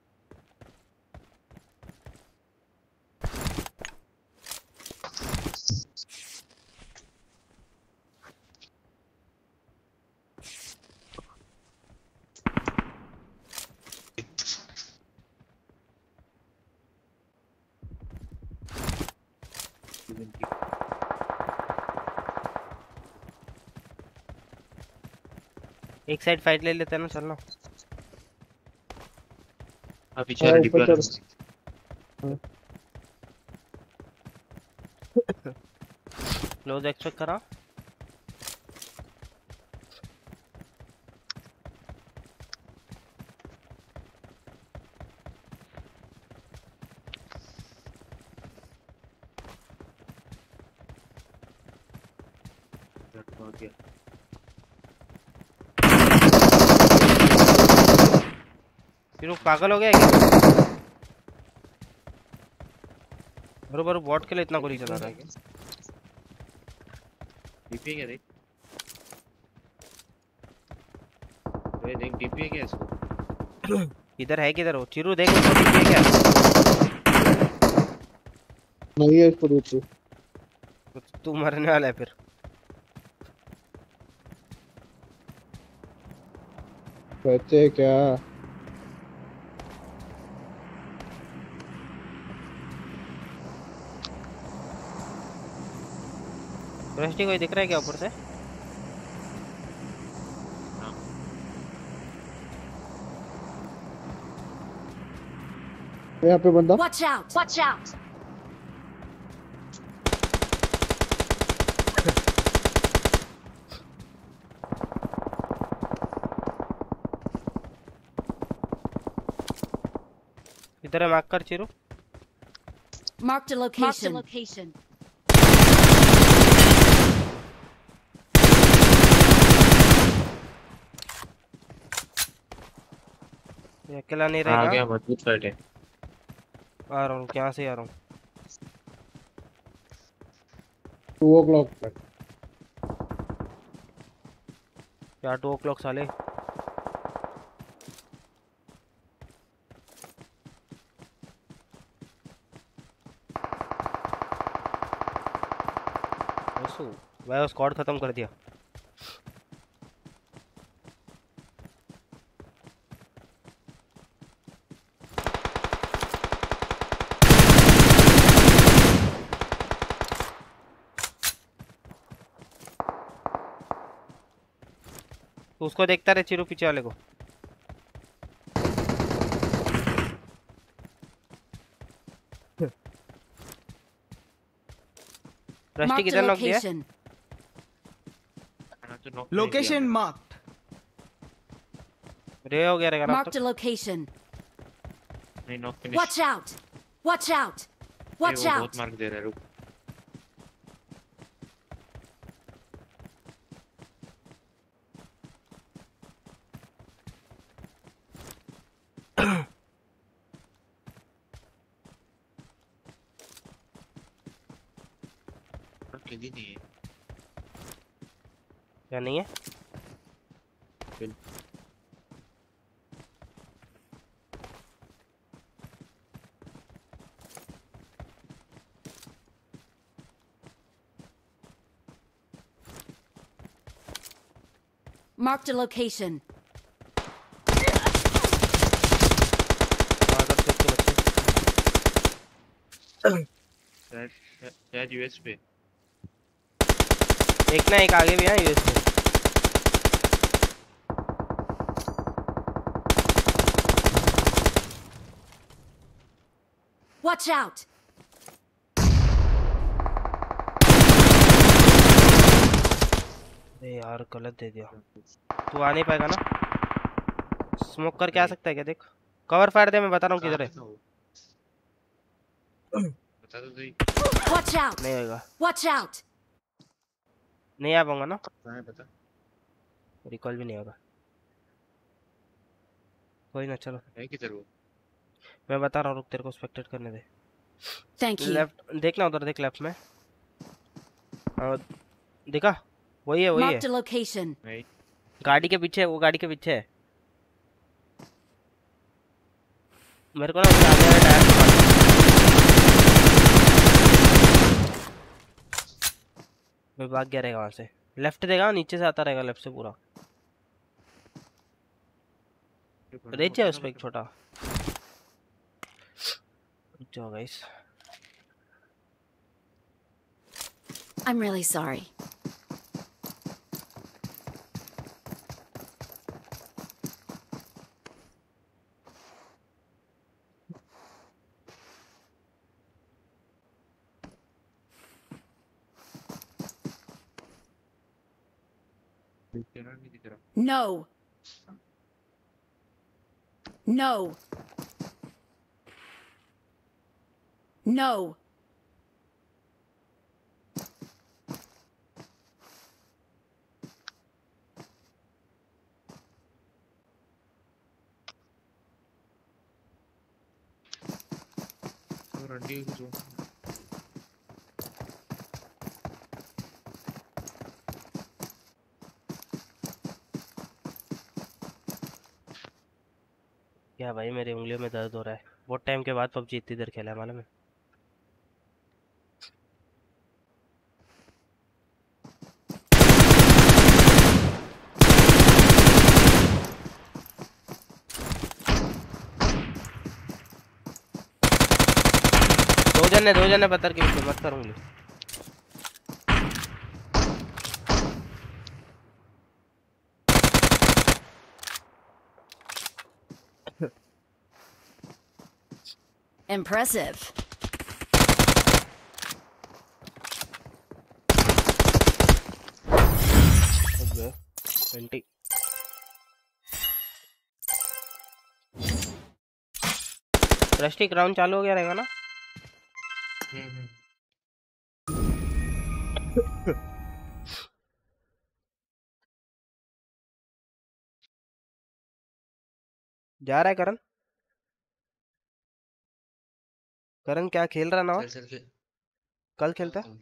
एक साइड फाइट ले लेते हैं ना, चलना। अभी चल डिपर क्लोज एक्सपेक्ट करा। फिर वो पागल हो गया क्या? बरोबर बॉट के लिए इतना गोली चला रहा है क्या? डीपी क्या देख, ये देख डीपी है क्या इसको? इधर है किधर हो चिरू? देख उसको डीपी है क्या? नहीं है इसको डीपी। तू मरने वाला है फिर। कहते क्या? ब्रस्टी कोई दिख रहा है क्या ऊपर से? यहाँ पे बंदा। Watch out! Watch out! इधर है, मार्क कर चिरू। Marked a location. ये अकेला नहीं आ रहेगा। गया, मजबूत फाइट है। आ रहा हूँ, क्या से आ रहा हूँ। 2 o'clock पे। क्या 2 o'clock साले? भाई स्क्वाड खत्म कर दिया। तो उसको देखता रहे चिरू, पीछे वाले को। रस्टी किधर नॉक दिया? Location marked. रे हो गया रहेगा ना Marked a location. नहीं, knock finish. Watch out! Watch out! Watch वो out! बहुत मार्क दे रहा है, रुक। किल नहीं है। क्या नहीं है? किल। Marked a location. शायद यूएस पे। एक ना एक आगे भी है यूएस में। Watch out! अरे यार गलत दे दिया। तू आ नहीं पाएगा ना? स्मोक करके आ सकता है क्या? देख कवर फायर दे, मैं बता रहा हूँ किधर है। बता दो सही। Watch out! नहीं होगा। Watch out! नहीं आ पाऊंगा ना? कहाँ बता। रिकॉल भी नहीं होगा। कोई ना, चलो। है किधर वो? मैं बता रहा हूँ, रुक, तेरे को स्पेक्टेट करने दे। Thank you. लेफ्ट देखना, उधर देख लेफ्ट में। देखा? वही है, वही Marked है। a location. गाड़ी के पीछे, वो गाड़ी के पीछे है। मेरे को ना उसके आगे वाले टायर पे मार। मैं भाग गया रहेगा वहां से। लेफ्ट देगा, नीचे से आता रहेगा लेफ्ट से पूरा। रेच है उस पे एक छोटा। जाओ guys. I'm really sorry. No. No. No. क्या भाई, मेरी उंगलियों में दर्द हो रहा है। बहुत टाइम के बाद पबजी इतनी देर खेला है, मालूम है। दो जन है पत्थर के पीछे, मत करूंगी। Impressive. Okay. 20. रस्टिक राउंड चालू हो गया रहेगा ना? जा रहा है करण? करण क्या खेल रहा ना? चल चल कल खेलता है?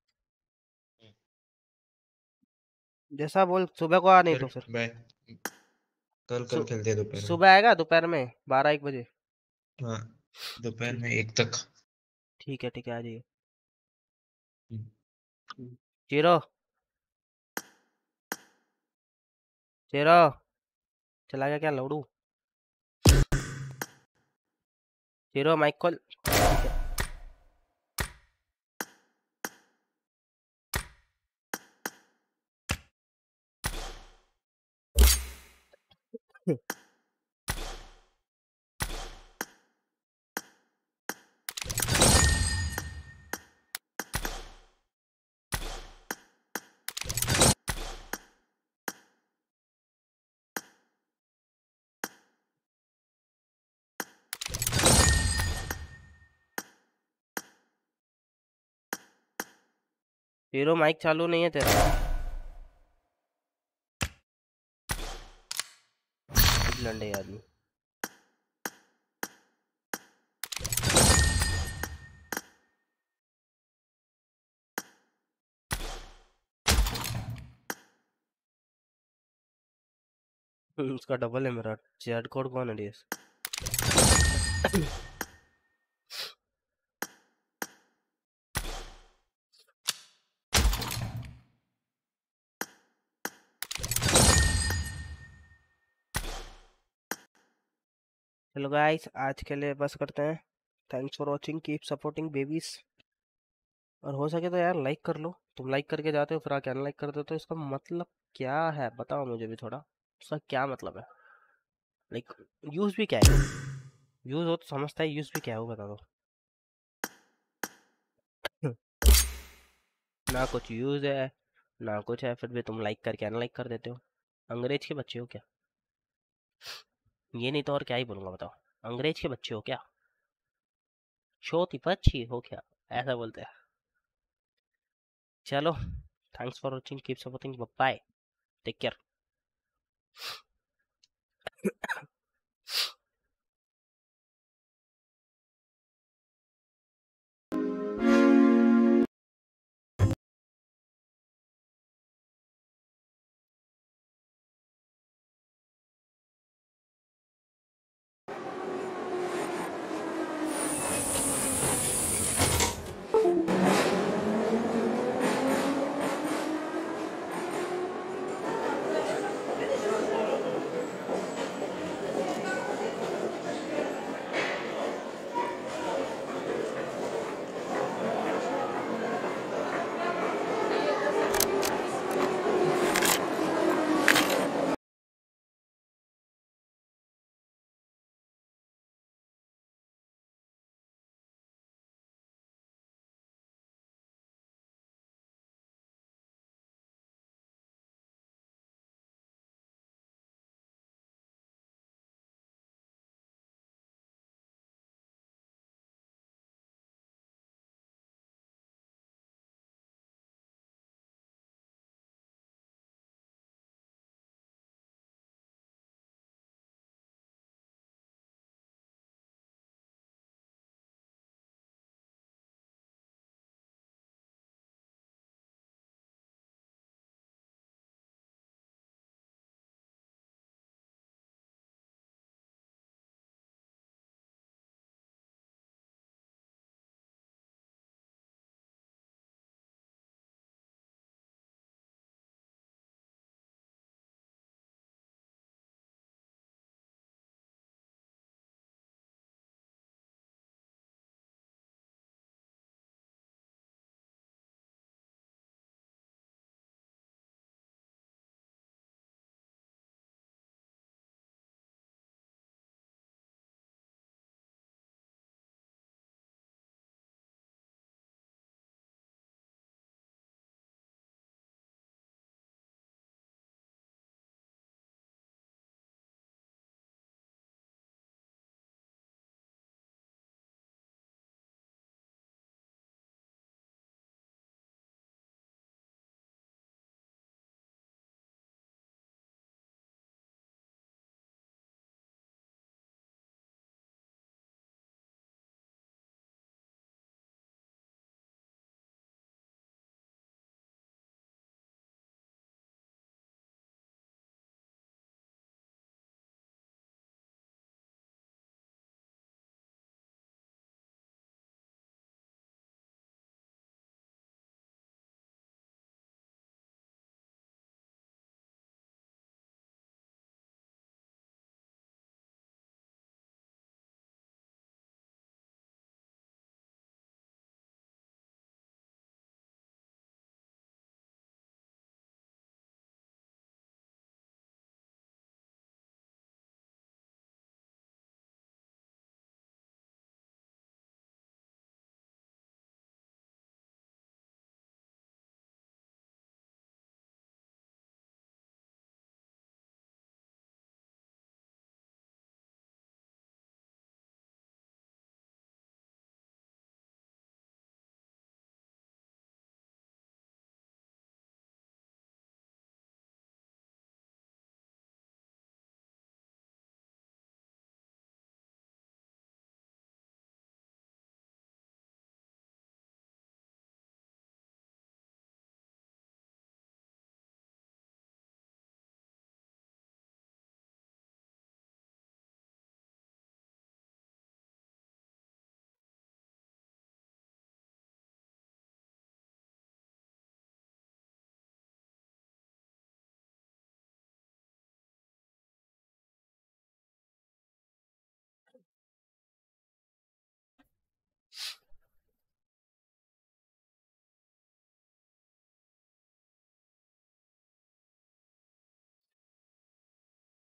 जैसा बोल, सुबह को आ, नहीं तो फिर बाय। कल खेलते हैं दोपहर में। सुबह आएगा दोपहर में 12-1 बजे। हाँ दोपहर में 1 तक। ठीक है आ जाइए। जीरो जीरो चला गया क्या लौड़ू? जीरो माइक खोल। जीरो माइक चालू नहीं है तेरा। लंडे आदमी। उसका डबल है मेरा। चैट कोड कौन है डीएस? चलो गाइस, आज के लिए बस करते हैं। Thanks for watching, keep supporting babies. और हो सके तो यार लाइक कर लो। तुम लाइक करके जाते हो फिर आके अनलाइक कर देते हो, इसका मतलब क्या है बताओ मुझे भी थोड़ा। उसका क्या मतलब है? लाइक यूज भी क्या है? यूज हो तो समझता है, यूज भी क्या है वो बता दो। ना कुछ यूज है ना कुछ है, फिर भी तुम लाइक करके अनलाइक कर देते हो। अंग्रेज के बच्चे हो क्या? ये नहीं तो और क्या ही बोलूंगा बताओ। अंग्रेज के बच्चे हो क्या? छोटी बच्ची हो क्या? ऐसा बोलते हैं। चलो, thanks for watching, keep supporting, bye, take care.